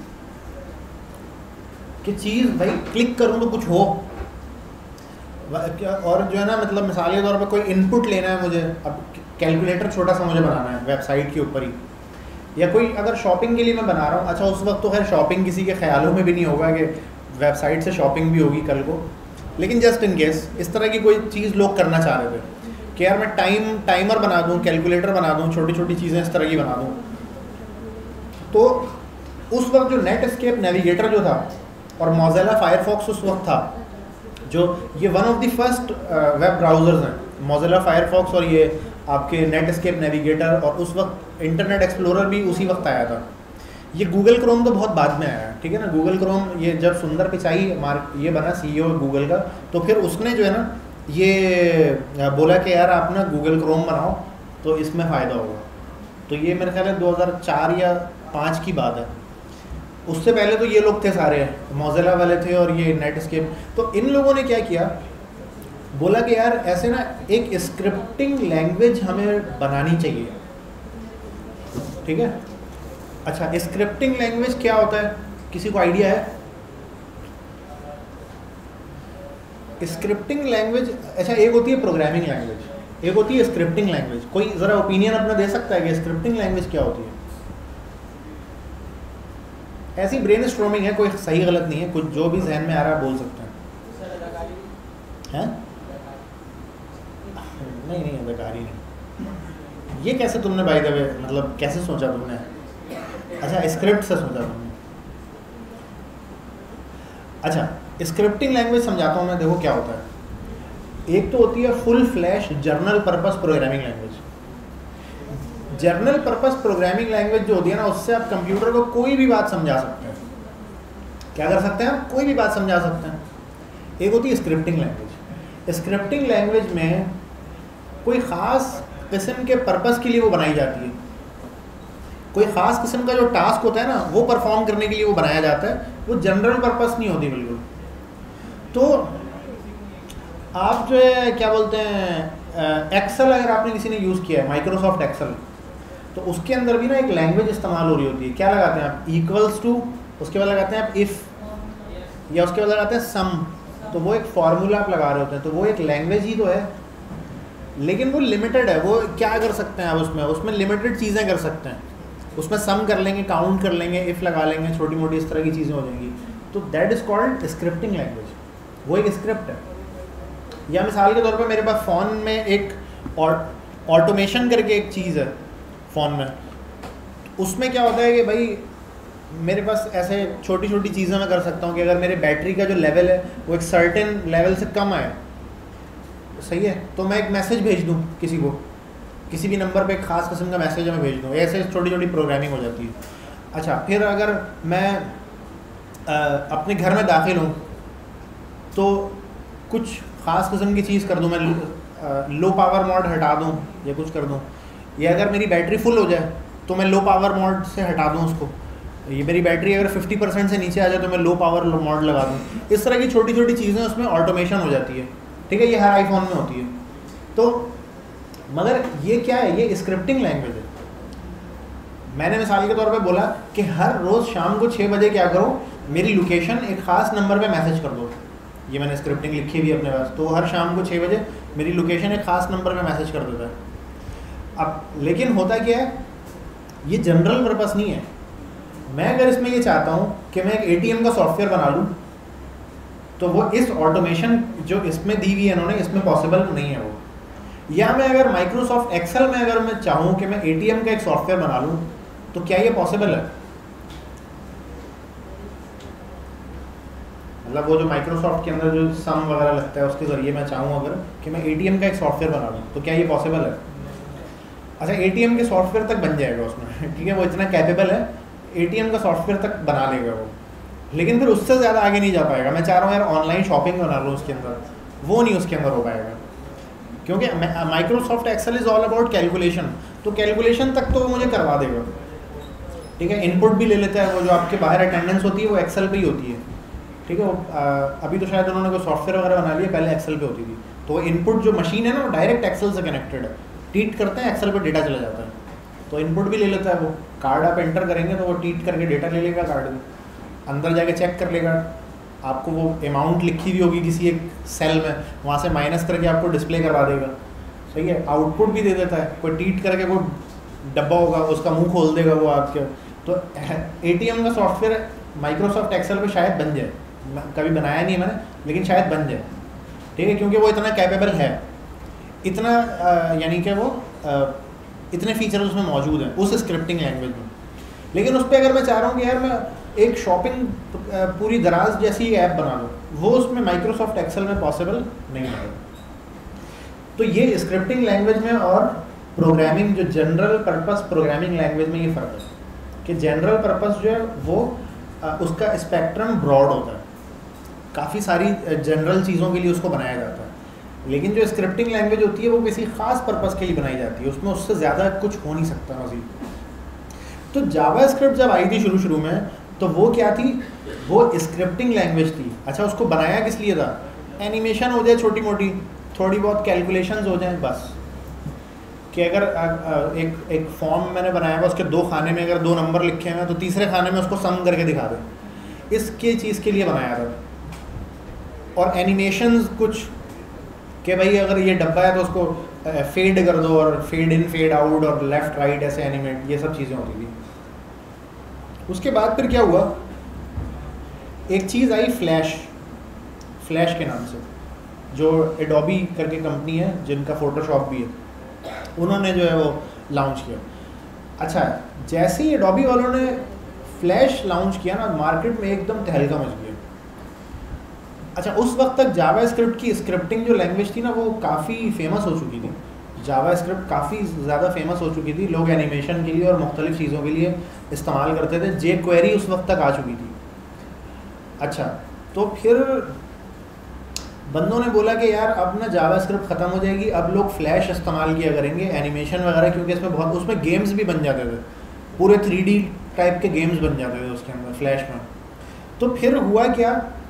कि चीज़ भाई क्लिक करूँ तो कुछ हो। और जो है ना, मतलब मिसाल के तौर पर कोई इनपुट लेना है मुझे, अब कैलकुलेटर छोटा सा मुझे बनाना है वेबसाइट के ऊपर ही, या कोई अगर शॉपिंग के लिए मैं बना रहा हूँ, अच्छा उस वक्त तो खैर शॉपिंग किसी के ख्यालों में भी नहीं होगा कि वेबसाइट से शॉपिंग भी होगी कल को, लेकिन जस्ट इन केस इस तरह की कोई चीज़ लोग करना चाह रहे थे कि यार मैं टाइम टाइमर बना दूँ, कैलकुलेटर बना दूँ, छोटी छोटी चीज़ें इस तरह की बना दूँ। तो उस वक्त जो नेट एस्केप नेविगेटर जो था और मोज़िला फायरफॉक्स उस वक्त था, जो ये one of the first web browsers हैं, मोज़िला फायरफॉक्स और ये आपके नेट एस्केप नेविगेटर, और उस वक्त इंटरनेट एक्सप्लोरर भी उसी वक्त आया था। ये गूगल क्रोम तो बहुत बाद में आया, ठीक है ना। गूगल क्रोम ये जब सुंदर पिचाई मार्क ये बना सी ई ओ गूगल का, तो फिर उसने जो है ना ये बोला कि यार आप ना गूगल क्रोम बनाओ तो इसमें फ़ायदा होगा। तो ये मेरे ख्याल है दो हज़ार चार या पाँच की बात है। उससे पहले तो ये लोग थे सारे, मोज़िला वाले थे और ये नेट एस्केप। तो इन लोगों ने क्या किया, बोला कि यार ऐसे ना एक स्क्रिप्टिंग लैंग्वेज हमें बनानी चाहिए, ठीक है। अच्छा स्क्रिप्टिंग लैंग्वेज क्या होता है, किसी को आइडिया है? स्क्रिप्टिंग लैंग्वेज, अच्छा एक होती है प्रोग्रामिंग लैंग्वेज, एक होती है स्क्रिप्टिंग लैंग्वेज। कोई ज़रा ओपिनियन अपना दे सकता है कि स्क्रिप्टिंग लैंग्वेज क्या होती है? ऐसी ब्रेन स्ट्रोमिंग है, कोई सही गलत नहीं है, कुछ जो भी जहन में आ रहा है बोल सकते हैं। हैं? नहीं नहीं अदाकारी नहीं। ये कैसे तुमने बाय द वे, मतलब कैसे सोचा तुमने? अच्छा स्क्रिप्ट से सोचा तुमने। अच्छा स्क्रिप्टिंग लैंग्वेज समझाता हूँ मैं, देखो क्या होता है। एक तो होती है full flash general purpose programming language. General purpose programming language जो होती है ना, उससे आप कंप्यूटर को कोई भी बात समझा सकते हैं। क्या कर सकते हैं आप? कोई भी बात समझा सकते हैं। एक होती है स्क्रिप्टिंग लैंग्वेज। स्क्रिप्टिंग लैंग्वेज में कोई ख़ास किस्म के पर्पस के लिए वो बनाई जाती है, कोई ख़ास किस्म का जो टास्क होता है ना वो परफॉर्म करने के लिए वो बनाया जाता है। वो जनरल पर्पस नहीं होती बिल्कुल। तो आप जो है क्या बोलते हैं, एक्सेल अगर आपने किसी ने यूज़ किया है, माइक्रोसॉफ्ट एक्सेल, तो उसके अंदर भी ना एक लैंग्वेज इस्तेमाल हो रही होती है। क्या लगाते हैं आप? इक्वल्स टू, उसके बाद लगाते हैं आप इफ़, या उसके बाद लगाते हैं सम। तो वो एक फार्मूला आप लगा रहे होते हैं, तो वो एक लैंग्वेज ही तो है, लेकिन वो लिमिटेड है। वो क्या कर सकते हैं आप उसमें? उसमें लिमिटेड चीज़ें कर सकते हैं। उसमें सम कर लेंगे, काउंट कर लेंगे, इफ़ लगा लेंगे, छोटी मोटी इस तरह की चीज़ें हो जाएंगी। तो that is called scripting language. वो एक स्क्रिप्ट है। या मिसाल के तौर पे मेरे पास फ़ोन में एक ऑटोमेशन करके एक चीज़ है फ़ोन में। उसमें क्या होता है कि भाई मेरे पास ऐसे छोटी छोटी चीज़ें मैं कर सकता हूँ कि अगर मेरे बैटरी का जो लेवल है वो एक सर्टेन लेवल से कम आए, सही है, तो मैं एक मैसेज भेज दूँ किसी को किसी भी नंबर पे एक ख़ास किस्म का मैसेज मैं भेज दूँ, ऐसे छोटी छोटी प्रोग्रामिंग हो जाती है। अच्छा, फिर अगर मैं आ, अपने घर में दाखिल हूँ तो कुछ ख़ास किस्म की चीज़ कर दूँ, मैं लो पावर मोड हटा दूँ या कुछ कर दूँ, या अगर मेरी बैटरी फुल हो जाए तो मैं लो पावर मोड से हटा दूँ उसको, ये मेरी बैटरी अगर फिफ्टी परसेंट से नीचे आ जाए तो मैं लो पावर मोड लगा दूँ। इस तरह की छोटी छोटी चीज़ें उसमें ऑटोमेशन हो जाती है, ठीक है, ये हर आईफोन में होती है। तो मगर ये क्या है, ये स्क्रिप्टिंग लैंग्वेज है। मैंने मिसाल के तौर पे बोला कि हर रोज़ शाम को छः बजे क्या करो, मेरी लोकेशन एक ख़ास नंबर पे मैसेज कर दो, ये मैंने स्क्रिप्टिंग लिखी हुई है अपने पास। तो हर शाम को छः बजे मेरी लोकेशन एक ख़ास नंबर पे मैसेज कर देता है। अब लेकिन होता क्या है, ये जनरल पर्पस नहीं है। मैं अगर इसमें ये चाहता हूँ कि मैं एक एटीएम का सॉफ्टवेयर बना लूँ तो वो इस ऑटोमेशन जो इसमें दी हुई है इन्होंने, इसमें पॉसिबल नहीं है वो। या मैं अगर माइक्रोसॉफ्ट एक्सेल में अगर मैं चाहूँ कि मैं एटीएम का एक सॉफ्टवेयर बना लूँ तो क्या ये पॉसिबल है? मतलब वो जो माइक्रोसॉफ्ट के अंदर जो सम वगैरह लगता है उसके ज़रिए मैं चाहूँ अगर कि मैं एटीएम का एक सॉफ्टवेयर बना लूँ तो क्या ये पॉसिबल है? अच्छा, एटीएम के सॉफ्टवेयर तक बन जाएगा उसमें, ठीक है, वो इतना कैपेबल है, एटीएम का सॉफ्टवेयर तक बना लेगा वो, लेकिन फिर उससे ज़्यादा आगे नहीं जा पाएगा। मैं चाह रहा हूँ यार ऑनलाइन शॉपिंग बना लूँ उसके अंदर, वो नहीं उसके अंदर हो पाएगा, क्योंकि Microsoft Excel is all about calculation. तो कैलकुलेशन तक तो वो मुझे करवा देगा, ठीक है। इनपुट भी ले लेता है, वो जो आपके बाहर अटेंडेंस होती है वो एक्सेल पे ही होती है, ठीक है। वो अभी तो शायद उन्होंने कोई सॉफ्टवेयर वगैरह बना लिया, पहले एक्सेल पे होती थी। तो वो इनपुट जो मशीन है ना वो डायरेक्ट एक्सेल से कनेक्टेड है, टीट करते हैं एक्सेल पे डेटा चला जाता है, तो इनपुट भी ले लेता है वो। कार्ड आप एंटर करेंगे तो वो टीट करके डेटा ले लेगा, कार्ड में अंदर जाके चेक कर लेगा, आपको वो अमाउंट लिखी हुई होगी किसी एक सेल में, वहाँ से माइनस करके आपको डिस्प्ले करवा देगा, सही है। आउटपुट भी दे देता है, कोई टीट करके वो डब्बा होगा उसका मुंह खोल देगा वो आपके। तो एटीएम का सॉफ्टवेयर माइक्रोसॉफ्ट एक्सेल पे शायद बन जाए, कभी बनाया नहीं मैंने, लेकिन शायद बन जाए, ठीक है, क्योंकि वो इतना कैपेबल है, इतना यानी कि वो आ, इतने फीचर उसमें मौजूद हैं उस स्क्रिप्टिंग लैंग्वेज में। लेकिन उस पर अगर मैं चाह रहा हूँ कि यार मैं एक शॉपिंग पूरी दराज जैसी ऐप बना लूँ, वो उसमें माइक्रोसॉफ्ट एक्सेल में पॉसिबल नहीं है। तो ये स्क्रिप्टिंग लैंग्वेज में और प्रोग्रामिंग जो जनरल पर्पस प्रोग्रामिंग लैंग्वेज में ये फ़र्क है कि जनरल पर्पस जो है वो आ, उसका स्पेक्ट्रम ब्रॉड होता है, काफ़ी सारी जनरल चीज़ों के लिए उसको बनाया जाता है। लेकिन जो स्क्रिप्टिंग लैंग्वेज होती है वो किसी ख़ास पर्पस के लिए बनाई जाती है, उसमें उससे ज़्यादा कुछ हो नहीं सकता मज़ीद। तो जावा स्क्रिप्ट जब आई थी शुरू शुरू में तो वो क्या थी, वो स्क्रिप्टिंग लैंग्वेज थी। अच्छा, उसको बनाया किस लिए था? एनिमेशन हो जाए छोटी मोटी, थोड़ी बहुत कैलकुलेशंस हो जाएं बस, कि अगर एक एक फॉर्म मैंने बनाया हुआ उसके दो खाने में अगर दो नंबर लिखे हैं तो तीसरे खाने में उसको सम करके दिखा दें, इसके चीज़ के लिए बनाया था। और एनिमेशंस कुछ कि भाई अगर ये डब्बा है तो उसको फेड कर दो और फेड इन फेड आउट और लेफ़्ट राइट ऐसे एनिमेट, ये सब चीज़ें होती थी। उसके बाद फिर क्या हुआ, एक चीज़ आई फ्लैश, फ्लैश के नाम से, जो एडोबी करके कंपनी है जिनका फोटोशॉप भी है, उन्होंने जो है वो लॉन्च किया। अच्छा, जैसे ही एडोबी वालों ने फ्लैश लॉन्च किया ना, मार्केट में एकदम तहलका मच गया। अच्छा, उस वक्त तक जावा स्क्रिप्ट की स्क्रिप्टिंग जो लैंग्वेज थी ना वो काफ़ी फेमस हो चुकी थी, जावा स्क्रिप्ट काफ़ी ज़्यादा फेमस हो चुकी थी, लोग एनिमेशन के लिए और मुख्तलिफ़ चीज़ों के लिए इस्तेमाल करते थे, जे क्वेरी उस वक्त तक आ चुकी थी। अच्छा, तो फिर बंदों ने बोला कि यार अब ना जावा स्क्रिप्ट ख़त्म हो जाएगी, अब लोग फ्लैश इस्तेमाल किया करेंगे एनिमेशन वगैरह, क्योंकि इसमें बहुत, उसमें गेम्स भी बन जाते थे, पूरे थ्री डी टाइप के गेम्स बन जाते थे उसके अंदर फ्लैश में। तो फिर हुआ क्या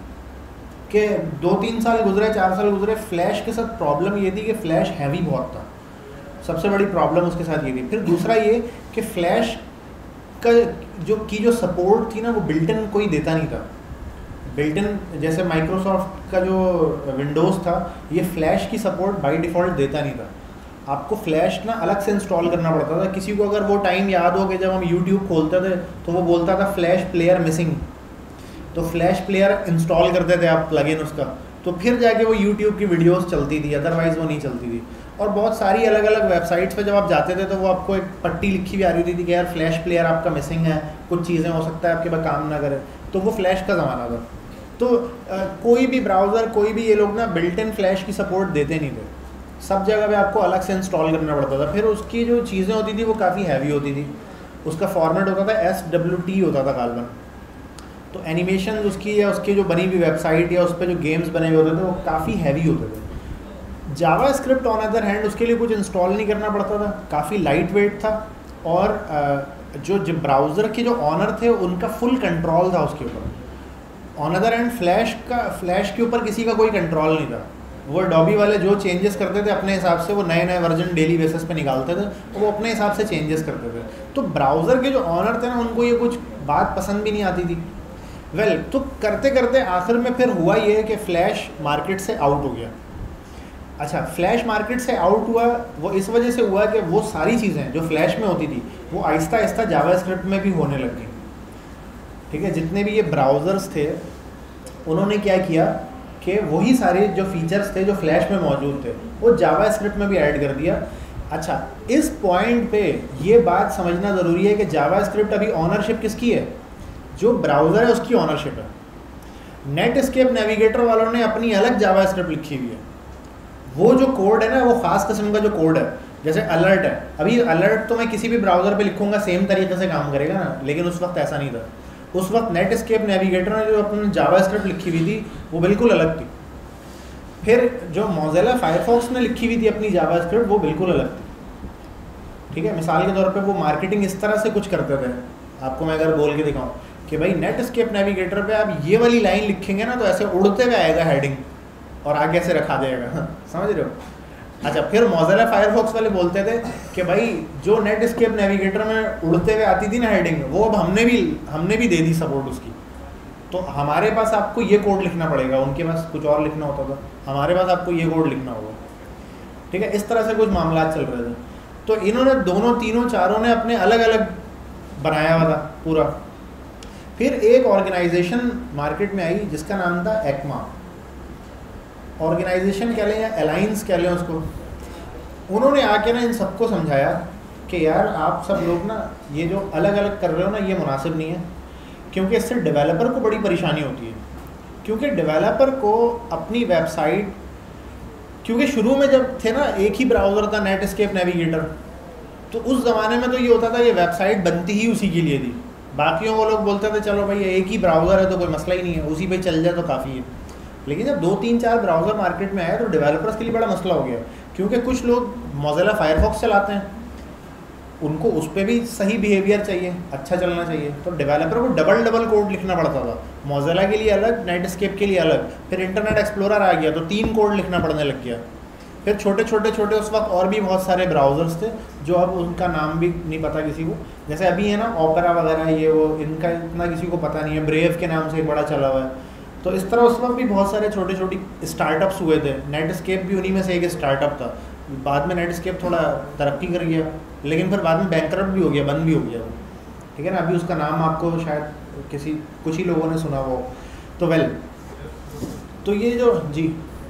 कि दो तीन साल गुजरे, चार साल गुजरे, फ्लैश के साथ प्रॉब्लम ये थी कि फ़्लैश हैवी बहुत था, सबसे बड़ी प्रॉब्लम उसके साथ ये थी। फिर दूसरा ये कि फ़्लैश का जो की जो सपोर्ट थी ना वो बिल्ट इन कोई देता नहीं था, बिल्ट इन जैसे माइक्रोसॉफ्ट का जो विंडोज़ था ये फ़्लैश की सपोर्ट बाय डिफ़ॉल्ट देता नहीं था, आपको फ़्लैश ना अलग से इंस्टॉल करना पड़ता था। किसी को अगर वो टाइम याद हो कि जब हम यूट्यूब खोलते थे तो वो बोलता था फ्लैश प्लेयर मिसिंग, तो फ्लैश प्लेयर इंस्टॉल करते थे आप प्लगइन उसका, तो फिर जाके वो यूट्यूब की वीडियोस चलती थी, अदरवाइज़ वो नहीं चलती थी। और बहुत सारी अलग अलग वेबसाइट्स पे जब आप जाते थे तो वो आपको एक पट्टी लिखी हुई आ रही थी कि यार फ्लैश प्लेयर आपका मिसिंग है, कुछ चीज़ें हो सकता है आपके पास काम ना करे, तो वो फ्लैश का ज़माना था। तो आ, कोई भी ब्राउज़र, कोई भी ये लोग ना बिल्ट इन फ्लैश की सपोर्ट देते नहीं थे, सब जगह पे आपको अलग से इंस्टॉल करना पड़ता था। फिर उसकी जो चीज़ें होती थी वो काफ़ी हैवी होती थी। उसका फॉर्मेट होता था एस डब्ल्यू टी होता था गालबन। तो एनिमेशन उसकी या उसकी जो बनी हुई वेबसाइट या उस पर जो गेम्स बने हुए होते थे वो काफ़ी हैवी होते थे। JavaScript on other hand उसके लिए कुछ इंस्टॉल नहीं करना पड़ता था, काफ़ी लाइट वेट था, और जो जो ब्राउज़र के जो ऑनर थे उनका फुल कंट्रोल था उसके ऊपर। ऑन अदर हैंड फ्लैश का फ्लैश के ऊपर किसी का कोई कंट्रोल नहीं था। वो डॉबी वाले जो चेंजेस करते थे अपने हिसाब से, वो नए नए वर्जन डेली बेसिस पे निकालते थे, तो वो अपने हिसाब से चेंजेस करते थे। तो ब्राउज़र के जो ऑनर थे ना उनको ये कुछ बात पसंद भी नहीं आती थी। वेल well, तो करते करते आखिर में फिर हुआ ये कि फ़्लैश मार्केट से आउट हो गया। अच्छा, फ्लैश मार्केट से आउट हुआ वो इस वजह से हुआ कि वो सारी चीज़ें जो फ्लैश में होती थी वो आहिस्ता आहिस्ता जावास्क्रिप्ट में भी होने लग गई। ठीक है, जितने भी ये ब्राउज़र्स थे उन्होंने क्या किया कि वही सारे जो फीचर्स थे जो फ्लैश में मौजूद थे वो जावास्क्रिप्ट में भी ऐड कर दिया। अच्छा, इस पॉइंट पे ये बात समझना ज़रूरी है कि जावास्क्रिप्ट अभी ऑनरशिप किसकी है? जो ब्राउज़र है उसकी ऑनरशिप है। नेटस्केप नेविगेटर वालों ने अपनी अलग जावास्क्रिप्ट लिखी हुई है। वो जो कोड है ना वो ख़ास किस्म का जो कोड है, जैसे अलर्ट है, अभी अलर्ट तो मैं किसी भी ब्राउज़र पे लिखूंगा सेम तरीके से काम करेगा ना, लेकिन उस वक्त ऐसा नहीं था। उस वक्त नेटस्केप नेविगेटर ने जो अपनी जावास्क्रिप्ट लिखी हुई थी वो बिल्कुल अलग थी। फिर जो मोज़िला फायरफॉक्स ने लिखी हुई थी अपनी जावास्क्रिप्ट वो बिल्कुल अलग थी। ठीक है, मिसाल के तौर पे वो मार्केटिंग इस तरह से कुछ करते थे, आपको मैं अगर बोल के दिखाऊं कि भाई नेटस्केप नेविगेटर पे आप ये वाली लाइन लिखेंगे ना तो ऐसे उड़ते हुए आएगा हेडिंग और आगे से रखा जाएगा, समझ रहे हो? अच्छा, फिर मोज़िला फायरफॉक्स वाले बोलते थे कि भाई जो नेटस्केप नेविगेटर में उड़ते हुए आती थी ना हेडिंग, वो अब हमने भी हमने भी दे दी सपोर्ट उसकी, तो हमारे पास आपको ये कोड लिखना पड़ेगा। उनके पास कुछ और लिखना होता था, हमारे पास आपको ये कोड लिखना होगा। ठीक है, इस तरह से कुछ मामला चल रहे थे। तो इन्होंने दोनों तीनों चारों ने अपने अलग अलग बनाया हुआ था पूरा। फिर एक ऑर्गेनाइजेशन मार्केट में आई जिसका नाम था एक्मा। ऑर्गेनाइजेशन कह लें या अलायंस कह लें उसको। उन्होंने आके ना इन सबको समझाया कि यार आप सब लोग ना ये जो अलग अलग कर रहे हो ना ये मुनासिब नहीं है, क्योंकि इससे डेवलपर को बड़ी परेशानी होती है। क्योंकि डेवलपर को अपनी वेबसाइट, क्योंकि शुरू में जब थे ना एक ही ब्राउज़र था नेटस्केप नेविगेटर, तो उस ज़माने में तो ये होता था ये वेबसाइट बनती ही उसी के लिए थी। बाकियों को लोग बोलते थे चलो भाई एक ही ब्राउज़र है तो कोई मसला ही नहीं है, उसी पे चल जाए तो काफ़ी है। लेकिन जब दो तीन चार ब्राउज़र मार्केट में आए तो डेवलपर्स के लिए बड़ा मसला हो गया, क्योंकि कुछ लोग मोज़िला फायरफॉक्स चलाते हैं, उनको उस पर भी सही बिहेवियर चाहिए, अच्छा चलना चाहिए, तो डेवलपर को डबल डबल कोड लिखना पड़ता था। मोज़िला के लिए अलग, नेटस्केप के लिए अलग, फिर इंटरनेट एक्सप्लोरर आ गया तो तीन कोड लिखना पड़ने लग गया। फिर छोटे छोटे छोटे उस वक्त और भी बहुत सारे ब्राउज़र्स थे जो अब उनका नाम भी नहीं पता किसी को, जैसे अभी है ना ओपेरा वगैरह, ये वो इनका इतना किसी को पता नहीं है, ब्रेव के नाम से बड़ा चला हुआ है। तो इस तरह उस वक्त भी बहुत सारे छोटे छोटी स्टार्टअप्स हुए थे। नेटस्केप भी उन्हीं में से एक स्टार्टअप था। बाद में नेटस्केप थोड़ा तरक्की कर गया, लेकिन फिर बाद में बैंकरप्ट भी हो गया, बंद भी हो गया वो। ठीक है ना, अभी उसका नाम आपको शायद किसी कुछ ही लोगों ने सुना हो। तो वेल, तो ये जो जी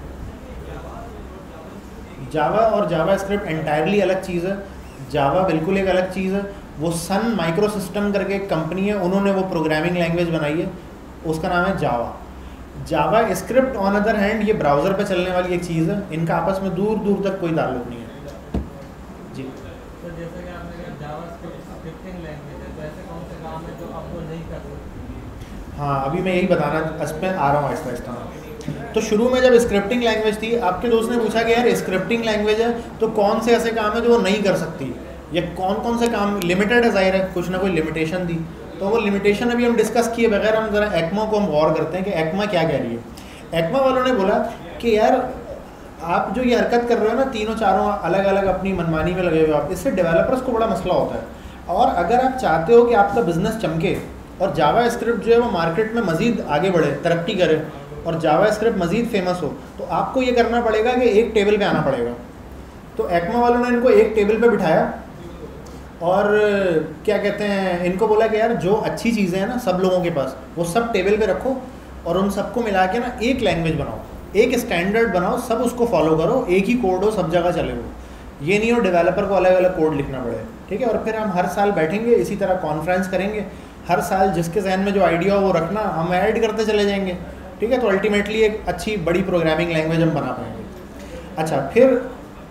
जावा और जावा स्क्रिप्ट एंटायरली अलग चीज़ है। जावा बिल्कुल एक अलग चीज़ है। वो सन माइक्रो सिस्टम करके एक कंपनी है, उन्होंने वो प्रोग्रामिंग लैंग्वेज बनाई है, उसका नाम है Java. JavaScript on other hand ये ब्राउज़र पे चलने वाली एक चीज़ है, इनका आपस में दूर दूर तक कोई ताल्लुक नहीं है। जी, तो जैसे कि आपने कहा जावा स्क्रिप्टिंग लैंग्वेज है, तो ऐसे कौन से काम है जो आप वो नहीं कर सकते? हाँ, अभी मैं यही बताना इस पर आ रहा हूँ आहिस्ता आहिस्ता। तो शुरू में जब स्क्रिप्टिंग लैंग्वेज थी, आपके दोस्त ने पूछा कि यार स्क्रिप्टिंग लैंग्वेज है तो कौन से ऐसे काम है जो वो नहीं कर सकती, या कौन कौन से काम लिमिटेड है, ज़ाहिर है कुछ ना कोई लिमिटेशन थी। तो वो लिमिटेशन अभी हम डिस्कस किए बगैर हम ज़रा एक्मा को हम गौर करते हैं कि एक्मा क्या कह रही है। एक्मा वालों ने बोला कि यार आप जो ये हरकत कर रहे हो ना, तीनों चारों अलग अलग अपनी मनमानी में लगे हुए हो आप, इससे डेवलपर्स को बड़ा मसला होता है। और अगर आप चाहते हो कि आपका बिज़नेस चमके और जावा स्क्रिप्ट जो है वो मार्केट में मज़ीद आगे बढ़े, तरक्की करे और जावा स्क्रिप्ट मज़ीद फेमस हो, तो आपको ये करना पड़ेगा कि एक टेबल पे आना पड़ेगा। तो एक्मा वालों ने इनको एक टेबल पे बिठाया और क्या कहते हैं, इनको बोला कि यार जो अच्छी चीज़ें हैं ना सब लोगों के पास, वो सब टेबल पे रखो और उन सबको मिला के ना एक लैंग्वेज बनाओ, एक स्टैंडर्ड बनाओ, सब उसको फॉलो करो, एक ही कोड हो, सब जगह चले वो। ये नहीं हो डेवलपर को अलग अलग कोड लिखना पड़े। ठीक है, और फिर हम हर साल बैठेंगे, इसी तरह कॉन्फ्रेंस करेंगे, हर साल जिसके जहन में जो आइडिया हो वो रखना, हम ऐड करते चले जाएंगे। ठीक है, तो अल्टीमेटली एक अच्छी बड़ी प्रोग्रामिंग लैंग्वेज हम बना पाएंगे। अच्छा, फिर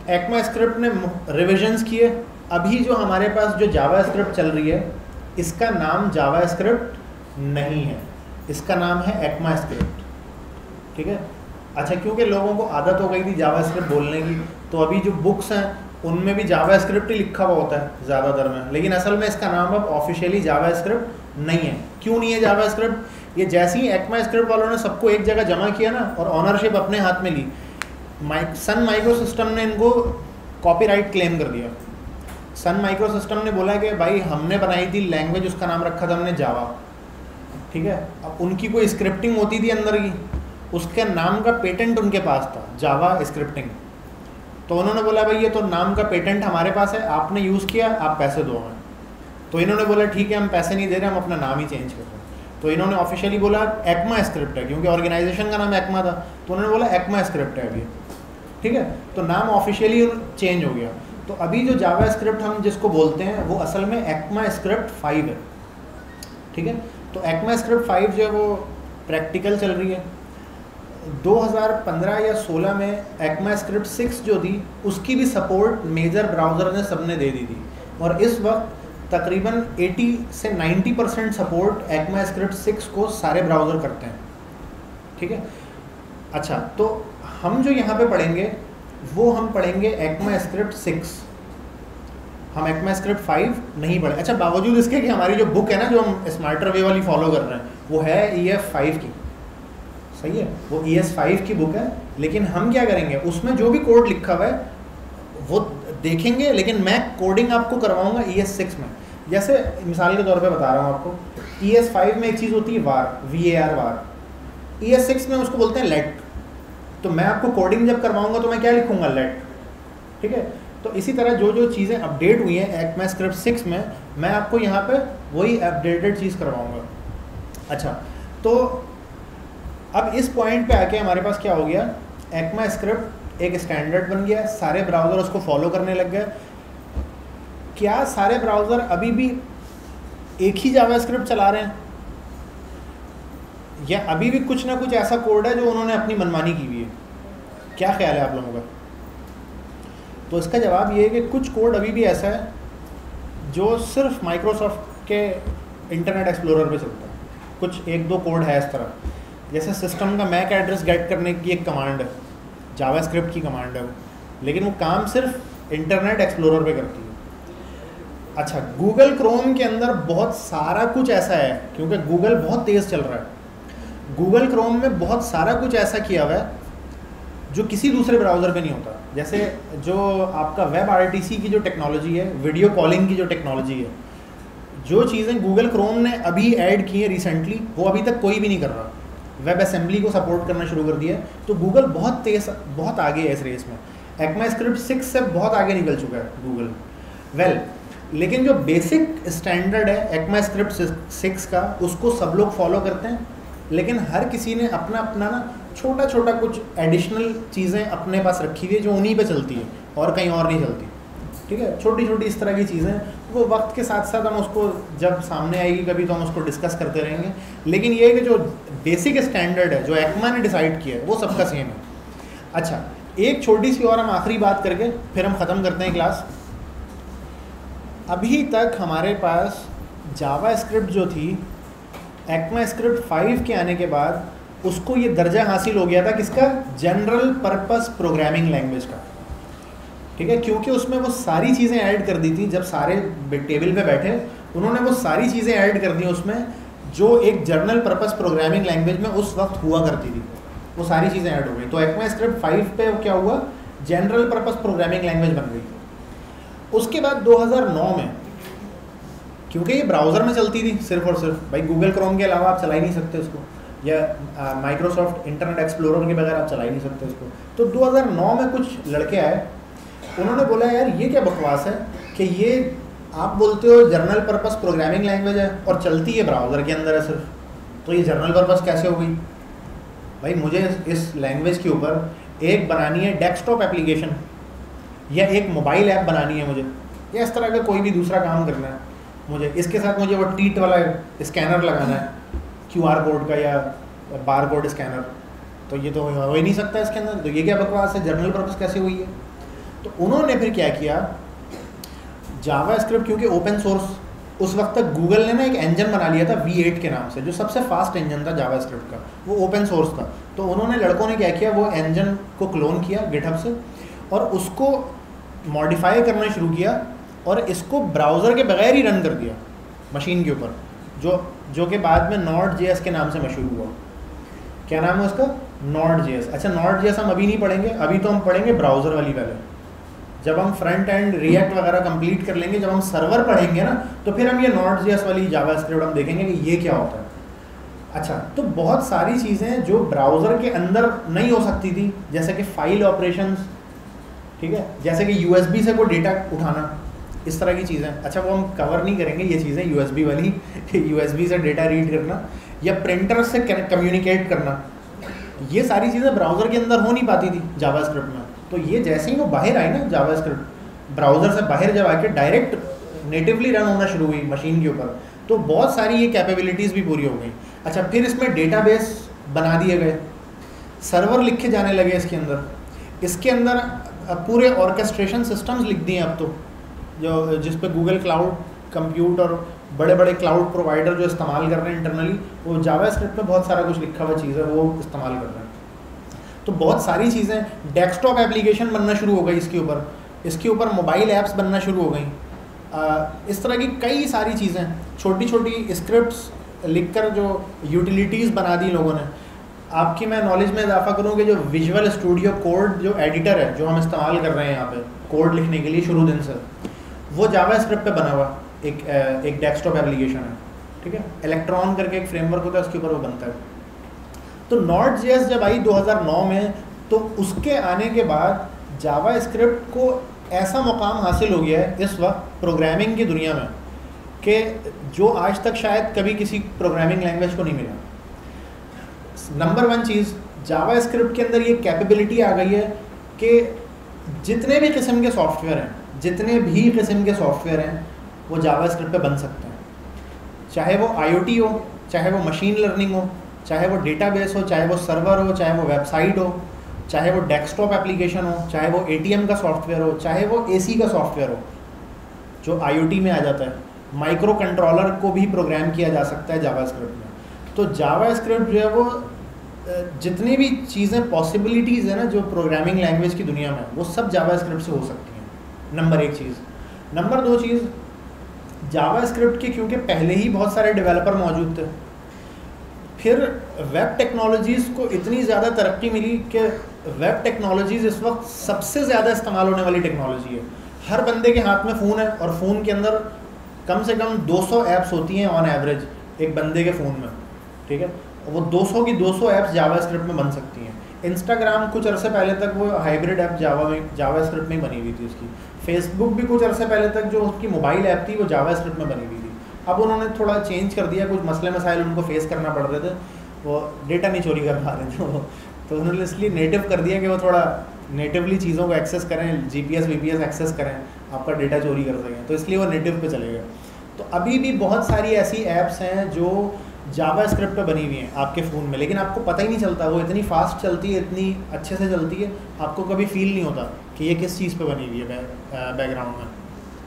एक्मा स्क्रिप्ट ने रिविजन्स किए। अभी जो हमारे पास जो जावा स्क्रिप्ट चल रही है इसका नाम जावा स्क्रिप्ट नहीं है, इसका नाम है एक्मा स्क्रिप्ट, ठीक है। अच्छा, क्योंकि लोगों को आदत हो गई थी जावा स्क्रिप्ट बोलने की, तो अभी जो बुक्स हैं उनमें भी जावा स्क्रिप्ट ही लिखा हुआ होता है ज़्यादातर में, लेकिन असल में इसका नाम अब ऑफिशियली जावा स्क्रिप्ट नहीं है। क्यों नहीं है जावा स्क्रिप्ट? ये जैसे ही एक्मा स्क्रिप्ट वालों ने सबको एक जगह जमा किया ना और ऑनरशिप अपने हाथ में ली, माइक सन माइक्रो सिस्टम ने इनको कॉपीराइट क्लेम कर दिया। सन माइक्रो सिस्टम ने बोला कि भाई हमने बनाई थी लैंग्वेज, उसका नाम रखा था हमने जावा, ठीक है। अब उनकी कोई स्क्रिप्टिंग होती थी अंदर की, उसके नाम का पेटेंट उनके पास था, जावा स्क्रिप्टिंग। तो उन्होंने बोला भाई ये तो नाम का पेटेंट हमारे पास है, आपने यूज़ किया, आप पैसे दो हमें। तो इन्होंने बोला ठीक है हम पैसे नहीं दे रहे, हम अपना नाम ही चेंज कर रहे हैं। तो इन्होंने ऑफिशियली बोला एक्मा स्क्रिप्ट है, क्योंकि ऑर्गेनाइजेशन का नाम एक्मा था, तो उन्होंने बोला एक्मा स्क्रिप्ट है अभी, ठीक है। तो नाम ऑफिशियली चेंज हो गया। तो अभी जो जावा स्क्रिप्ट हम जिसको बोलते हैं वो असल में एक्मा स्क्रिप्ट फाइव है, ठीक है। तो एक्मा स्क्रिप्ट फाइव जो है वो प्रैक्टिकल चल रही है। दो हज़ार पंद्रह या सोलह में एक्मा स्क्रिप्ट सिक्स जो थी उसकी भी सपोर्ट मेजर ब्राउज़र ने सबने दे दी थी, और इस वक्त तकरीबन अस्सी से नब्बे percent support ECMAScript six को सारे ब्राउज़र करते हैं, ठीक है। अच्छा, तो हम जो यहाँ पे पढ़ेंगे वो हम पढ़ेंगे एक्मा स्क्रिप्ट सिक्स, हम एक्मा स्क्रिप्ट फाइव नहीं पढ़े। अच्छा, बावजूद इसके कि हमारी जो बुक है ना जो हम स्मार्टर वे वाली फॉलो कर रहे हैं वो है ई एफ फाइव की, सही है, वो ई एस फाइव की बुक है, लेकिन हम क्या करेंगे उसमें जो भी कोड लिखा हुआ है वो देखेंगे, लेकिन मैं कोडिंग आपको करवाऊंगा ई एस सिक्स में। जैसे मिसाल के तौर पे बता रहा हूँ आपको, ई एस फाइव में एक चीज़ होती है var, V A R var, E S six में उसको बोलते हैं लेट। तो मैं आपको कोडिंग जब करवाऊंगा तो मैं क्या लिखूंगा, लेट, ठीक है। तो इसी तरह जो जो चीज़ें अपडेट हुई हैं एक्मा स्क्रिप्ट सिक्स में, मैं आपको यहाँ पे वही अपडेटेड चीज़ करवाऊंगा। अच्छा, तो अब इस पॉइंट पे आके हमारे पास क्या हो गया, एक्मा स्क्रिप्ट एक स्टैंडर्ड बन गया, सारे ब्राउज़र उसको फॉलो करने लग गए। क्या सारे ब्राउज़र अभी भी एक ही जावा स्क्रिप्ट चला रहे हैं, या अभी भी कुछ ना कुछ ऐसा कोड है जो उन्होंने अपनी मनमानी की हुई है? क्या ख्याल है आप लोगों का? तो इसका जवाब ये है कि कुछ कोड अभी भी ऐसा है जो सिर्फ माइक्रोसॉफ्ट के इंटरनेट एक्सप्लोरर पे चलता है। कुछ एक दो कोड है इस तरह, जैसे सिस्टम का मैक एड्रेस गेट करने की एक कमांड है, जावा स्क्रिप्ट की कमांड है वो, लेकिन वो काम सिर्फ इंटरनेट एक्सप्लोरर पे करती है। अच्छा, गूगल क्रोम के अंदर बहुत सारा कुछ ऐसा है, क्योंकि गूगल बहुत तेज़ चल रहा है, गूगल क्रोम में बहुत सारा कुछ ऐसा किया हुआ है जो किसी दूसरे ब्राउज़र पे नहीं होता। जैसे जो आपका वेब आर टी सी की जो टेक्नोलॉजी है, वीडियो कॉलिंग की जो टेक्नोलॉजी है, जो चीज़ें गूगल क्रोम ने अभी ऐड की हैं रिसेंटली, वो अभी तक कोई भी नहीं कर रहा। वेब असेंबली को सपोर्ट करना शुरू कर दिया है, तो गूगल बहुत तेज़, बहुत आगे है इस रेस में। एक्मा स्क्रिप्ट सिक्स से बहुत आगे निकल चुका है गूगल। वेल well, लेकिन जो बेसिक स्टैंडर्ड है एक्मा स्क्रिप्ट सिक्स का, उसको सब लोग फॉलो करते हैं, लेकिन हर किसी ने अपना अपना ना छोटा छोटा कुछ एडिशनल चीज़ें अपने पास रखी हुई है जो उन्हीं पे चलती है और कहीं और नहीं चलती, ठीक है। छोटी छोटी इस तरह की चीज़ें, वो वक्त के साथ साथ हम उसको जब सामने आएगी कभी तो हम उसको डिस्कस करते रहेंगे, लेकिन ये है कि जो बेसिक स्टैंडर्ड है जो एक्मा ने डिसाइड किया है वो सबका सेम है। अच्छा, एक छोटी सी और हम आखिरी बात करके फिर हम ख़त्म करते हैं क्लास। अभी तक हमारे पास जावा स्क्रिप्ट जो थी, एक्मा स्क्रिप्ट फाइव के आने के बाद उसको ये दर्जा हासिल हो गया था किसका, जनरल पर्पस प्रोग्रामिंग लैंग्वेज का, ठीक है। क्योंकि उसमें वो सारी चीज़ें ऐड कर दी थी, जब सारे टेबल पे बैठे उन्होंने वो सारी चीज़ें ऐड कर दी उसमें जो एक जनरल पर्पस प्रोग्रामिंग लैंग्वेज में उस वक्त हुआ करती थी, वो सारी चीज़ें ऐड हो गई। तो एक्मा स्क्रिप्ट फाइव पे क्या हुआ, जनरल पर्पस प्रोग्रामिंग लैंग्वेज बन गई। उसके बाद दो हज़ार नौ में, क्योंकि ये ब्राउज़र में चलती थी सिर्फ और सिर्फ, भाई गूगल क्रोम के अलावा आप चला ही नहीं सकते उसको, या माइक्रोसॉफ्ट इंटरनेट एक्सप्लोरर के बगैर आप चला ही नहीं सकते उसको। तो दो हज़ार नौ में कुछ लड़के आए, उन्होंने बोला यार ये क्या बकवास है कि ये आप बोलते हो जनरल पर्पस प्रोग्रामिंग लैंग्वेज है और चलती है ब्राउज़र के अंदर है सिर्फ, तो ये जनरल पर्पस कैसे हो गई? भाई मुझे इस लैंग्वेज के ऊपर एक बनानी है डेस्कटॉप एप्लीकेशन या एक मोबाइल ऐप बनानी है मुझे, या इस तरह का कोई भी दूसरा काम करना है मुझे, इसके साथ मुझे वो टीट वाला स्कैनर लगाना है क्यू आर कोड का या बार कोड स्कैनर, तो ये तो हो ही नहीं सकता इसके अंदर, तो ये क्या बकवास है, जनरल पर्पस कैसे हुई है? तो उन्होंने फिर क्या किया, जावा स्क्रिप्ट क्योंकि ओपन सोर्स, उस वक्त तक गूगल ने ना एक इंजन बना लिया था वी एट के नाम से, जो सबसे फास्ट इंजन था जावा स्क्रिप्ट का, वो ओपन सोर्स था। तो उन्होंने लड़कों ने क्या किया, वो इंजन को क्लोन किया गिटहब से और उसको मॉडिफाई करना शुरू किया और इसको ब्राउज़र के बगैर ही रन कर दिया मशीन के ऊपर, जो जो कि बाद में नॉट जे एस के नाम से मशहूर हुआ। क्या नाम है उसका? Node J S. अच्छा, नॉट जे एस हम अभी नहीं पढ़ेंगे, अभी तो हम पढ़ेंगे ब्राउज़र वाली पहले। जब हम फ्रंट एंड रिएक्ट वगैरह कंप्लीट कर लेंगे, जब हम सर्वर पढ़ेंगे ना, तो फिर हम ये नॉट जे एस वाली जावा स्क्रिप्ट हम देखेंगे कि ये क्या होता है। अच्छा, तो बहुत सारी चीज़ें जो ब्राउज़र के अंदर नहीं हो सकती थी, जैसे कि फ़ाइल ऑपरेशंस, ठीक है, जैसे कि यूएसबी से कोई डेटा उठाना, इस तरह की चीज़ें। अच्छा, वो हम कवर नहीं करेंगे ये चीज़ें यूएसबी वाली यूएसबी से डेटा रीड करना या प्रिंटर से कम्युनिकेट करना, ये सारी चीज़ें ब्राउज़र के अंदर हो नहीं पाती थी जावा स्क्रिप्ट में। तो ये जैसे ही वो बाहर आई ना, जावा स्क्रिप्ट ब्राउज़र से बाहर जब आके डायरेक्ट नेटिवली रन होना शुरू हुई मशीन के ऊपर, तो बहुत सारी ये कैपेबिलिटीज़ भी पूरी हो गई। अच्छा, फिर इसमें डेटाबेस बना दिए गए, सर्वर लिखे जाने लगे इसके अंदर, इसके अंदर पूरे ऑर्केस्ट्रेशन सिस्टम्स लिख दिए अब तो, जो जिस पे गूगल क्लाउड कंप्यूट और बड़े बड़े क्लाउड प्रोवाइडर जो इस्तेमाल कर रहे हैं इंटरनली, वो जावा स्क्रिप्ट में बहुत सारा कुछ लिखा हुआ चीज़ है वो इस्तेमाल कर रहे हैं। तो बहुत सारी चीज़ें, डेस्कटॉप एप्लीकेशन बनना शुरू हो गई इसके ऊपर, इसके ऊपर मोबाइल ऐप्स बनना शुरू हो गई, इस तरह की कई सारी चीज़ें, छोटी छोटी स्क्रिप्ट्स लिखकर जो यूटिलिटीज़ बना दी लोगों ने। आपकी मैं नॉलेज में इजाफा करूँ कि जो विजुअल स्टूडियो कोड जो एडिटर है जो हम इस्तेमाल कर रहे हैं यहाँ पे कोड लिखने के लिए शुरू दिन से, वो जावा स्क्रिप्ट पे बना हुआ एक एक डेस्कटॉप एप्लीकेशन है, ठीक है। इलेक्ट्रॉन करके एक फ्रेमवर्क होता है, उसके ऊपर वो बनता है। तो नॉट जे एस जब आई दो हज़ार नौ में, तो उसके आने के बाद जावा स्क्रिप्ट को ऐसा मुकाम हासिल हो गया है इस वक्त प्रोग्रामिंग की दुनिया में कि जो आज तक शायद कभी किसी प्रोग्रामिंग लैंग्वेज को नहीं मिला। नंबर वन चीज़, जावा स्क्रिप्ट के अंदर ये कैपेबिलिटी आ गई है कि जितने भी किस्म के सॉफ्टवेयर हैं, जितने भी किस्म के सॉफ्टवेयर हैं वो जावा स्क्रिप्ट पे बन सकते हैं, चाहे वो आईओटी हो, चाहे वो मशीन लर्निंग हो, चाहे वो डेटाबेस हो, चाहे वो सर्वर हो, चाहे वो वेबसाइट हो, चाहे वो डेस्कटॉप एप्लीकेशन हो, चाहे वो एटीएम का सॉफ्टवेयर हो, चाहे वो एसी का सॉफ्टवेयर हो जो आईओटी में आ जाता है। माइक्रो कंट्रोलर को भी प्रोग्राम किया जा सकता है जावा स्क्रिप्ट में। तो जावा स्क्रिप्ट जो है वो जितनी भी चीज़ें पॉसिबिलिटीज़ है ना जो प्रोग्रामिंग लैंग्वेज की दुनिया में, वो सब जावा स्क्रिप्ट से हो सकती हैं। नंबर एक चीज़। नंबर दो चीज़, जावा स्क्रिप्ट के क्योंकि पहले ही बहुत सारे डेवलपर मौजूद थे, फिर वेब टेक्नोलॉजीज़ को इतनी ज़्यादा तरक्की मिली कि वेब टेक्नोलॉजीज़ इस वक्त सबसे ज़्यादा इस्तेमाल होने वाली टेक्नोलॉजी है। हर बंदे के हाथ में फ़ोन है और फ़ोन के अंदर कम से कम दो सौ ऐप्स होती हैं ऑन एवरेज एक बंदे के फ़ोन में, ठीक है। वो दो सौ की दो सौ ऐप्स जावा स्क्रिप्ट में बन सकती हैं। इंस्टाग्राम कुछ अरसे पहले तक वो हाइब्रिड ऐप जावा में जावा स्क्रिप्ट में बनी हुई थी उसकी। फेसबुक भी कुछ अरसे पहले तक जो उसकी मोबाइल ऐप थी वो जावा स्क्रिप्ट में बनी हुई थी। अब उन्होंने थोड़ा चेंज कर दिया, कुछ मसले मसाइल उनको फेस करना पड़ रहे थे, वो डेटा नहीं चोरी कर पा रहे थे वो, तो उन्होंने इसलिए नेटिव कर दिया कि वो थोड़ा नेटिवली चीज़ों को एक्सेस करें, जीपीएस वीपीएस एक्सेस करें, आपका डेटा चोरी कर सकें, तो इसलिए वो नेटिव पे चले गए। तो अभी भी बहुत सारी ऐसी ऐप्स हैं जो जावा स्क्रिप्ट पे बनी हुई हैं आपके फ़ोन में, लेकिन आपको पता ही नहीं चलता। वो इतनी फास्ट चलती है, इतनी अच्छे से चलती है, आपको कभी फील नहीं होता कि ये किस चीज़ पे बनी हुई है बैकग्राउंड में।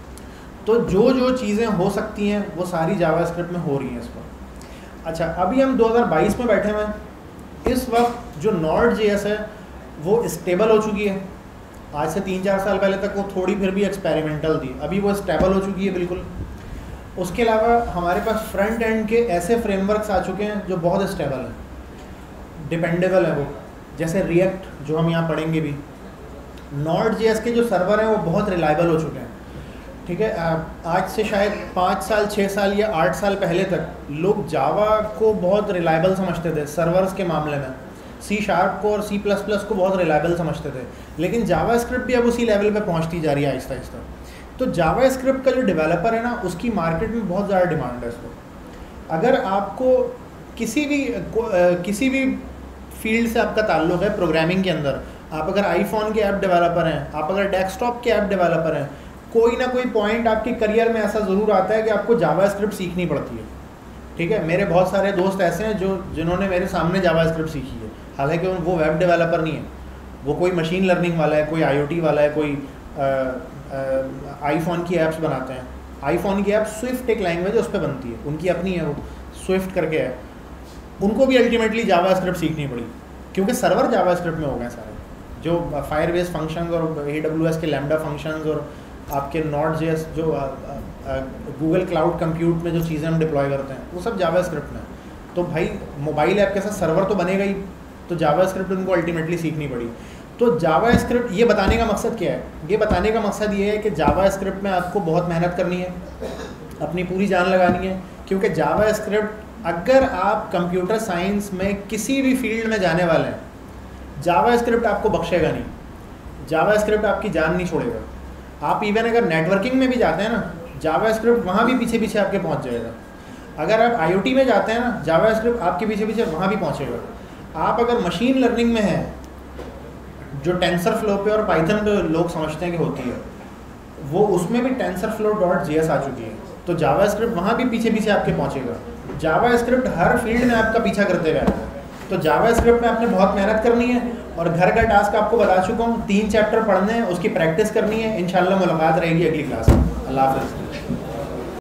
तो जो जो चीज़ें हो सकती हैं वो सारी जावा स्क्रिप्ट में हो रही हैं इस पर। अच्छा, अभी हम दो हज़ार बाईस में बैठे हुए हैं। इस वक्त जो नॉट जे एस है वो स्टेबल हो चुकी है। आज से तीन चार साल पहले तक वो थोड़ी फिर भी एक्सपेरिमेंटल थी, अभी वो स्टेबल हो चुकी है बिल्कुल। उसके अलावा हमारे पास फ्रंट एंड के ऐसे फ्रेमवर्क्स आ चुके हैं जो बहुत स्टेबल हैं, डिपेंडेबल है वो, जैसे रिएक्ट जो हम यहाँ पढ़ेंगे भी। नॉट जे एस के जो सर्वर हैं वो बहुत रिलायबल हो चुके हैं, ठीक है। आज से शायद पाँच साल छः साल या आठ साल पहले तक लोग जावा को बहुत रिलायबल समझते थे सर्वर्स के मामले में, सी शार्प को और सी प्लस प्लस को बहुत रिलायबल समझते थे, लेकिन जावा स्क्रिप्ट भी अब उसी लेवल पे पहुंचती जा रही है आहिस्ता आहिस्ता। तो जावा स्क्रिप्ट का जो डेवलपर है ना, उसकी मार्केट में बहुत ज़्यादा डिमांड है इसको। अगर आपको किसी भी किसी भी फील्ड से आपका ताल्लुक़ है प्रोग्रामिंग के अंदर, आप अगर आईफोन के ऐप डेवलपर हैं, आप अगर डेस्कटॉप के ऐप डेवलपर हैं, कोई ना कोई पॉइंट आपके करियर में ऐसा ज़रूर आता है कि आपको जावा स्क्रिप्ट सीखनी पड़ती है, ठीक है। मेरे बहुत सारे दोस्त ऐसे हैं जो जिन्होंने मेरे सामने जावा स्क्रिप्ट सीखी है, हालांकि वो वेब डेवलपर नहीं है, वो कोई मशीन लर्निंग वाला है, कोई आईओटी वाला है, कोई आईफोन की ऐप्स बनाते हैं, आईफोन की ऐप स्विफ्ट एक लैंग्वेज है उस पर बनती है, उनकी अपनी है वो स्विफ्ट करके है, उनको भी अल्टीमेटली जावास्क्रिप्ट सीखनी पड़ी क्योंकि सर्वर जावास्क्रिप्ट में हो गए सारे, जो फायरबेस फंक्शंस और ए डब्ल्यू एस के लैम्डा फंक्शंस और आपके नॉट जेएस जो गूगल क्लाउड कंप्यूट में जो चीज़ें हम डिप्लॉय करते हैं वो सब जावास्क्रिप्ट में। तो भाई मोबाइल ऐप के साथ सर्वर तो बनेगा ही, तो जावास्क्रिप्ट उनको अल्टीमेटली सीखनी पड़ी। तो जावास्क्रिप्ट, ये बताने का मकसद क्या है, ये बताने का मकसद ये है कि जावास्क्रिप्ट में आपको बहुत मेहनत करनी है, अपनी पूरी जान लगानी है, क्योंकि जावास्क्रिप्ट अगर आप कंप्यूटर साइंस में किसी भी फील्ड में जाने वाले हैं, जावास्क्रिप्ट आपको बख्शेगा नहीं, जावास्क्रिप्ट आपकी जान नहीं छोड़ेगा। आप इवन अगर नेटवर्किंग में भी जाते हैं ना, जावास्क्रिप्ट वहाँ भी पीछे पीछे आपके पहुँच जाएगा। अगर आप आईओटी में जाते हैं ना, जावास्क्रिप्ट आपके पीछे पीछे वहाँ भी पहुँचेगा। आप अगर मशीन लर्निंग में हैं, जो टेंसर फ्लो पे और पाइथन पे लोग समझते हैं कि होती है, वो उसमें भी TensorFlow dot J S आ चुकी है, तो जावास्क्रिप्ट वहाँ भी पीछे पीछे आपके पहुँचेगा। जावास्क्रिप्ट हर फील्ड में आपका पीछा करते हुए आता है। तो जावास्क्रिप्ट में आपने बहुत मेहनत करनी है, और घर का टास्क आपको बता चुका हूँ, तीन चैप्टर पढ़ने हैं, उसकी प्रैक्टिस करनी है। इंशाल्लाह मुलाकात रहेगी अगली क्लास में। अल्लाह हाफ़िज़।